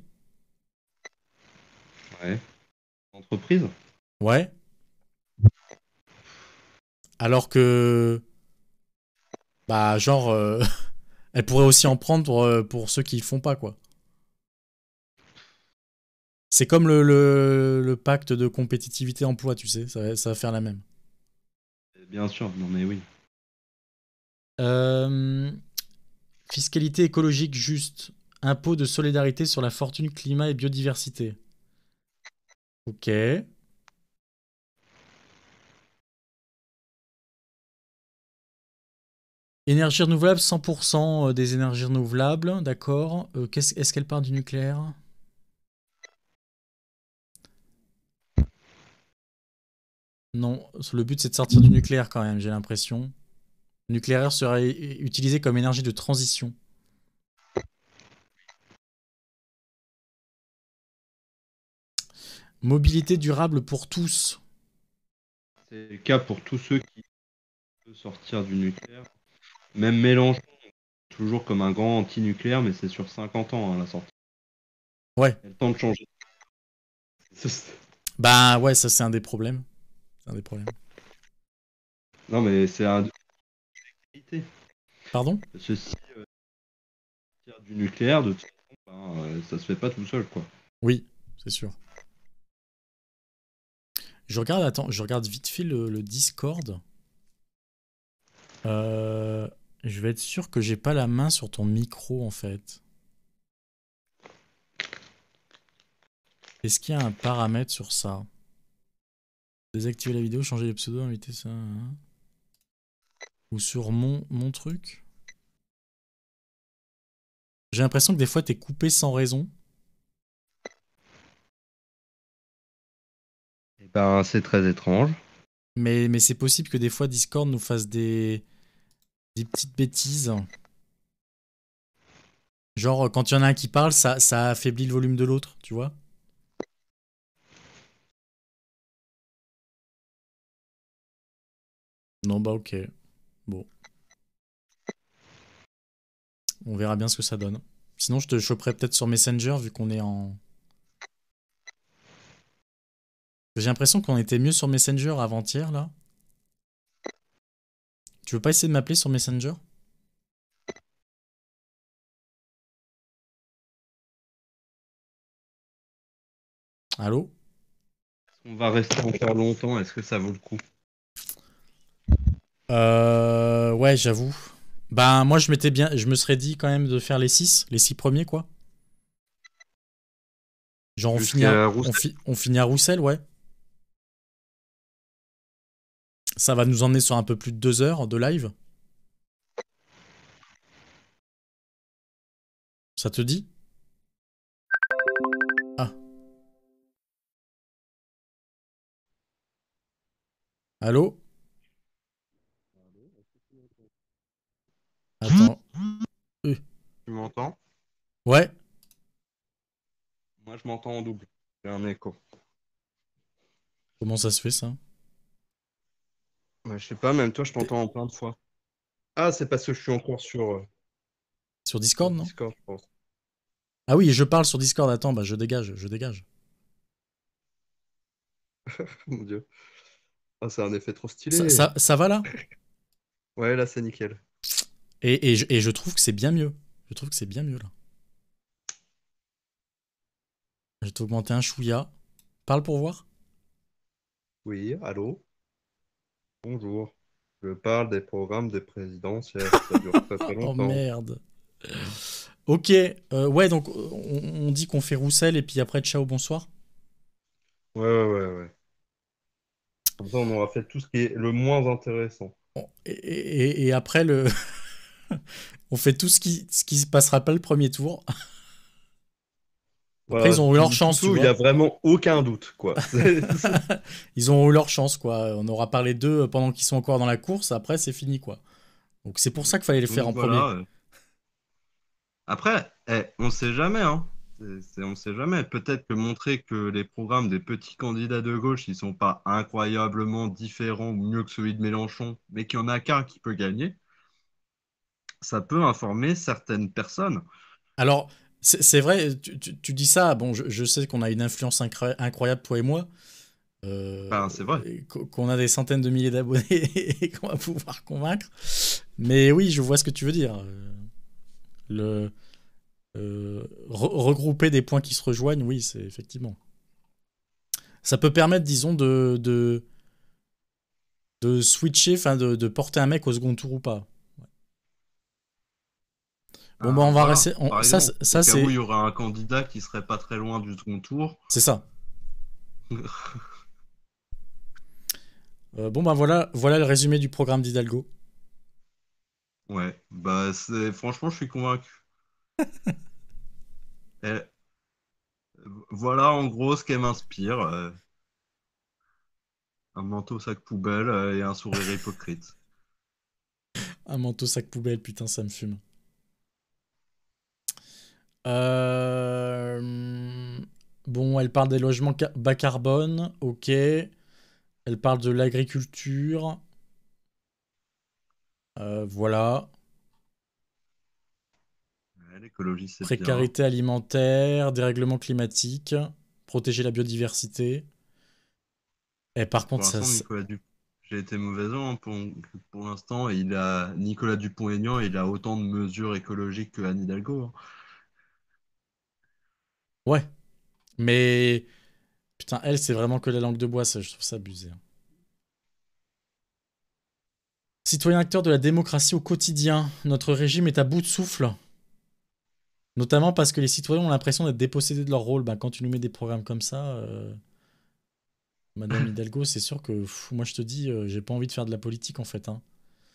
Ouais. Entreprise? Ouais. Alors que, bah, genre, euh, elle pourrait aussi en prendre pour, euh, pour ceux qui le font pas, quoi. C'est comme le, le, le pacte de compétitivité emploi, tu sais, ça, va- ça va faire la même. Bien sûr, non mais oui. Euh, fiscalité écologique juste. Impôt de solidarité sur la fortune, climat et biodiversité. Ok. Énergie renouvelable, cent pour cent des énergies renouvelables, d'accord. Euh, qu'est-ce- est-ce qu'elle parle du nucléaire? Non, le but c'est de sortir du nucléaire quand même, j'ai l'impression. Le nucléaire serait utilisé comme énergie de transition. Mobilité durable pour tous. C'est le cas pour tous ceux qui veulent sortir du nucléaire. Même Mélenchon, toujours comme un grand anti-nucléaire, mais c'est sur cinquante ans hein, la sortie. Ouais. Il y a le temps de changer. Bah ouais, ça c'est un des problèmes. C'est un des problèmes. Non, mais c'est un. Pardon? Ceci, euh, tire du nucléaire, de toute façon, ben, euh, ça se fait pas tout seul, quoi. Oui, c'est sûr. Je regarde, attends, je regarde vite fait le, le Discord. Euh, je vais être sûr que j'ai pas la main sur ton micro en fait. Est-ce qu'il y a un paramètre sur ça? Désactiver la vidéo, changer les pseudos, inviter ça. Hein. Ou sur mon, mon truc? J'ai l'impression que des fois t'es coupé sans raison. Eh ben, c'est très étrange. Mais, mais c'est possible que des fois Discord nous fasse des, des petites bêtises. Genre quand il y en a un qui parle, ça, ça affaiblit le volume de l'autre, tu vois? Non, bah ok. Bon, on verra bien ce que ça donne. Sinon, je te choperai peut-être sur Messenger vu qu'on est en. J'ai l'impression qu'on était mieux sur Messenger avant-hier là. Tu veux pas essayer de m'appeler sur Messenger? Allô? On va rester encore longtemps, est-ce que ça vaut le coup? Euh. Ouais, j'avoue. Bah, moi, je m'étais bien. Je me serais dit quand même de faire les six, les six premiers quoi. Genre, on finit à, Jusqu'à on, Roussel. fi- on finit à Roussel, ouais. Ça va nous emmener sur un peu plus de deux heures de live. Ça te dit? Ah, allô? Attends. Euh. Tu m'entends? Ouais. Moi, je m'entends en double. J'ai un écho. Comment ça se fait ça? Ouais, je sais pas, même toi, je T'es- t'entends en plein de fois. Ah, c'est parce que je suis encore sur, euh, Sur sur Discord, non? Discord, je pense. Ah oui, je parle sur Discord. Attends, bah je dégage, je dégage. Mon Dieu. Ah, c'est un effet trop Ça, stylé. ça, ça va là? Ouais, là, c'est nickel. Et, et, je, et je trouve que c'est bien mieux. Je trouve que c'est bien mieux là. Je vais t'augmenter un chouïa. Parle pour voir. Oui, allô? Bonjour. Je parle des programmes des présidentielles. Ça dure très très Oh longtemps. merde. Ok, euh, ouais, donc on, on dit qu'on fait Roussel et puis après, ciao, bonsoir. Ouais, ouais, ouais, ouais. Comme ça, on aura fait tout ce qui est le moins intéressant. Bon, Et, et- et après, le... on fait tout ce qui, ce qui se passera pas le premier tour. Après, Voilà, ils ont eu leur tout, tout, chance, tu tout, il n'y a vois. vraiment aucun doute, quoi. C'est- c'est- Ils ont eu leur chance, quoi. On aura parlé d'eux pendant qu'ils sont encore dans la course. Après, c'est fini, quoi. Donc c'est pour ça qu'il fallait le faire Donc en premier. voilà. euh. Après, eh, on sait jamais, hein. C'est, c'est- on sait jamais. Peut-être que montrer que les programmes des petits candidats de gauche, ils sont pas incroyablement différents ou mieux que celui de Mélenchon, mais qu'il y en a qu'un qui peut gagner, ça peut informer certaines personnes. Alors, c'est c'est vrai, tu, tu- tu dis ça. Bon, je, je sais qu'on a une influence incroy- incroyable, toi et moi. euh, Ben, c'est vrai. et qu- qu'on a des centaines de milliers d'abonnés et qu'on va pouvoir convaincre. Mais oui, je vois ce que tu veux dire. Euh, Le, euh, re- regrouper des points qui se rejoignent, oui, c'est effectivement. Ça peut permettre, disons, de, de, de switcher, enfin, de, de porter un mec au second tour ou pas. Bon, bah, on Ben, va voilà, rester. on- par ça, exemple, c'est- au ça cas où il c'est y aura un candidat qui serait pas très loin du second tour. c'est ça. Euh, bon, bah, voilà, voilà le résumé du programme d'Hidalgo. Ouais, bah c'est franchement, je suis convaincu. Et voilà en gros ce qu'elle m'inspire. euh, un manteau sac poubelle euh, et un sourire hypocrite. Un manteau sac poubelle, putain, ça me fume. Euh, Bon, elle parle des logements ca- bas carbone, ok. Elle parle de l'agriculture, euh, voilà. Ouais, l'écologie, c'est bien. Précarité alimentaire, dérèglement climatique, protéger la biodiversité. Et par contre, Pour ça, l'instant, ça- Nicolas Dupont, j'ai été mauvais hein, pour, pour l'instant. Il a Nicolas Dupont-Aignan, il a autant de mesures écologiques que Anne Hidalgo, hein. ouais. Mais putain, elle, c'est vraiment que la langue de bois, ça, je trouve ça abusé, hein. Citoyen acteur de la démocratie au quotidien, notre régime est à bout de souffle. Notamment parce que les citoyens ont l'impression d'être dépossédés de leur rôle. Ben, quand tu nous mets des programmes comme ça, euh, Madame Hidalgo, c'est sûr que pff, moi je te dis, euh, j'ai pas envie de faire de la politique en fait, hein.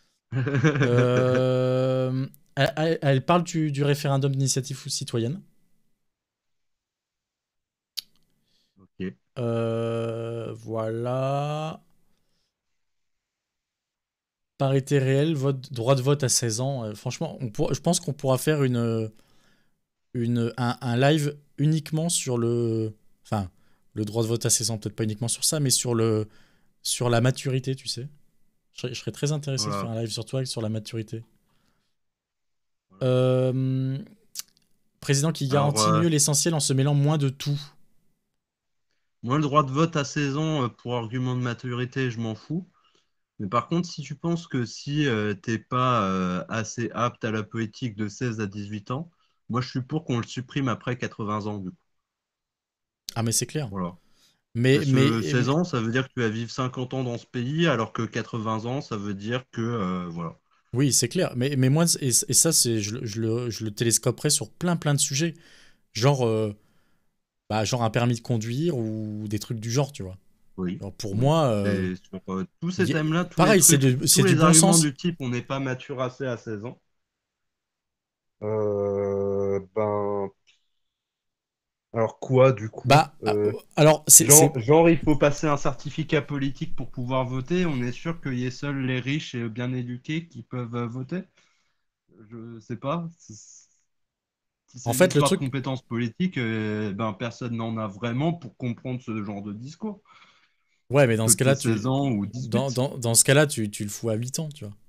Euh, elle, elle- elle parle du, du référendum d'initiative citoyenne. Ok. Euh, voilà. Parité réelle, vote, droit de vote à seize ans. Euh, franchement, on pour- je pense qu'on pourra faire une, une, un, un live uniquement sur le. Enfin, le droit de vote à seize ans, peut-être pas uniquement sur ça, mais sur, le, sur la maturité, tu sais. Je serais, je serais très intéressé de faire Voilà. un live sur toi sur la maturité. Voilà, voilà. Euh, président qui Alors, garantit euh, mieux l'essentiel en se mêlant moins de tout. moi, le droit de vote à seize ans, euh, pour argument de maturité, je m'en fous. Mais par contre, si tu penses que si euh, t'es pas euh, assez apte à la politique de seize à dix-huit ans, moi, je suis pour qu'on le supprime après quatre-vingts ans, du coup. Ah, mais c'est clair. Voilà. Mais, Parce mais, que seize ans, ça veut dire que tu vas vivre cinquante ans dans ce pays, alors que quatre-vingts ans, ça veut dire que, euh, voilà. oui, c'est clair. Mais, mais moi, et, et ça, c'est, je, le- je le, je le télescoperai sur plein, plein de sujets. Genre, euh, bah, genre un permis de conduire ou des trucs du genre, tu vois. Oui, Alors pour oui. moi, euh, Et sur euh, tous ces y a- thèmes-là, tous les pareil, c'est trucs, de- tous c'est du les bon arguments sens. du type on n'est pas mature assez à seize ans, euh, ben, alors quoi du coup? Bah, ah, Euh, alors, c'est, genre, c'est- genre, il faut passer un certificat politique pour pouvoir voter. On est sûr qu'il y ait seuls les riches et bien éduqués qui peuvent euh, voter? Je sais pas. Si si en c'est une fait, le histoire de truc, compétences politiques, euh, ben, personne n'en a vraiment pour comprendre ce genre de discours. ouais, mais dans Que ce tu aies cas-là, seize tu, ans ou dans, dix-huit. dans, dans ce cas-là, tu, tu le fous à huit ans, tu vois.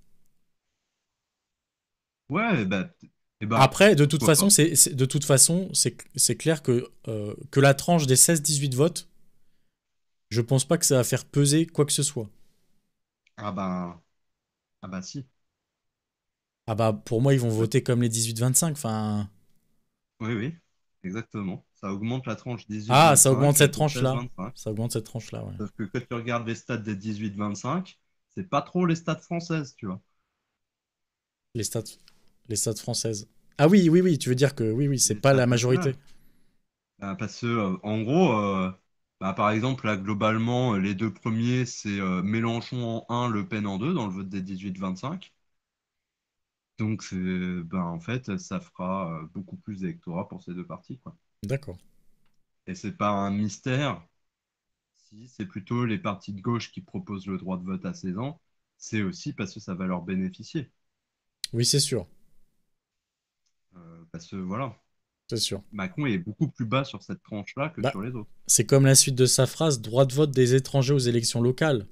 Ouais, bah, et ben, Après, de toute pourquoi façon, pas? c'est, c'est- de toute façon, c'est, c'est clair que, euh, que la tranche des seize dix-huit votes, je pense pas que ça va faire peser quoi que ce soit. Ah ben, ah bah si. Ah bah, pour moi, ils vont Ouais. voter comme les dix-huit vingt-cinq. Enfin, Oui, oui, exactement. Ça augmente la tranche ah, ça augmente dix-huit vingt-cinq cette pour tranche-là. seize vingt-cinq. Ça augmente cette tranche-là, ouais. Sauf que quand tu regardes les stats des dix-huit vingt-cinq, c'est pas trop les stats françaises, tu vois. Les stats, les stats françaises. Ah oui, oui, oui, tu veux dire que oui, oui, c'est Les pas stats la majorité. nationales. Bah, parce que, euh, en gros, euh, bah, par exemple, là, globalement, euh, les deux premiers, c'est euh, Mélenchon en un, Le Pen en deux dans le vote des dix-huit vingt-cinq. Donc, c'est, bah, en fait, ça fera euh, beaucoup plus d'électorat pour ces deux partis, quoi. D'accord. Et c'est pas un mystère. Si c'est plutôt les partis de gauche qui proposent le droit de vote à seize ans, c'est aussi parce que ça va leur bénéficier. Oui, c'est sûr. Euh, parce que voilà, C'est sûr. Macron est beaucoup plus bas sur cette tranche-là que Bah, sur les autres. c'est comme la suite de sa phrase, droit de vote des étrangers aux élections locales.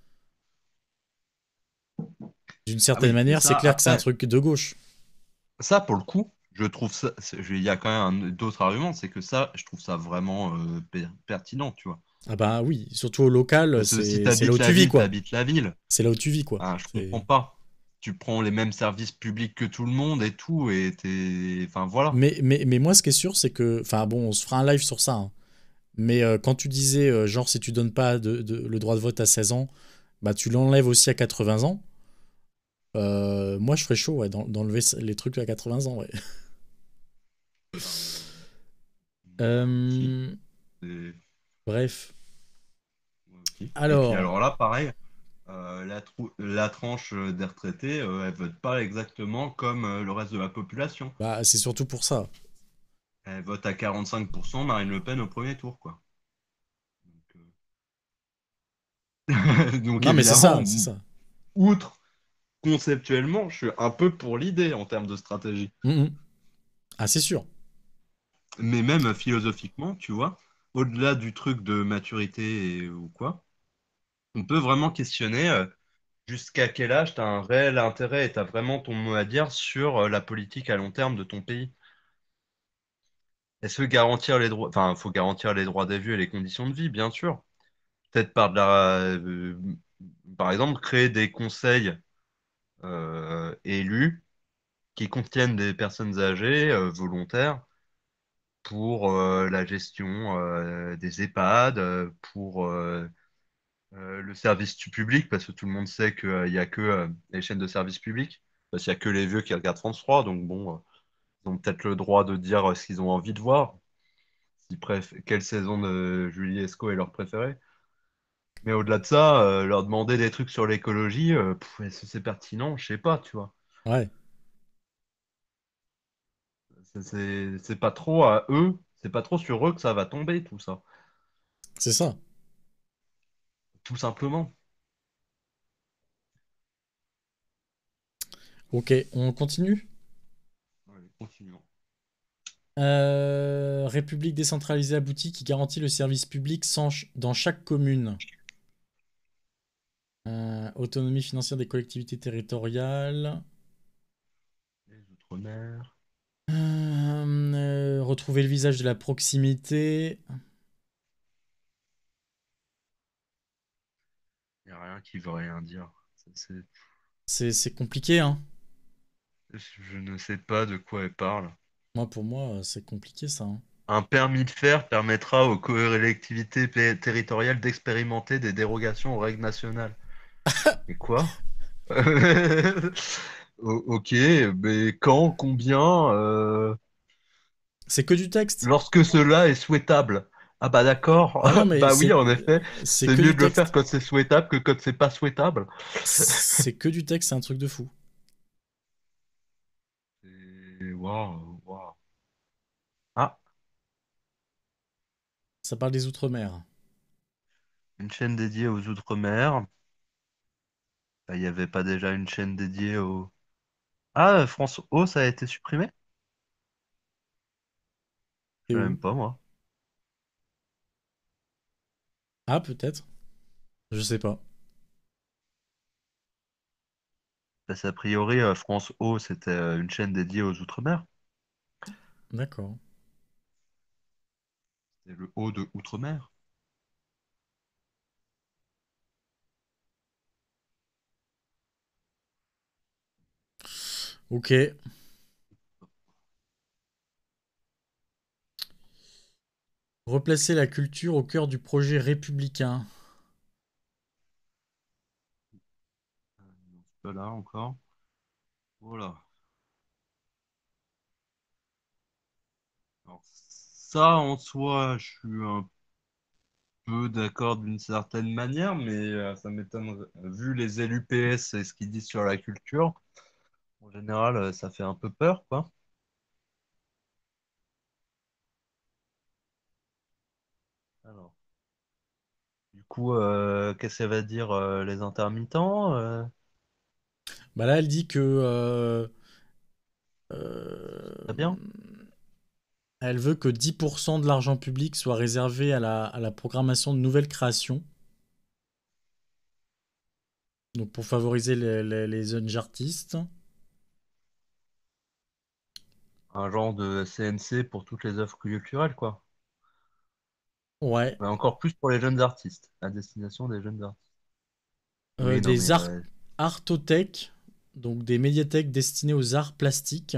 D'une Ah certaine oui, mais manière, c'est ça, clair que c'est un après, truc de gauche. ça pour le coup, je trouve ça, c'est- il y a quand même un- d'autres arguments, c'est que ça, je trouve ça vraiment euh, per- pertinent, tu vois. Ah bah oui, surtout au local, Parce que si c'est tu c'est là où habites la tu vis, ville, tu quoi. habites la ville. C'est là où tu vis, quoi. Enfin, je comprends C'est... pas. Tu prends les mêmes services publics que tout le monde et tout, et t'es. Enfin, voilà. Mais, mais, mais moi, ce qui est sûr, c'est que... Enfin bon, on se fera un live sur ça, hein. Mais euh, quand tu disais, euh, genre, si tu donnes pas de, de- le droit de vote à seize ans, bah tu l'enlèves aussi à quatre-vingts ans. Euh, moi, je ferais chaud, ouais, d'en- d'enlever les trucs à quatre-vingts ans, ouais. Ben, moi aussi. Euh, Et- bref. moi aussi. Et puis Alors, alors là, pareil, euh, la, trou- la tranche euh, des retraités, euh, elle vote pas exactement comme euh, le reste de la population. bah, c'est surtout pour ça. Elle vote à quarante-cinq pour cent Marine Le Pen au premier tour, quoi. Donc, euh, donc Non, mais c'est évidemment, ça, c'est m- ça. outre conceptuellement, je suis un peu pour l'idée en termes de stratégie. Mhm. Ah, c'est sûr. Mais même philosophiquement, tu vois, au-delà du truc de maturité et- ou quoi, on peut vraiment questionner euh, jusqu'à quel âge tu as un réel intérêt et tu as vraiment ton mot à dire sur euh, la politique à long terme de ton pays. Est-ce que garantir les droits, enfin, il faut garantir les droits des vieux et les conditions de vie, bien sûr. peut-être par de la, euh, par exemple, créer des conseils euh, élus qui contiennent des personnes âgées, euh, volontaires, pour euh, la gestion euh, des EHPAD, euh, pour euh, euh, le service du public, parce que tout le monde sait qu'il n'y a que euh, les chaînes de service public, parce qu'il n'y a que les vieux qui regardent France trois, donc bon, euh, ils ont peut-être le droit de dire euh, ce qu'ils ont envie de voir, si préf- quelle saison de Julie Esco est leur préférée. Mais au-delà de ça, euh, leur demander des trucs sur l'écologie, euh, pff, est-ce que c'est pertinent? Je sais pas, tu vois. Ouais, C'est c'est- c'est pas trop à eux, c'est pas trop sur eux que ça va tomber, tout ça. c'est ça. Tout simplement. Ok, on continue. Allez, continuons. Euh, République décentralisée aboutie qui garantit le service public sans ch- dans chaque commune. Euh, autonomie financière des collectivités territoriales. Les Outre-mer. Euh, euh, retrouver le visage de la proximité. Il n'y a rien qui veut rien dire. Ça, c'est- C'est c'est compliqué, hein. Je ne sais pas de quoi elle parle. Moi, pour moi, euh, c'est compliqué ça, hein. Un permis de faire permettra aux collectivités pé- territoriales d'expérimenter des dérogations aux règles nationales. Et quoi? O- Ok, mais quand, combien, euh, C'est que du texte. lorsque cela est souhaitable. Ah bah d'accord. Ah non, mais Bah oui, c'est en effet, c'est c'est que mieux du de le faire texte. quand c'est souhaitable que quand c'est pas souhaitable. C'est que du texte, c'est un truc de fou. Et waouh, waouh. Ah, Ça parle des Outre-mer. une chaîne dédiée aux Outre-mer. Bah, il n'y avait pas déjà une chaîne dédiée aux... Ah, France O, ça a été supprimé? Et Je sais où? même pas, moi. Ah, peut-être. Je sais pas. Parce qu'a priori, euh, France O, c'était euh, une chaîne dédiée aux Outre-mer. D'accord. C'est le O de Outre-mer. Ok. Replacer la culture au cœur du projet républicain. Pas là encore. Voilà. Alors, ça, en soi, je suis un peu d'accord d'une certaine manière, mais euh, ça m'étonne, vu les élus P S et ce qu'ils disent sur la culture, en général, euh, ça fait un peu peur, quoi. Alors, du coup, euh, qu'est-ce qu'elle va dire, euh, les intermittents? euh Bah là, elle dit que euh, euh, Très bien. elle veut que dix pour cent de l'argent public soit réservé à la, à la programmation de nouvelles créations. Donc pour favoriser les, les- les jeunes artistes. Un genre de C N C pour toutes les œuvres culturelles, quoi. Ouais. Mais encore plus pour les jeunes artistes, à destination des jeunes artistes. Euh, Oui, non, des mais art euh, artothèques, donc des médiathèques destinées aux arts plastiques.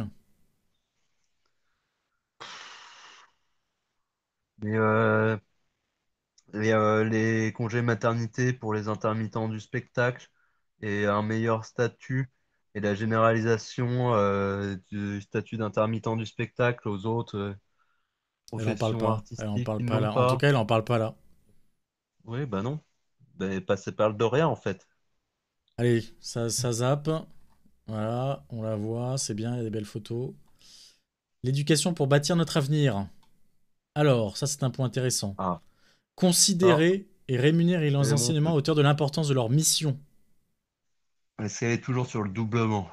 mais, euh, les, euh, les congés maternité pour les intermittents du spectacle et un meilleur statut et la généralisation euh, du statut d'intermittent du spectacle aux autres euh, Elle en parle professions pas. Elle en artistiques parle qui ne pas l'ont là. En tout pas. cas, elle en parle pas là. Oui, bah non. Ben, passer par le de rien, en fait. Allez, ça, ça zappe. Voilà, on la voit, c'est bien, il y a des belles photos. L'éducation pour bâtir notre avenir. Alors, ça c'est un point intéressant. Ah, ça, Considérer et rémunérer les c'est mon enseignements à truc. hauteur de l'importance de leur mission. Est-ce qu'elle est toujours sur le doublement?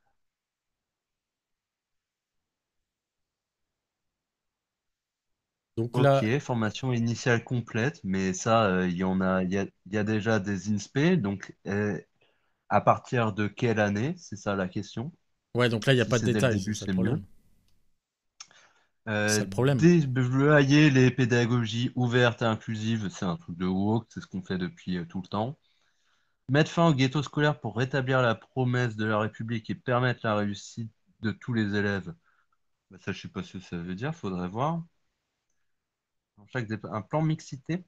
Donc Ok, là, formation initiale complète, mais ça, euh, il y en a, il y a, il y a déjà des INSPE, donc euh, à partir de quelle année? C'est ça la question. ouais, donc là il n'y a Si pas de c'est dès le détails, c'est début, ça le c'est mieux. problème. C'est Euh, ça le problème. déblayer les pédagogies ouvertes et inclusives, c'est un truc de woke, c'est ce qu'on fait depuis euh, tout le temps. Mettre fin au ghetto scolaire pour rétablir la promesse de la République et permettre la réussite de tous les élèves. Bah, ça, je sais pas ce que ça veut dire, faudrait voir. Dans chaque dép- un plan mixité.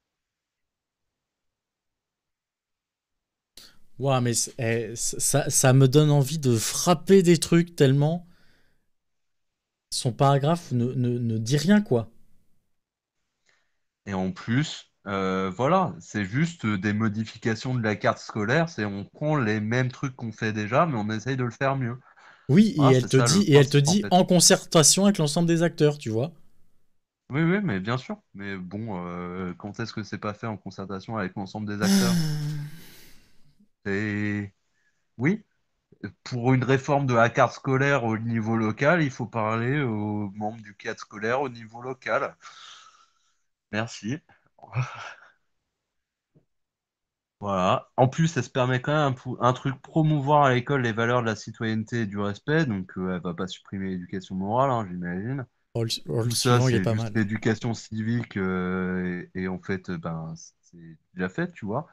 Ouah, mais c'est- eh, ça, ça me donne envie de frapper des trucs tellement son paragraphe ne, ne, ne dit rien, quoi. Et en plus, euh, voilà, c'est juste des modifications de la carte scolaire, c'est on prend les mêmes trucs qu'on fait déjà, mais on essaye de le faire mieux. Oui, et Voilà, elle c'est te ça dit, le et elle te principe en dit fait. en concertation avec l'ensemble des acteurs, tu vois. Oui, oui, mais bien sûr. Mais bon, euh, quand est-ce que c'est pas fait en concertation avec l'ensemble des acteurs? Et oui, pour une réforme de la carte scolaire au niveau local, il faut parler aux membres du cadre scolaire au niveau local. Merci. Voilà. En plus, elle se permet quand même un, pou- un truc promouvoir à l'école les valeurs de la citoyenneté et du respect. Donc, euh, elle va pas supprimer l'éducation morale, hein, j'imagine. Oh, le, oh, le Tout ça, suivant, il est c'est pas juste mal. l'éducation civique euh, et, et en fait, euh, ben, c'est déjà fait, tu vois.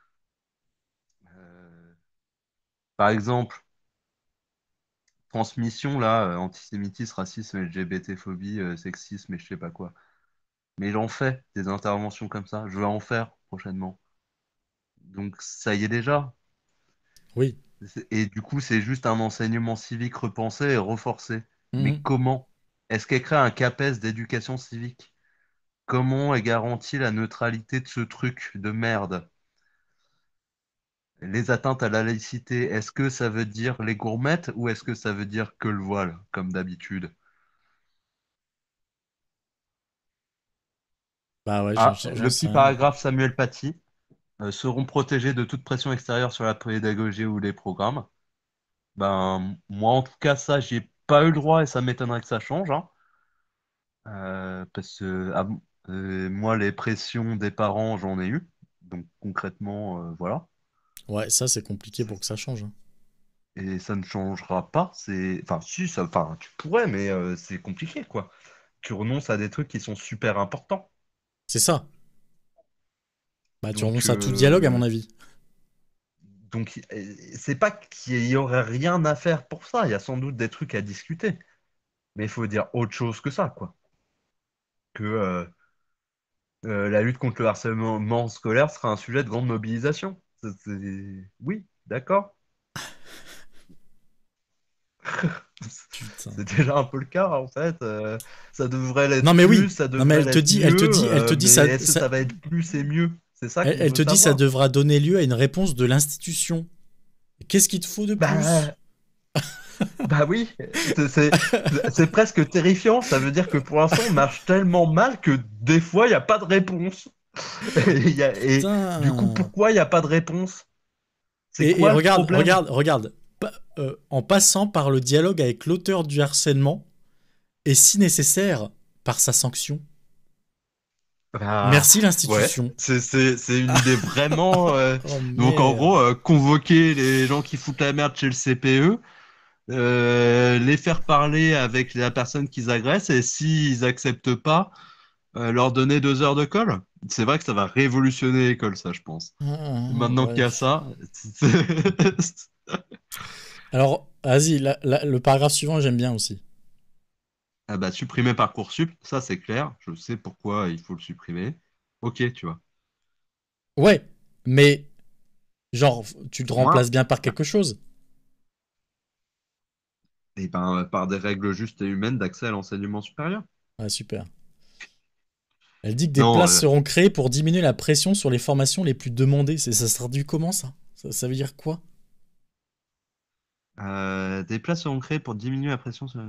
Euh, Par exemple, transmission, là, euh, antisémitisme, racisme, L G B T-phobie, euh, sexisme et je sais pas quoi. Mais il en fait des interventions comme ça. Je vais en faire prochainement. Donc, ça y est déjà. Oui. C'est- Et du coup, c'est juste un enseignement civique repensé et reforcé. Mais Mhm. comment? Est-ce qu'elle crée un CAPES d'éducation civique? Comment est garantie la neutralité de ce truc de merde? Les atteintes à la laïcité, est-ce que ça veut dire les gourmettes ou est-ce que ça veut dire que le voile, comme d'habitude? Bah ouais, j'en Ah, j'en le sais petit rien. paragraphe Samuel Paty, euh, seront protégés de toute pression extérieure sur la pédagogie ou les programmes. Ben, moi, en tout cas, ça, j'y ai pas eu le droit et ça m'étonnerait que ça change, hein. Euh, parce que ah, euh, moi, les pressions des parents, j'en ai eu. Donc concrètement, euh, voilà. Ouais, ça, c'est compliqué pour C'est- que ça change, hein. Et ça ne changera pas. C'est, enfin, si, ça, enfin, tu pourrais, mais euh, c'est compliqué, quoi. Tu renonces à des trucs qui sont super importants. C'est ça. Bah, tu Donc, renonces à tout dialogue, à mon euh, avis. donc, euh, c'est pas qu'il y aurait rien à faire pour ça. Il y a sans doute des trucs à discuter. Mais il faut dire autre chose que ça, quoi. Que euh, euh, la lutte contre le harcèlement scolaire sera un sujet de grande mobilisation. C'est- c'est- Oui, d'accord. C'est Putain. déjà un peu le cas en fait. Euh, ça devrait Non, l'être mais plus, oui. ça Non, mais devrait elle te l'être dit, elle te mieux, dit, elle te euh, dit mais ça, est-ce que ça- ça va être plus et mieux? C'est ça elle, qu'on elle veut te dit ça savoir. devra donner lieu à une réponse de l'institution. Qu'est-ce qu'il te faut de plus? Bah, bah oui, c'est c'est- c'est presque terrifiant. Ça veut dire que pour l'instant, on marche tellement mal que des fois, il n'y a pas de réponse. Et, il y a- et du coup, Putain. pourquoi il n'y a pas de réponse? C'est Et, et quoi le regarde, problème? regarde, regarde. Pa- euh, en passant par le dialogue avec l'auteur du harcèlement, et si nécessaire, par sa sanction. Bah, Merci ouais, l'institution. c'est c'est- c'est une Ah, idée vraiment. euh, oh Donc, en gros, merde. euh, convoquer les gens qui foutent la merde chez le C P E, euh, les faire parler avec la personne qu'ils agressent et s'ils acceptent pas, euh, leur donner deux heures de colle. C'est vrai que ça va révolutionner l'école, ça, je pense. Ah, Maintenant qu'il ouais. y a ça, c'est- Alors, vas-y, la- la- le paragraphe suivant, j'aime bien aussi. ah bah, supprimer Parcoursup, ça c'est clair. Je sais pourquoi il faut le supprimer. Ok, tu vois. Ouais, mais genre, tu te Pour moi, remplaces bien par quelque chose. et ben, par des règles justes et humaines d'accès à l'enseignement supérieur. Ah, super. Elle dit que des Non, places euh, seront créées pour diminuer la pression sur les formations les plus demandées. C'est- Ça se traduit comment ça, ça ça veut dire quoi? euh, des places seront créées pour diminuer la pression sur...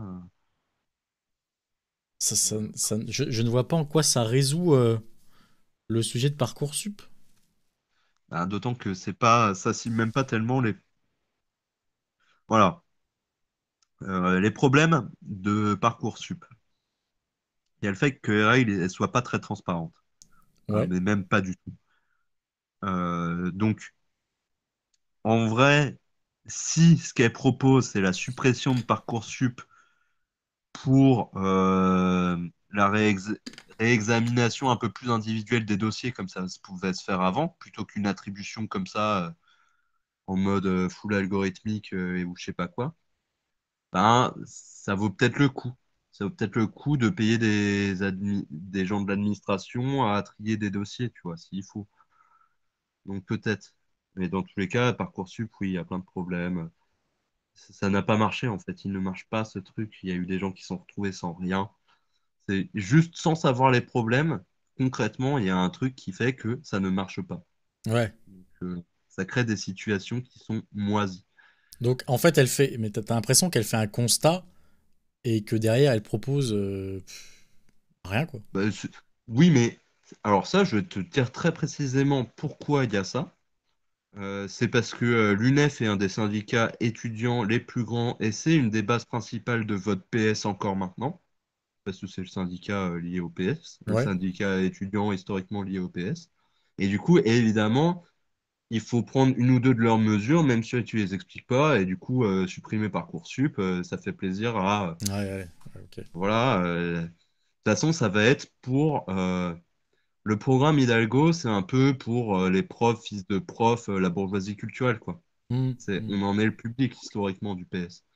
Ça, ça- ça- je, je ne vois pas en quoi ça résout euh, le sujet de Parcoursup. Ah, d'autant que c'est pas, ça cible même pas tellement les, voilà, Euh, les problèmes de Parcoursup. Il y a le fait que les règles ne soient pas très transparentes, hein, Ouais. mais même pas du tout. Euh, donc, en vrai, si ce qu'elle propose, c'est la suppression de Parcoursup pour euh, la réex- réexamination un peu plus individuelle des dossiers, comme ça se pouvait se faire avant, plutôt qu'une attribution comme ça, euh, en mode euh, full algorithmique euh, et ou je sais pas quoi, ben, ça vaut peut-être le coup. Ça vaut peut-être le coup de payer des, admi- des gens de l'administration à trier des dossiers, tu vois, s'il faut. Donc peut-être. Mais dans tous les cas, Parcoursup, oui, il y a plein de problèmes. Ça ça n'a pas marché en fait. Il ne marche pas ce truc. Il y a eu des gens qui sont retrouvés sans rien. C'est juste sans savoir les problèmes. Concrètement, il y a un truc qui fait que ça ne marche pas. Ouais. Donc, euh, ça crée des situations qui sont moisies. Donc, en fait, elle fait. Mais t'as t'as l'impression qu'elle fait un constat et que derrière, elle propose euh, pff, rien, quoi. Bah, c'est- oui, mais alors ça, je vais te dire très précisément pourquoi il y a ça. Euh, c'est parce que euh, l'U N E F est un des syndicats étudiants les plus grands et c'est une des bases principales de votre P S encore maintenant, parce que c'est le syndicat euh, lié au P S, le Ouais. syndicat étudiant historiquement lié au P S. Et du coup, évidemment, il faut prendre une ou deux de leurs mesures, même si tu les expliques pas, et du coup, euh, supprimer Parcoursup, euh, ça fait plaisir à... Ouais, ouais, ouais, ok. Voilà. euh, de toute façon, ça va être pour... euh, le programme Hidalgo, c'est un peu pour euh, les profs, fils de profs, euh, la bourgeoisie culturelle, quoi. Hmm, C'est, hmm, on en est le public historiquement du P S.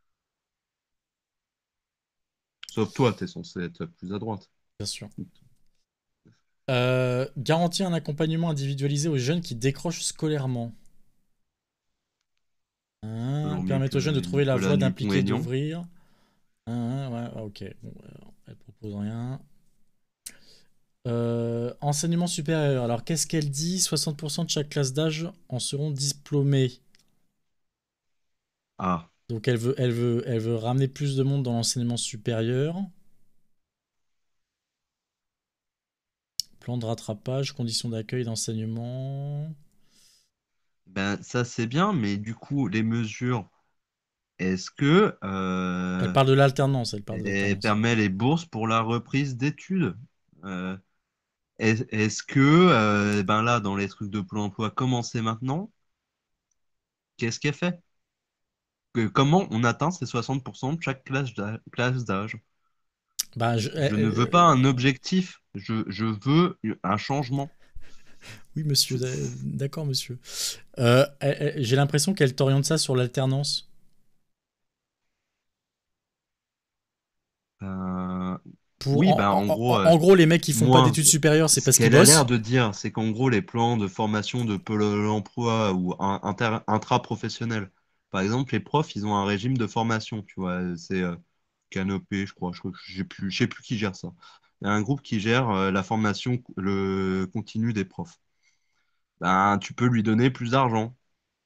Sauf toi, tu es censé être plus à droite. bien sûr. Euh, garantir un accompagnement individualisé aux jeunes qui décrochent scolairement. Hein, Toujours mieux permettre aux jeunes de que trouver la Nicolas voie d'impliquer et Dupont-Aignan. d'ouvrir. Hein, ouais, ouais, ok. Bon, euh, elle propose rien. Euh, enseignement supérieur. Alors, qu'est-ce qu'elle dit? soixante pour cent de chaque classe d'âge en seront diplômés. Ah, Donc, elle veut, elle veut, elle veut ramener plus de monde dans l'enseignement supérieur. Plan de rattrapage, conditions d'accueil, d'enseignement. ben ça c'est bien, mais du coup, les mesures, est-ce que Elle euh, parle de l'alternance. Elle parle de elle l'alternance. permet les bourses pour la reprise d'études? Euh, est- Est-ce que, euh, ben là, dans les trucs de Pôle emploi, comment c'est maintenant? Qu'est-ce qu'elle fait? Que- comment on atteint ces soixante pour cent de chaque classe d'a- classe d'âge? Bah, je- Je ne veux euh, pas un objectif, je, je veux un changement. oui, monsieur. C'est- d'a- D'accord, monsieur. Euh, elle- elle- J'ai l'impression qu'elle t'oriente ça sur l'alternance. Euh, Pour, oui, en, ben en en- gros, en- euh, en gros, les mecs qui font pas moi, d'études supérieures, c'est ce parce qu'ils qu'elle a l'air bossent. de dire, c'est qu'en gros, les plans de formation de Pôle emploi ou un- inter- intra-professionnel, par exemple, les profs, ils ont un régime de formation, tu vois, c'est euh, Canopé, je crois, je crois que je sais plus, je sais plus qui gère ça. Il y a un groupe qui gère euh, la formation le continu des profs. Ben, tu peux lui donner plus d'argent,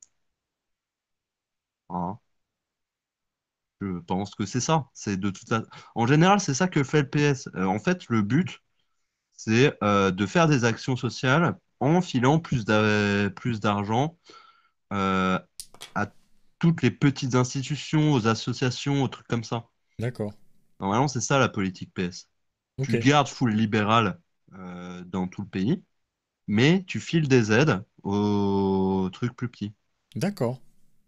hein. Je pense que c'est ça. C'est de toute façon. En général, c'est ça que fait le P S. Euh, en fait, le but, c'est euh, de faire des actions sociales en filant plus d'a- plus d'argent euh, à toutes les petites institutions, aux associations, aux trucs comme ça. D'accord. Normalement, c'est ça la politique P S. Ok. Tu gardes full libéral euh, dans tout le pays, mais tu files des aides aux trucs plus petits. D'accord.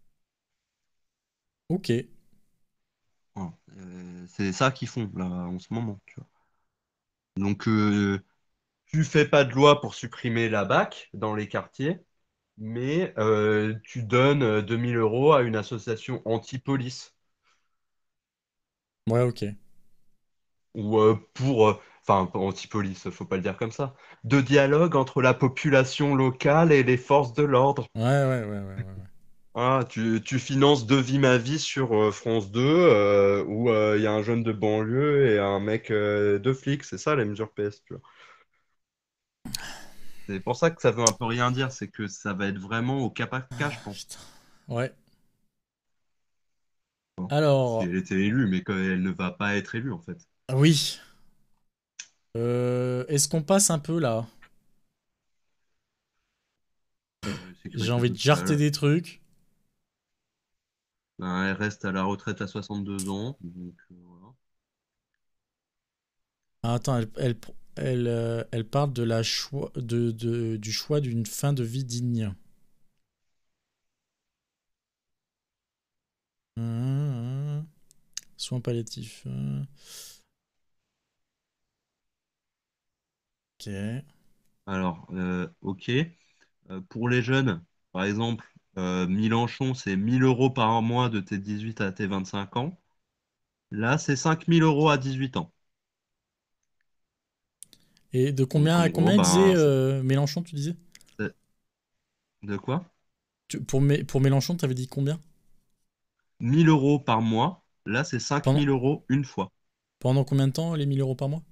Ok. Voilà. Euh, c'est ça qu'ils font là en ce moment, tu vois. Donc, euh, tu fais pas de loi pour supprimer la B A C dans les quartiers, mais euh, tu donnes euh, deux mille euros à une association anti-police Ouais, ok. ou euh, pour, euh, enfin, pas anti-police, faut pas le dire comme ça, de dialogue entre la population locale et les forces de l'ordre. Ouais, ouais, ouais, ouais, ouais, ouais. Ah, tu, tu finances De Vie Ma Vie sur euh, France deux, euh, où euh, il y a un jeune de banlieue et un mec euh, de flic, c'est ça les mesures P S, tu vois. C'est pour ça que ça veut un peu rien dire, c'est que ça va être vraiment au cas par cas, je pense. Putain. Ouais. Bon, si Alors, elle était élue, mais qu'elle ne va pas être élue en fait. oui. Euh, est-ce qu'on passe un peu là? Euh, J'ai sécurité envie de jarter sociale, des trucs. ben, elle reste à la retraite à soixante-deux ans. Donc, euh, voilà. Ah, attends, elle, elle, elle, euh, elle parle de la choix, de, de- du choix d'une fin de vie digne. Hum, hum. Soins palliatifs. euh, Ok. Alors, euh, ok. Euh, pour les jeunes, par exemple, euh, Mélenchon, c'est mille euros par mois de tes dix-huit à tes vingt-cinq ans. Là, c'est cinq mille euros à dix-huit ans. Et de Donc, combien en à gros, combien il disait ben, c'est- euh, Mélenchon, tu disais? c'est- de quoi? Tu- pour, Mé- pour Mélenchon, t'avais dit combien? mille euros par mois. Là, c'est cinq Pendant, mille euros une fois. pendant combien de temps, les mille euros par mois?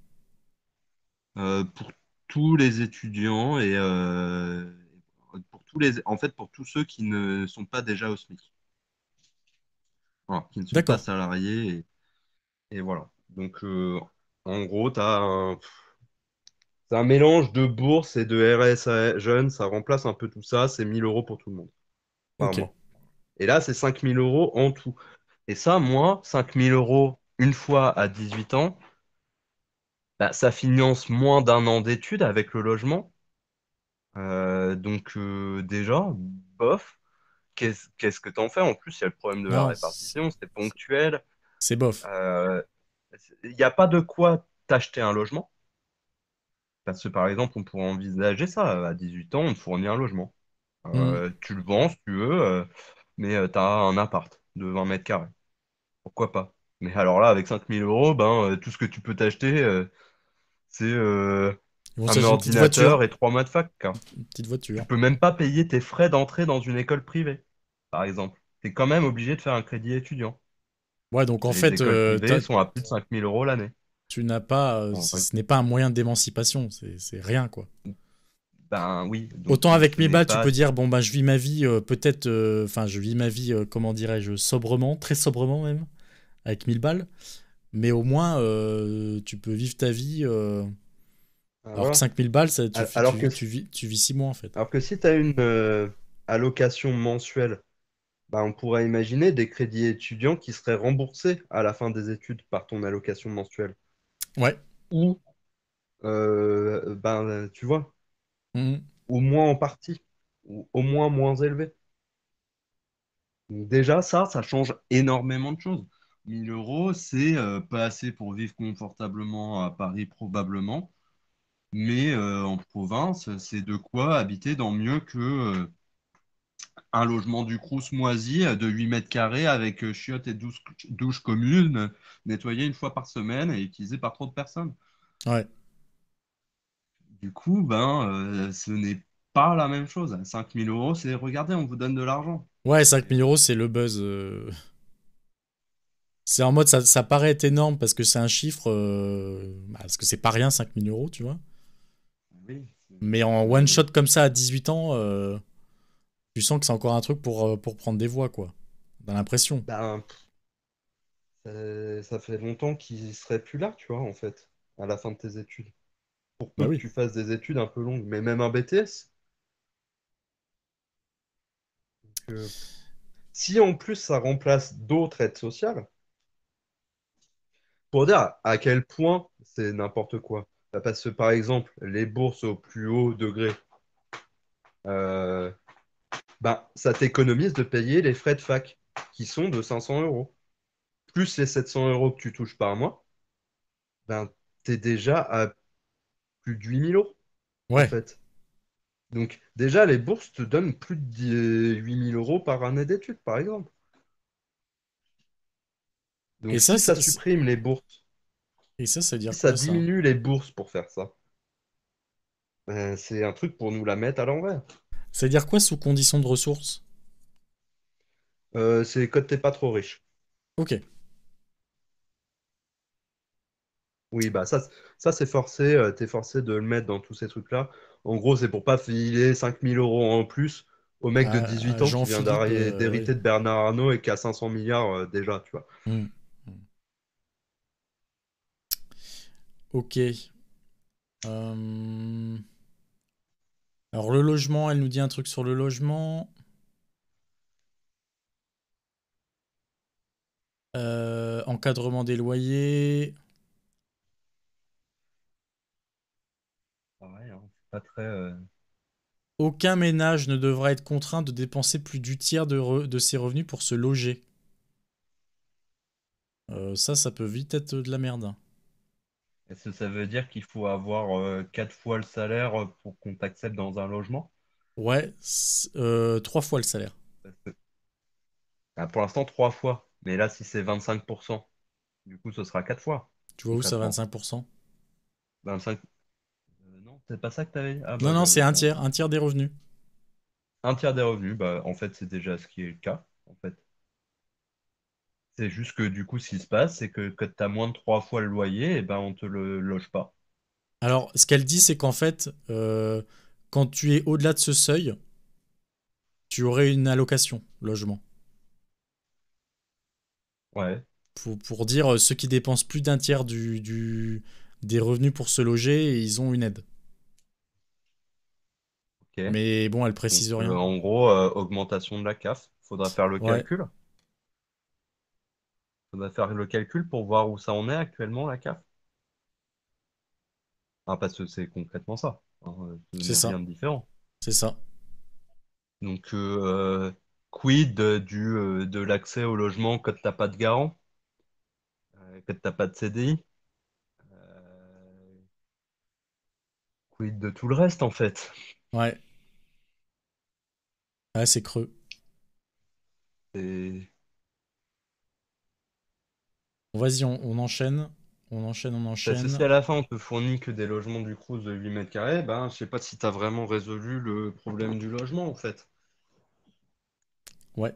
Euh, pour tous les étudiants et euh, pour tous les, en fait, pour tous ceux qui ne sont pas déjà au SMIC. Voilà, qui ne sont pas D'accord. salariés. Et, et voilà. Donc, euh, en gros, tu as un, c'est un mélange de bourse et de R S A jeune. Ça remplace un peu tout ça. C'est mille euros pour tout le monde par Ok. mois. Et là, c'est cinq mille euros en tout. Et ça, moi, cinq mille euros une fois à dix-huit ans, bah, ça finance moins d'un an d'études avec le logement. Euh, donc, euh, déjà, bof. Qu'est-ce qu'est-ce que t'en fais? En plus, il y a le problème de la Non, c'est répartition, c'est ponctuel. c'est bof. Euh, Il n'y a pas de quoi t'acheter un logement. Parce que, par exemple, on pourrait envisager ça. À dix-huit ans, on te fournit un logement. Hmm. Euh, tu le vends si tu veux, euh, mais tu as un appart de vingt mètres carrés. Pourquoi pas? Mais alors là, avec cinq mille euros, ben, euh, tout ce que tu peux t'acheter, euh, c'est euh, Ils vont un s'acheter une petite voiture. ordinateur et trois mois de fac, quoi. Une petite Tu voiture. peux même pas payer tes frais d'entrée dans une école privée, par exemple. Tu es quand même obligé de faire un crédit étudiant. Ouais, donc en Les fait, écoles euh, privées t'as- sont à plus de cinq mille euros l'année. tu n'as pas, euh, En ce vrai. ce n'est pas un moyen d'émancipation, c'est c'est rien quoi. Ben oui, donc Autant euh, avec ce mille n'est balles, tu pas. peux dire bon bah je vis ma vie euh, peut-être, euh, enfin je vis ma vie, euh, comment dirais-je, sobrement, très sobrement même, avec mille balles. Mais au moins euh, tu peux vivre ta vie. euh, Ah, Alors que voilà. cinq mille balles, ça, tu, Al- vis- tu, Alors que, vis- tu vis, tu vis six mois en fait. alors que si tu as une euh, allocation mensuelle, ben, on pourrait imaginer des crédits étudiants qui seraient remboursés à la fin des études par ton allocation mensuelle. Ouais. Ou, euh, ben, tu vois, Mhm. au moins en partie, ou au moins moins élevé. Donc déjà, ça, ça change énormément de choses. mille euros, c'est euh, pas assez pour vivre confortablement à Paris, probablement. Mais euh, en province, c'est de quoi habiter dans mieux que euh, un logement du Crous moisi euh, de huit mètres carrés avec euh, chiottes et douche, douche communes, euh, nettoyées une fois par semaine et utilisées par trop de personnes. Ouais. Du coup, ben, euh, ce n'est pas la même chose. cinq mille euros, c'est regardez, on vous donne de l'argent. Ouais, cinq mille Et- euros, c'est le buzz. euh. C'est en mode, ça, ça paraît être énorme parce que c'est un chiffre. euh, bah, Parce que c'est pas rien, cinq mille euros, tu vois. oui, c'est- Mais en one euh, shot comme ça à dix-huit ans, euh, tu sens que c'est encore un truc pour, euh, pour prendre des voix, quoi. T'as l'impression. ben, ça, ça fait longtemps qu'ils seraient plus là, tu vois, en fait, à la fin de tes études. Pour peu Bah que oui. tu fasses des études un peu longues, mais même un B T S. Donc, euh, si en plus ça remplace d'autres aides sociales, pour dire à quel point c'est n'importe quoi. Bah, parce que par exemple, les bourses au plus haut degré, euh, bah, ça t'économise de payer les frais de fac, qui sont de cinq cents euros. Plus les sept cents euros que tu touches par mois, ben, t'es déjà à plus de huit mille euros, en Ouais. fait. Donc déjà, les bourses te donnent plus de huit mille euros par année d'études, par exemple. Et Donc ça, si ça ça, ça- supprime les bourses, et ça, ça veut si dire ça quoi, ça? diminue les bourses pour faire ça, ben, c'est un truc pour nous la mettre à l'envers. Ça veut dire quoi sous condition de ressources? Euh, c'est quand t'es pas trop riche. Ok. Oui, bah ça, c- ça c'est forcé, euh, t'es forcé de le mettre dans tous ces trucs-là. En gros, c'est pour pas filer cinq mille euros en plus au mec de À, dix-huit à ans qui vient Jean-Philippe, d'arri- euh, oui. d'hériter de Bernard Arnault et qui a cinq cents milliards euh, déjà, tu vois. Hmm. Ok. Euh, Alors le logement, elle nous dit un truc sur le logement. Euh, encadrement des loyers. Pareil, hein, c'est pas très. euh, Aucun ménage ne devra être contraint de dépenser plus du tiers de, re- de ses revenus pour se loger. Euh, ça, ça peut vite être de la merde. Est-ce que ça veut dire qu'il faut avoir euh, quatre fois le salaire euh, pour qu'on t'accepte dans un logement? Ouais, c'est- euh, trois fois le salaire. Parce que- ah, pour l'instant, trois fois. Mais là, si c'est vingt-cinq pour cent, du coup, ce sera quatre fois, Tu vois où ça, concrètement. vingt-cinq pour cent? vingt-cinq. Euh, non, c'est pas ça que t'avais dit? Ah Non, bah non, c'est j'avais un pas tiers, un entendu. tiers des revenus. Un tiers des revenus, bah en fait, c'est déjà ce qui est le cas, en fait. C'est juste que du coup, ce qui se passe, c'est que quand tu as moins de trois fois le loyer, et ben on te le loge pas. Alors, ce qu'elle dit, c'est qu'en fait, euh, quand tu es au-delà de ce seuil, tu aurais une allocation logement. Ouais, Pour, pour dire euh, ceux qui dépensent plus d'un tiers du, du- des revenus pour se loger, ils ont une aide. ok. Mais bon, elle Donc précise euh, rien. en gros, euh, augmentation de la C A F. Faudra faire le Ouais, calcul. Faudra faire le calcul pour voir où ça en est actuellement, la C A F. Ah, parce que c'est concrètement ça. Hein, euh, ce c'est n'est ça, rien de différent. c'est ça. Donc, euh, quid du, euh, de l'accès au logement quand t'as pas de garant, euh, quand t'as pas de C D I? Euh, quid de tout le reste, en fait? Ouais, ouais, c'est creux. C'est Bon, vas-y, on, on enchaîne. On enchaîne, on Parce que si enchaîne. à la fin on te fournit que des logements du Crous de huit mètres carrés, ben je sais pas si tu as vraiment résolu le problème du logement en fait. Ouais.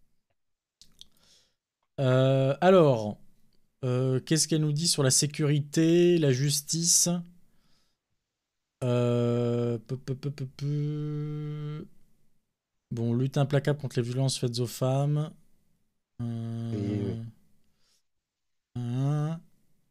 Euh, alors, euh, qu'est-ce qu'elle nous dit sur la sécurité, la justice? Euh, peu, peu, peu, peu, peu. Bon, lutte implacable contre les violences faites aux femmes. Oui, oui. Euh, hein.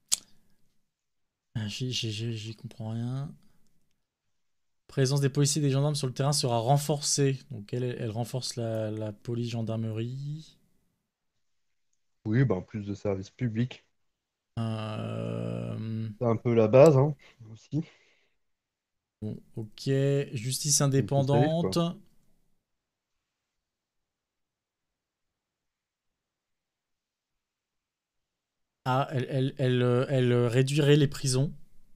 Ah, J'y j'y- j'y- j'y comprends rien. Présence des policiers et des gendarmes sur le terrain sera renforcée. Donc elle, elle renforce la, la police gendarmerie. Oui, ben plus de services publics. Euh, C'est un peu la base, hein, aussi. bon, ok. Justice C'est le plus safe, quoi. indépendante. Ah, elle, elle, elle, euh, elle réduirait les prisons.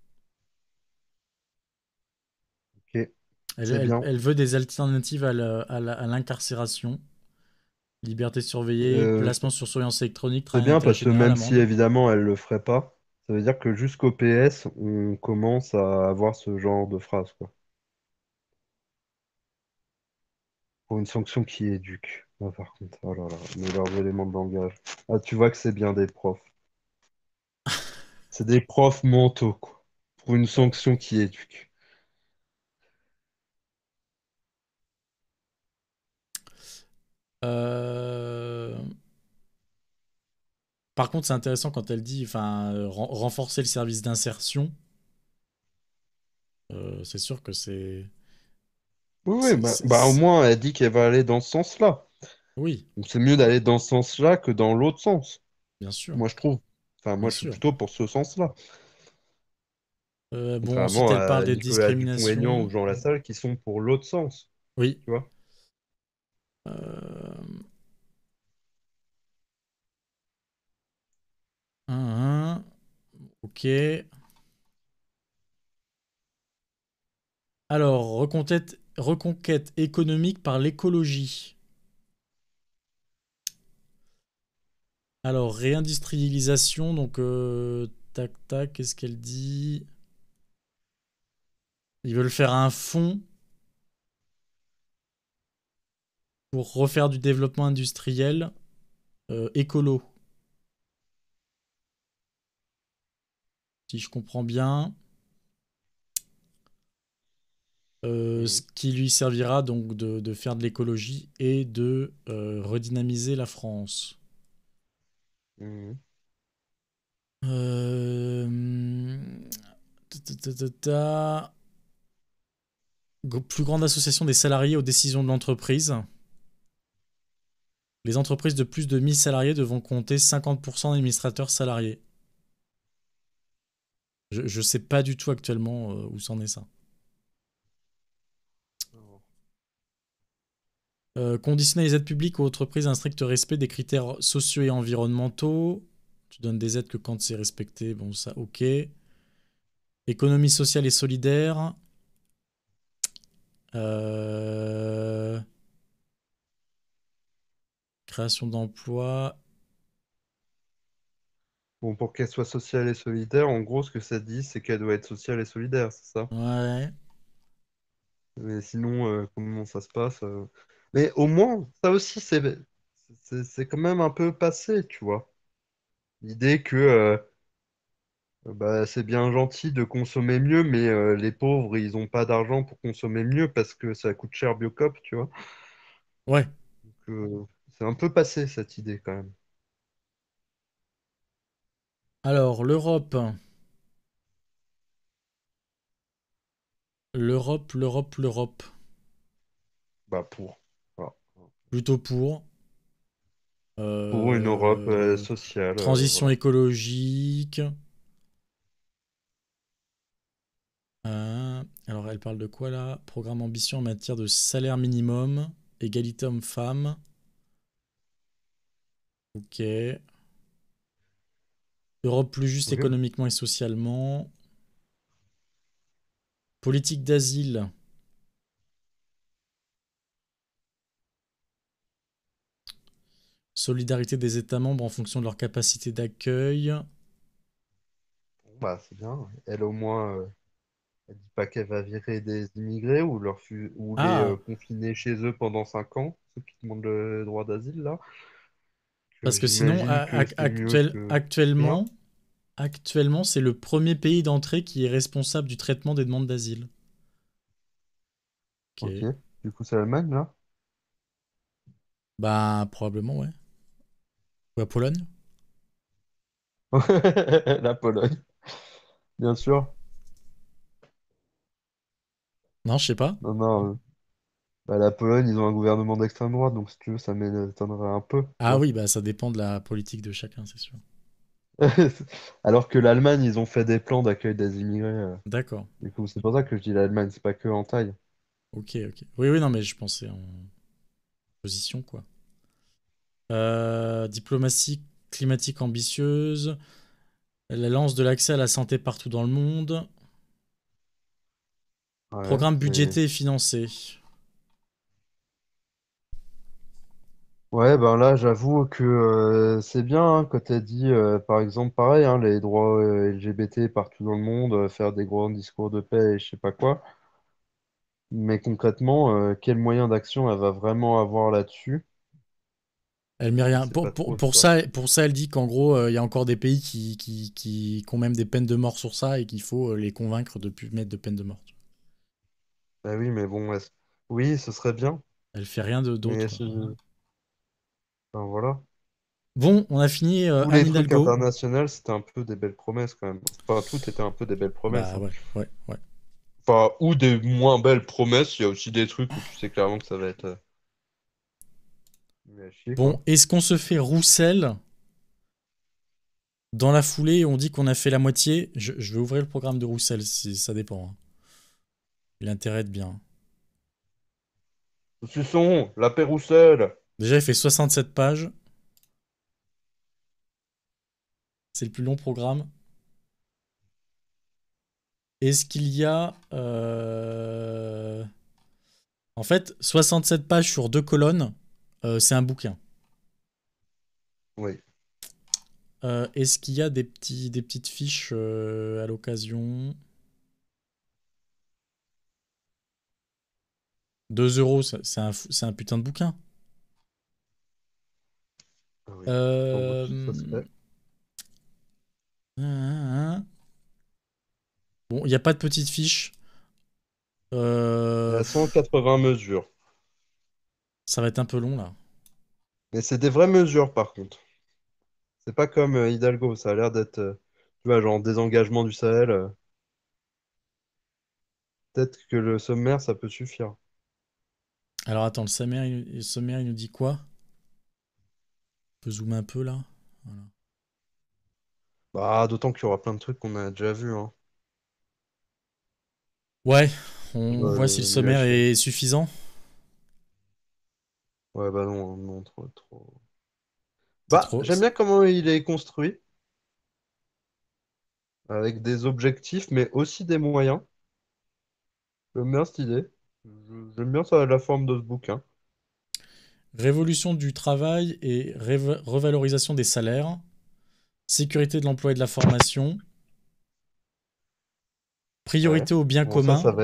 Ok, Elle, c'est elle- bien. elle veut des alternatives à la- à la- à l'incarcération. Liberté surveillée, Euh, placement sur surveillance électronique, c'est travail bien d'intérêt parce que général, même si amende. évidemment elle le ferait pas, ça veut dire que jusqu'au P S, on commence à avoir ce genre de phrase, quoi. Pour une sanction qui éduque. Ah, par contre, oh là là, mais leurs éléments de langage. Ah, tu vois que c'est bien des profs. C'est des profs mentaux, quoi. Pour une Ouais. sanction qui éduque. Euh, Par contre, c'est intéressant quand elle dit, enfin, euh, ren- renforcer le service d'insertion. Euh, c'est sûr que c'est, Oui, oui, c'est, bah, c'est- bah, au c'est- moins elle dit qu'elle va aller dans ce sens-là. oui, Donc c'est mieux d'aller dans ce sens-là que dans l'autre sens. bien sûr, Moi, je trouve. Enfin, bien moi, je suis sûr. plutôt pour ce sens-là. Euh, bon, ensuite, Contrairement elle parle à de Nicolas Dupont-Aignan ou discrimination. Jean Lassalle qui sont pour l'autre sens. Oui. Tu vois? Euh, un, un. Ok. Alors, reconquête, reconquête économique par l'écologie. Alors, réindustrialisation, donc, euh, tac, tac, qu'est-ce qu'elle dit? Ils veulent faire un fonds pour refaire du développement industriel euh, écolo, si je comprends bien. Euh, ce Mhm. qui lui servira donc de, de faire de l'écologie et de euh, redynamiser la France. Mhm. Euh, ta, ta, ta, ta. Plus grande association des salariés aux décisions de l'entreprise. Les entreprises de plus de mille salariés devront compter cinquante pour cent d'administrateurs salariés. Je ne sais pas du tout actuellement euh, où c'en est ça. Euh, conditionner les aides publiques aux entreprises à un strict respect des critères sociaux et environnementaux. Tu donnes des aides que quand c'est respecté. Bon, ça, ok. Économie sociale et solidaire. Euh, Création d'emplois. Bon, pour qu'elle soit sociale et solidaire, en gros, ce que ça dit, c'est qu'elle doit être sociale et solidaire, c'est ça? Ouais. Mais sinon, euh, comment ça se passe? euh Mais au moins, ça aussi, c'est c'est c'est quand même un peu passé, tu vois. L'idée que euh, bah, c'est bien gentil de consommer mieux, mais euh, les pauvres, ils ont pas d'argent pour consommer mieux parce que ça coûte cher Biocop, tu vois. Ouais. Donc, euh, c'est un peu passé, cette idée, quand même. Alors, l'Europe. L'Europe, l'Europe, l'Europe. Bah, pour. Voilà. Plutôt pour. Pour une Europe euh, Euh, sociale, euh, Transition voilà. écologique. Euh, alors, elle parle de quoi là? Programme ambition en matière de salaire minimum, égalité homme-femme. Ok. Europe plus juste Ok. économiquement et socialement. Politique d'asile. Solidarité des États membres en fonction de leur capacité d'accueil. Bon, bah, c'est bien. Elle, au moins, euh, elle dit pas qu'elle va virer des immigrés ou, leur fu- ou les euh, Ah, confiner chez eux pendant cinq ans, ceux qui demandent le droit d'asile, là. Que parce que sinon, j'imagine a- que ac- c'est mieux actuel- que rien. actuellement, actuellement, c'est le premier pays d'entrée qui est responsable du traitement des demandes d'asile. Ok. Ok. Du coup, c'est l'Allemagne, là? Bah, probablement, ouais. Ou la Pologne? La Pologne, bien sûr. Non, je sais pas. Non, non. euh, bah, la Pologne, ils ont un gouvernement d'extrême droite, donc si tu veux, ça m'étonnerait un peu, tu Ah vois. oui, bah ça dépend de la politique de chacun, c'est sûr. Alors que l'Allemagne, ils ont fait des plans d'accueil des immigrés. euh. D'accord. Du coup, c'est pour ça que je dis l'Allemagne, c'est pas que en taille. Ok, ok. Oui, oui, non, mais je pensais en position, quoi. Euh, diplomatie climatique ambitieuse. La lance de l'accès à la santé partout dans le monde. Ouais, Programme mais... budgété et financé. Ouais, ben là, j'avoue que euh, c'est bien hein, quand t'as dit, euh, par exemple, pareil, hein, les droits euh, L G B T partout dans le monde, euh, faire des grands discours de paix et je sais pas quoi. Mais concrètement, euh, quel moyen d'action elle va vraiment avoir là-dessus? Elle met Je rien. sais Pour, pas pour, trop, tu pour vois. ça, pour ça, elle dit qu'en gros, euh, il y a encore des pays qui, qui, qui, qui ont même des peines de mort sur ça et qu'il faut euh, les convaincre de plus mettre de peine de mort. Bah oui, mais bon, est-ce- oui, ce serait bien. Elle fait rien de Mais d'autre, quoi. est-ce- enfin, voilà. Bon, on a fini euh, Tous Anne les trucs Hidalgo. internationaux, c'était un peu des belles promesses quand même. Enfin, tout était un peu des belles promesses, Bah hein. ouais, ouais, ouais. Enfin, ou des moins belles promesses, il y a aussi des trucs où tu sais clairement que ça va être euh, nul à chier, Bon, quoi. est-ce qu'on se fait Roussel dans la foulée? On dit qu'on a fait la moitié. Je, je vais ouvrir le programme de Roussel, si ça dépend, hein. Il a intérêt de bien. Saucisson, la Pérouselle. Déjà, il fait soixante-sept pages. C'est le plus long programme. Est-ce qu'il y a... euh, En fait, soixante-sept pages sur deux colonnes, euh, c'est un bouquin. Oui. Euh, Est-ce qu'il y a des, petits, des petites fiches euh, à l'occasion? Deux euros, ça- c'est un, fou- c'est un putain de bouquin. Ah oui. Sans doute, ça se Euh... fait. hein, hein. Bon, il n'y a pas de petites fiches. Il y Euh, a cent quatre-vingts mesures. Ça va être un peu long là. Mais c'est des vraies mesures, par contre. C'est pas comme euh, Hidalgo, ça a l'air d'être, euh, tu vois, genre désengagement du Sahel. euh. Peut-être que le sommaire, ça peut suffire. Alors attends, le sommaire, il, le sommaire, il nous dit quoi? On peut zoomer un peu là. Voilà. Bah, d'autant qu'il y aura plein de trucs qu'on a déjà vus, hein. Ouais, on voit si le Euh, nul à sommaire chier. est suffisant. Ouais, bah non, non, trop, trop. C'est Bah, trop. j'aime bien comment il est construit. avec des objectifs, mais aussi des moyens. J'aime bien cette idée. Je- J'aime bien ça, la forme de ce bouquin. Révolution du travail et réva- revalorisation des salaires. Sécurité de l'emploi et de la formation. Ouais. Priorité au bien Bon, ça, ça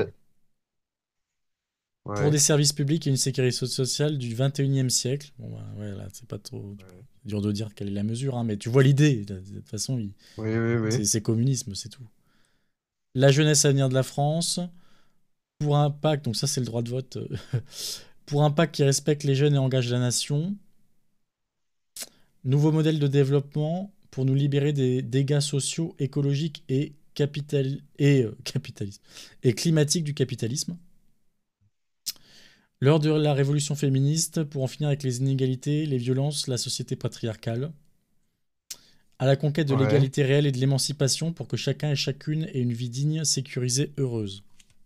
commun va. pour des Ouais. services publics et une sécurité sociale du vingt et unième siècle. Bon, bah, ouais, là, c'est pas trop Ouais. dur de dire quelle est la mesure, hein, mais tu vois l'idée. De toute façon, il- Oui, oui, oui. c'est c'est communisme, c'est tout. La jeunesse à venir de la France. Pour un pacte, donc ça, c'est le droit de vote. euh, Pour un pacte qui respecte les jeunes et engage la nation. Nouveau modèle de développement pour nous libérer des dégâts sociaux, écologiques et, capital... et, euh, capitalisme... et climatiques du capitalisme. L'heure de la révolution féministe pour en finir avec les inégalités, les violences, la société patriarcale. À la conquête de Ouais. l'égalité réelle et de l'émancipation pour que chacun et chacune ait une vie digne, sécurisée, heureuse.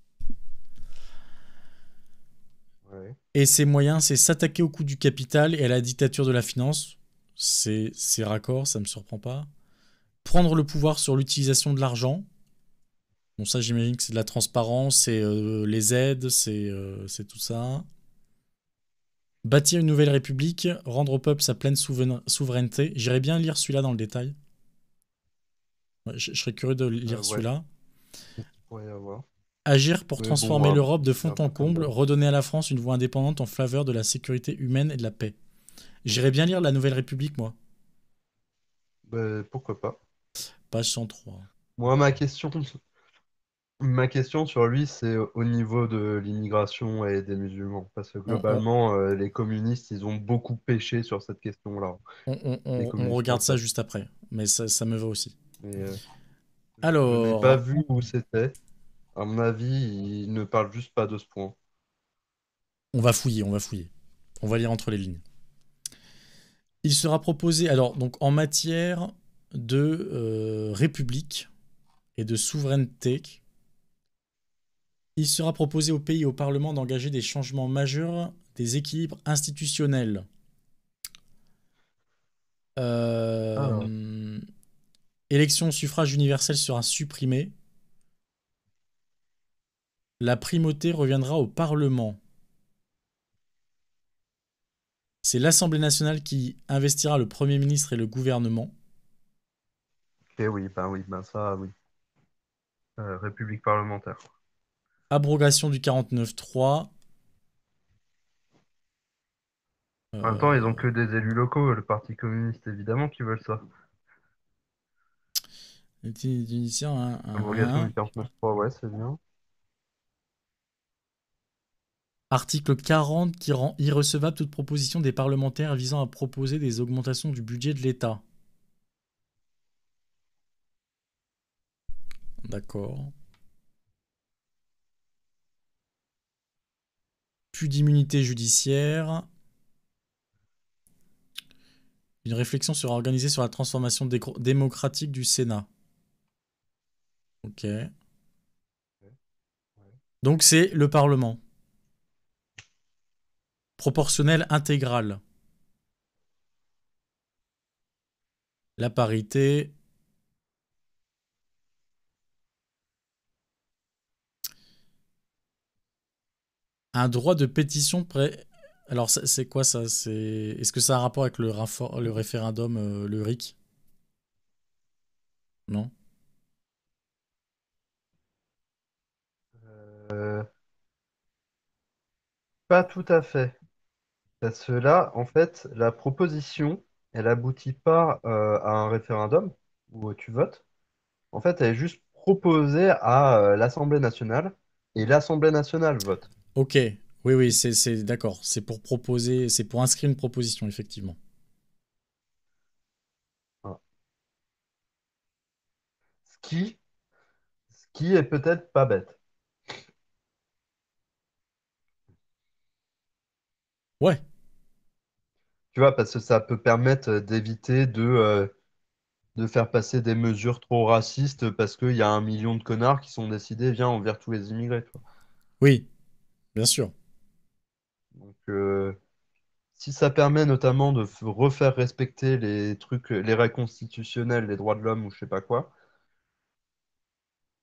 Ouais. Et ces moyens, c'est s'attaquer au coût du capital et à la dictature de la finance. C'est c'est raccord, ça me surprend pas. Prendre le pouvoir sur l'utilisation de l'argent. Bon, ça, j'imagine que c'est de la transparence, c'est euh, les aides, c'est euh, c'est tout ça. Bâtir une nouvelle république, rendre au peuple sa pleine souven- souveraineté. J'irais bien lire celui-là dans le détail. Ouais, je, je serais curieux de Euh, lire ouais. celui-là. Il pourrait y avoir. Agir pour Mais bon, transformer euh, l'Europe de c'est fond un en peu comme comble, d'hab. redonner à la France une voie indépendante en faveur de la sécurité humaine et de la paix. J'irais bien lire la Nouvelle République, moi. Ben, pourquoi pas. Page cent trois. Moi, ma question, ma question sur lui, c'est au niveau de l'immigration et des musulmans. Parce que On, on- globalement, euh, les communistes, ils ont beaucoup péché sur cette question-là. on- on- Les on- on communistes regarde ça français. juste après. Mais ça, ça me va aussi. Mais euh, je n'ai pas Alors, vu où c'était. À mon avis, ils ne parlent juste pas de ce point. on va fouiller, on va fouiller. On va lire entre les lignes. Il sera proposé, alors, donc en matière de euh, république et de souveraineté, il sera proposé au pays et au Parlement d'engager des changements majeurs des équilibres institutionnels. Alors, Euh, élection au suffrage universel sera supprimée. La primauté reviendra au Parlement. C'est l'Assemblée nationale qui investira le Premier ministre et le gouvernement. ok, oui, ben oui, ben ça, oui. Euh, République parlementaire. Abrogation du quarante-neuf trois. En même temps, ils ont Euh, que des élus locaux, le Parti communiste, évidemment, qui veulent ça. Tunisiens, hein, hein, Abrogation hein. du quarante-neuf trois, ouais, c'est bien. Article quarante qui rend irrecevable toute proposition des parlementaires visant à proposer des augmentations du budget de l'État. D'accord. Plus d'immunité judiciaire. Une réflexion sera organisée sur la transformation décro- démocratique du Sénat. Ok. Ouais, ouais. Donc c'est le Parlement. Proportionnel intégral. La parité. Un droit de pétition pré... Alors c'est c'est quoi ça? C'est Est-ce que ça a un rapport avec le, rafor- le référendum, euh, le R I C? Non? Euh, Pas tout à fait. Parce que là, en fait, la proposition, elle aboutit pas euh, à un référendum où tu votes. En fait, elle est juste proposée à euh, l'Assemblée nationale et l'Assemblée nationale vote. Ok. Oui, oui, c'est c'est- d'accord. C'est pour proposer, c'est pour inscrire une proposition, effectivement. Voilà. Ce qui, ce qui est peut-être pas bête. Ouais. Tu vois, parce que ça peut permettre euh, d'éviter de, euh, de faire passer des mesures trop racistes parce qu'il y a un million de connards qui sont décidés, viens, on vire tous les immigrés, tu vois. Oui, bien sûr. Donc, euh, si ça permet notamment de f- refaire respecter les trucs, les règles constitutionnelles, les droits de l'homme ou je sais pas quoi,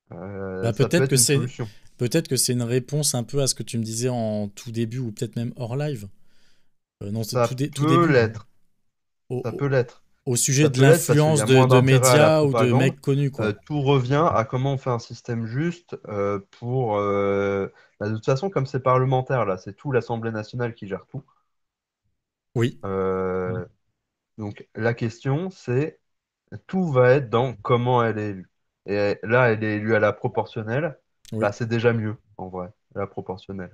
Euh, Bah, ça peut peut-être être que une c'est solution. peut-être que c'est une réponse un peu à ce que tu me disais en tout début ou peut-être même hors live. Euh, non, c'est tout, Ça dé- tout peut début. l'être. Au, Ça au- peut l'être. au sujet Ça de peut l'être parce qu'il y l'influence a de, moins de d'intérêt à la médias ou de propagande. mecs connus, Euh, quoi. tout revient à comment on fait un système juste euh, pour... euh, bah, de toute façon, comme c'est parlementaire, là, c'est tout l'Assemblée nationale qui gère tout. Oui, Euh, donc la question, c'est, tout va être dans comment elle est élue. Et là, elle est élue à la proportionnelle. Bah, oui. c'est déjà mieux, en vrai, la proportionnelle.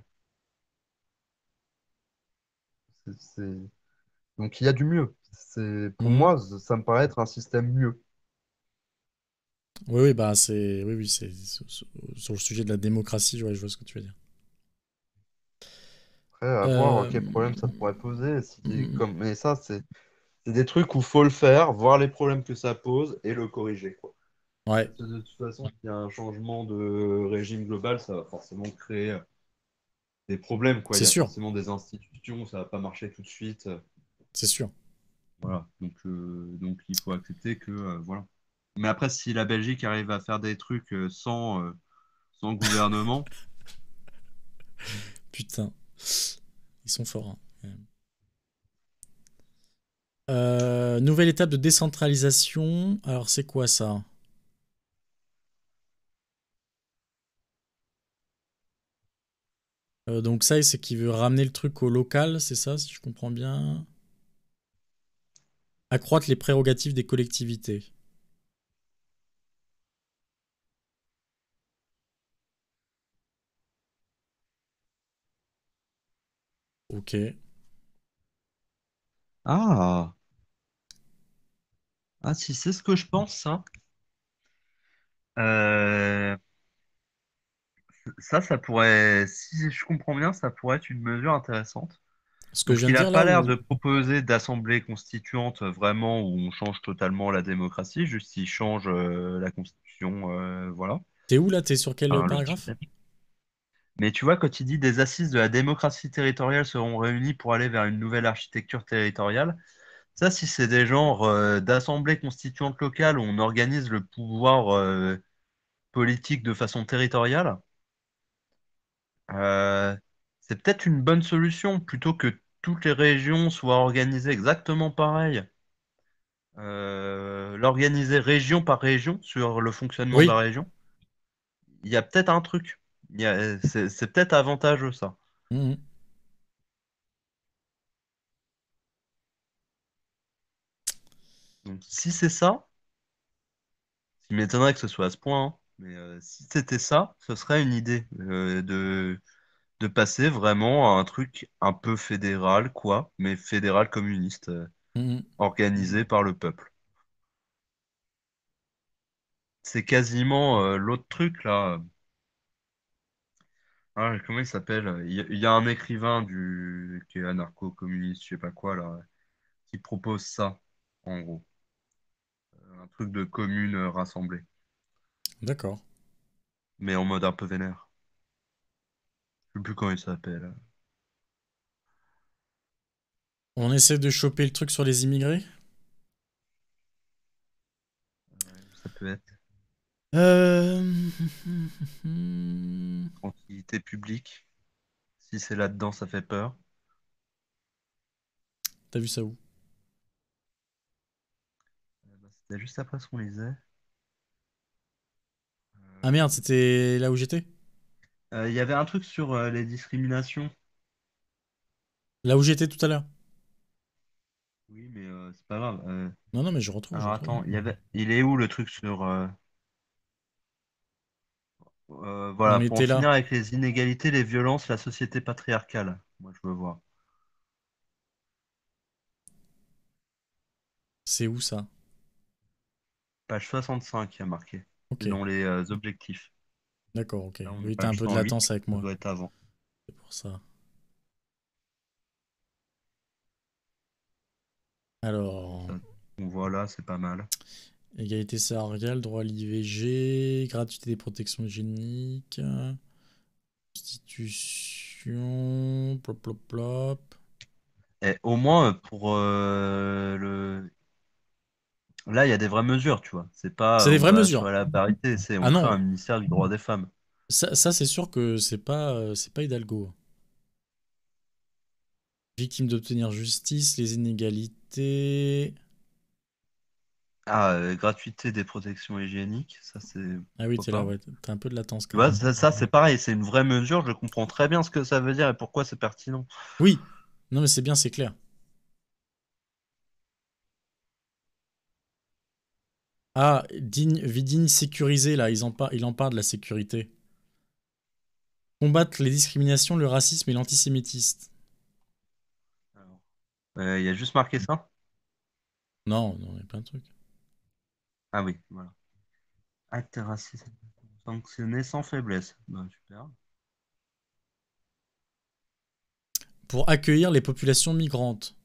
C'est- c'est- Donc il y a du mieux. C'est, pour Mhm. moi, ça me paraît être un système mieux. Oui, oui, bah c'est, oui, oui, c'est sur sur le sujet de la démocratie, ouais, je vois ce que tu veux dire. Après, à voir Euh, quel problème ça pourrait poser. Si, mm, comme, mais ça, c'est c'est des trucs où faut le faire, voir les problèmes que ça pose et le corriger, quoi. ouais, Parce que de toute façon, s'il y a un changement de régime global, ça va forcément créer des problèmes, quoi. Il c'est y a sûr, forcément des institutions, ça va pas marcher tout de suite. c'est sûr. Voilà. Donc, euh, donc il faut accepter que euh, voilà. Mais après, si la Belgique arrive à faire des trucs euh, sans, euh, sans gouvernement, Putain, ils sont forts, hein, quand même. Euh, nouvelle étape de décentralisation. Alors, c'est quoi ça? Euh, donc ça, c'est qu'il veut ramener le truc au local, c'est ça, si je comprends bien. Accroître les prérogatives des collectivités. Ok. ah, ah si c'est ce que je pense, ça. Euh, ça, ça pourrait, si je comprends bien, ça pourrait être une mesure intéressante. Ce que je Donc, viens de il n'a dire pas là l'air ou... de proposer d'assemblée constituante euh, vraiment où on change totalement la démocratie, juste il change euh, la constitution, euh, voilà, T'es où là? T'es sur quel enfin, le paragraphe? système. Mais tu vois, quand il dit des assises de la démocratie territoriale seront réunies pour aller vers une nouvelle architecture territoriale, ça, si c'est des genres euh, d'assemblées constituantes locales où on organise le pouvoir euh, politique de façon territoriale, euh, c'est peut-être une bonne solution plutôt que toutes les régions soient organisées exactement pareil. Euh, l'organiser région par région sur le fonctionnement de la Oui. région, il y a peut-être un truc. Il y a- C'est c'est peut-être avantageux ça. Mhm. Donc, si c'est ça, il m'étonnerait que ce soit à ce point, hein, mais euh, si c'était ça, ce serait une idée euh, de, de passer vraiment à un truc un peu fédéral, quoi, mais fédéral communiste, euh, Mhm. organisé par le peuple. C'est quasiment euh, l'autre truc là. Ah, comment il s'appelle? Il y, a il y a un écrivain du qui est anarcho-communiste, je sais pas quoi là, qui propose ça, en gros. Un truc de commune euh, rassemblée, D'accord. mais en mode un peu vénère. Je sais plus comment il s'appelle. On essaie de choper le truc sur les immigrés? Ouais, ça peut être Euh... tranquillité publique. Si c'est là-dedans, ça fait peur. T'as vu ça où? Euh, bah, c'était juste après ce qu'on lisait. Ah merde, c'était là où j'étais? Euh, Il y avait un truc sur euh, les discriminations. Là où j'étais tout à l'heure. Oui, mais euh, c'est pas grave. Euh, Non, non, mais je retrouve, je alors retrouve. attends, il y avait... il est où le truc sur... euh, euh, On voilà, pour en était finir là. avec les inégalités, les violences, la société patriarcale. Moi, je veux voir. C'est où ça? Page soixante-cinq, il y a marqué. Ok, C'est dans les euh, objectifs. d'accord, ok. Là, on est Oui, t'as un page peu de cent huit. latence avec Ça moi. doit être avant. C'est pour ça. Alors, Ça, on voit là, c'est pas mal. égalité salariale, droit à l'I V G, gratuité des protections hygiéniques, constitution, plop plop plop. Et au moins, euh, pour euh, le... Là, il y a des vraies mesures, tu vois. C'est pas C'est euh, des on vraies va mesures. assurer la parité, c'est Ah on crée un non, ministère du droit des femmes. ça, ça, c'est sûr que c'est pas, euh, c'est pas Hidalgo. Victime d'obtenir justice, les inégalités. Ah, euh, gratuité des protections hygiéniques, ça c'est Ah oui, pourquoi t'es là, pas. ouais. T'as un peu de latence Tu quand vois, même. ça, ça, c'est pareil, c'est une vraie mesure, je comprends très bien ce que ça veut dire et pourquoi c'est pertinent. Oui, non mais c'est bien, c'est clair. Ah, digne, vie digne sécurisée, là, ils en par- il en parle de la sécurité. Combattre les discriminations, le racisme et l'antisémitisme. Alors, euh, il y a juste marqué ça? Non, non, il y a plein de trucs. Ah oui, voilà. Acte raciste sanctionné sans faiblesse. Ben, super. Pour accueillir les populations migrantes.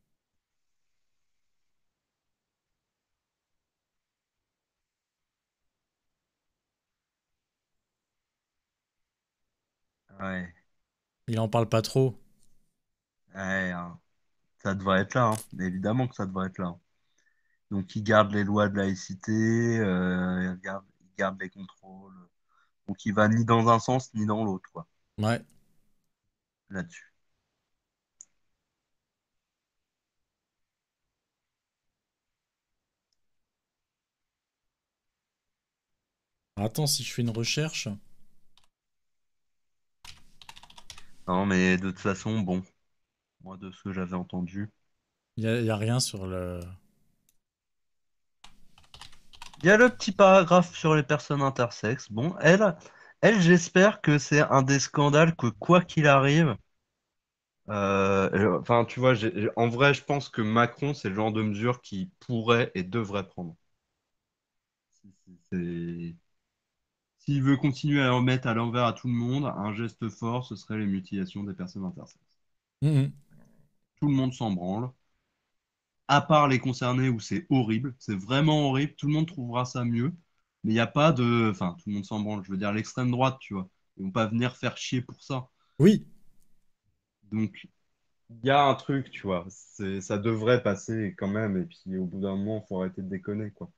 Ouais, Il en parle pas trop. ouais, hein. Ça devrait être là, hein. Évidemment que ça devrait être là. Donc, il garde les lois de laïcité, euh, il garde, il garde les contrôles. Donc, il va ni dans un sens ni dans l'autre, quoi, Ouais. là-dessus. Attends, si je fais une recherche. Non, mais de toute façon, bon, moi, de ce que j'avais entendu. Il y a, il y a rien sur le. Il y a le petit paragraphe sur les personnes intersexes. Bon, elle, elle, j'espère que c'est un des scandales que, quoi qu'il arrive, euh, euh, enfin, tu vois, j'ai- j'ai- en vrai, je pense que Macron, c'est le genre de mesure qu'il pourrait et devrait prendre. Si- si- c'est- S'il veut continuer à en mettre à l'envers à tout le monde, un geste fort, ce serait les mutilations des personnes intersexes. Mhm. Tout le monde s'en branle, à part les concernés où c'est horrible, c'est vraiment horrible, tout le monde trouvera ça mieux, mais il n'y a pas de... Enfin, tout le monde s'en branle, je veux dire l'extrême droite, tu vois. Ils vont pas venir faire chier pour ça. Oui. Donc, il y a un truc, tu vois, c'est, ça devrait passer quand même, et puis au bout d'un moment, il faut arrêter de déconner, quoi.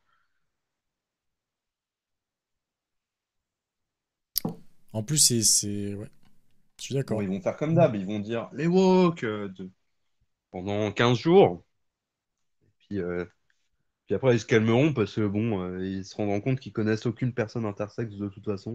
En plus, c'est. c'est- Ouais. Je suis Bon, d'accord. ils vont faire comme d'hab, ils vont dire les woke euh, de- pendant quinze jours, puis, euh, puis après ils se calmeront parce que bon, euh, ils se rendront compte qu'ils connaissent aucune personne intersexe de toute façon.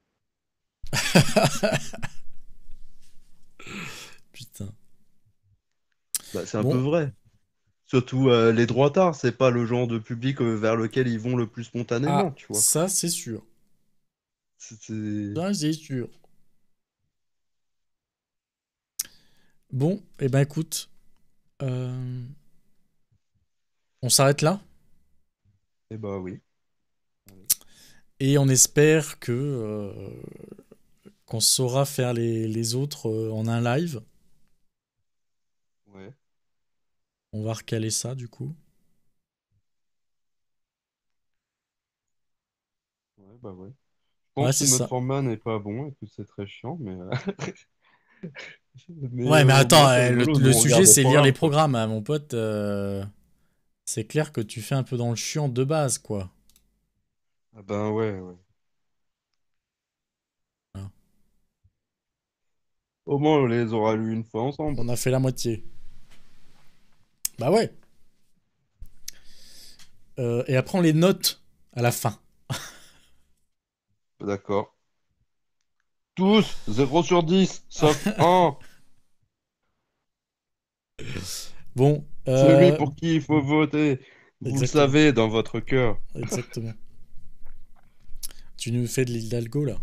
Putain. Bah, c'est un peu Bon. vrai. Surtout euh, les droitards, c'est pas le genre de public euh, vers lequel ils vont le plus spontanément, Ah, tu vois. ça, c'est sûr. C'est- c'est- Ça, c'est sûr. Bon, eh ben écoute. euh, On s'arrête là. Eh bah oui. Et on espère que. euh, qu'on saura faire les, les autres euh, en un live. Ouais, On va recaler ça, du coup. ouais, bah ouais. Je Ouais, pense que c'est notre ça. format n'est pas bon et que c'est très chiant, mais, euh, mais Ouais, mais euh, au moins attends, c'est euh, le, rigolo, nous le on sujet, regarde des c'est lire les programmes, quoi. programmes, hein, mon pote. euh, C'est clair que tu fais un peu dans le chiant de base, quoi. Ah ben ouais, ouais. Hein. Au moins on les aura lus une fois ensemble. On a fait la moitié. Bah ouais. Euh, et après, on les note à la fin. D'accord. Tous, zéro sur dix, sauf un. Bon, Celui euh, pour qui il faut voter. Vous le exactement. savez dans votre cœur. Exactement. Tu nous fais de l'Hidalgo, là.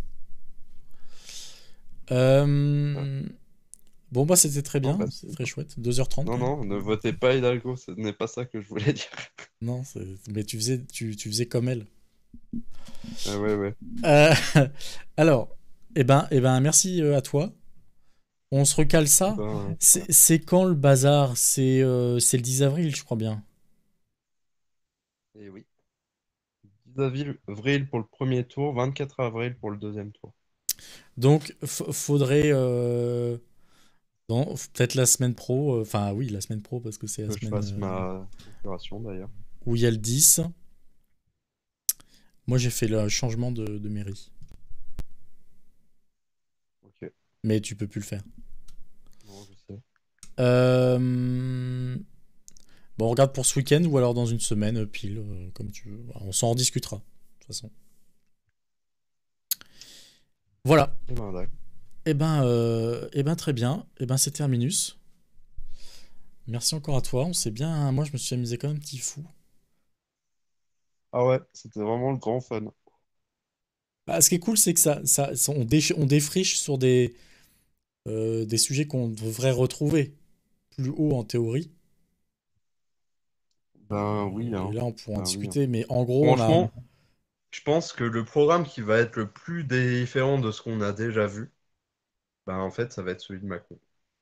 Ah, Euh, Bon, bah, c'était très non, bien. bah, C'est si. très chouette. deux heures trente Non, quand même. non, ne votez pas Hidalgo, ce n'est pas ça que je voulais dire. Non, c'est- mais tu faisais, tu, tu faisais comme elle. Ah ouais, ouais. Euh, Alors, eh ben, eh ben, merci euh, à toi. On se recale Eh ça. ben, C'est c'est quand le bazar? C'est euh, c'est le dix avril, je crois bien. et oui. dix avril avril pour le premier tour, vingt-quatre avril pour le deuxième tour. Donc, f- faudrait euh, dans- peut-être la semaine pro. euh, Enfin, oui, la semaine pro parce que c'est la Que je semaine fasse euh, ma procuration d'ailleurs. où il y a le dix. Moi, j'ai fait le changement de, de mairie. Ok. Mais tu peux plus le faire. Non, je sais. Euh, Bon, on regarde pour ce week-end ou alors dans une semaine, euh, pile, euh, comme tu veux. On s'en rediscutera, de toute façon. Voilà. Eh ben, d'accord. Eh ben, euh, eh ben très bien. Eh ben, c'est terminus. Merci encore à toi. On s'est bien. Moi, je me suis amusé comme un petit fou. Ah ouais, c'était vraiment le grand fun. Bah, ce qui est cool, c'est que ça, ça, ça- on, déch- on défriche sur des, euh, des sujets qu'on devrait retrouver plus haut en théorie. Ben oui, Euh, et hein. là, on pourra en Ben oui, hein. discuter. Mais en gros, on a. Franchement, je pense que le programme qui va être le plus différent de ce qu'on a déjà vu, ben en fait, ça va être celui de Macron.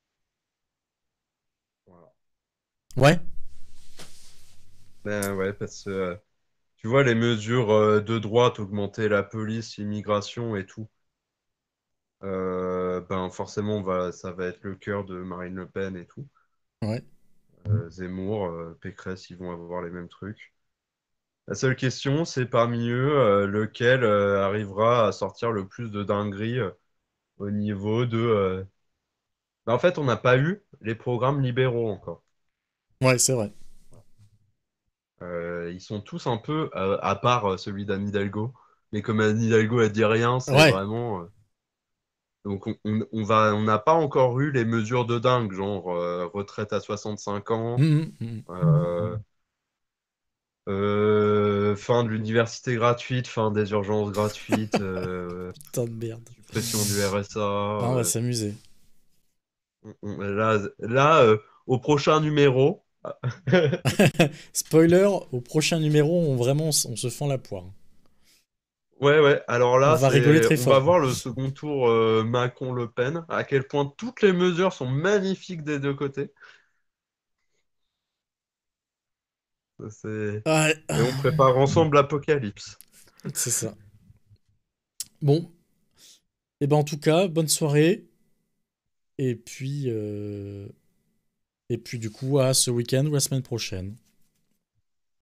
Voilà. Ouais, Ben ouais, parce que euh, tu vois, les mesures euh, de droite, augmenter la police, l'immigration et tout, euh, ben forcément, on va, ça va être le cœur de Marine Le Pen et tout. ouais. Euh, Zemmour, euh, Pécresse, ils vont avoir les mêmes trucs. La seule question, c'est parmi eux, euh, lequel euh, arrivera à sortir le plus de dingueries euh, au niveau de... euh, ben, en fait, on n'a pas eu les programmes libéraux encore. Ouais, c'est vrai. Euh, ils sont tous un peu, euh, à part euh, celui d'Anne Hidalgo, mais comme Anne Hidalgo a dit rien, c'est Ouais. vraiment... euh, Donc on, on, on va, on n'a pas encore eu les mesures de dingue, genre euh, retraite à soixante-cinq ans, Mhm, mhm. euh, euh, fin de l'université gratuite, fin des urgences gratuites, euh, Putain de merde. suppression du R S A. Ah, on va euh, s'amuser. on- on- là, là euh, au prochain numéro, Spoiler, au prochain numéro, on vraiment, on se fend la poire. ouais, ouais, alors On là, va rigoler c'est, très on va fort. voir le second tour euh, Macron-Le Pen, à quel point toutes les mesures sont magnifiques des deux côtés. C'est... Ouais, Et on prépare ensemble l'apocalypse. c'est ça. Bon, et ben en tout cas, bonne soirée. Et puis, euh, et puis du coup, à ce week-end ou la semaine prochaine.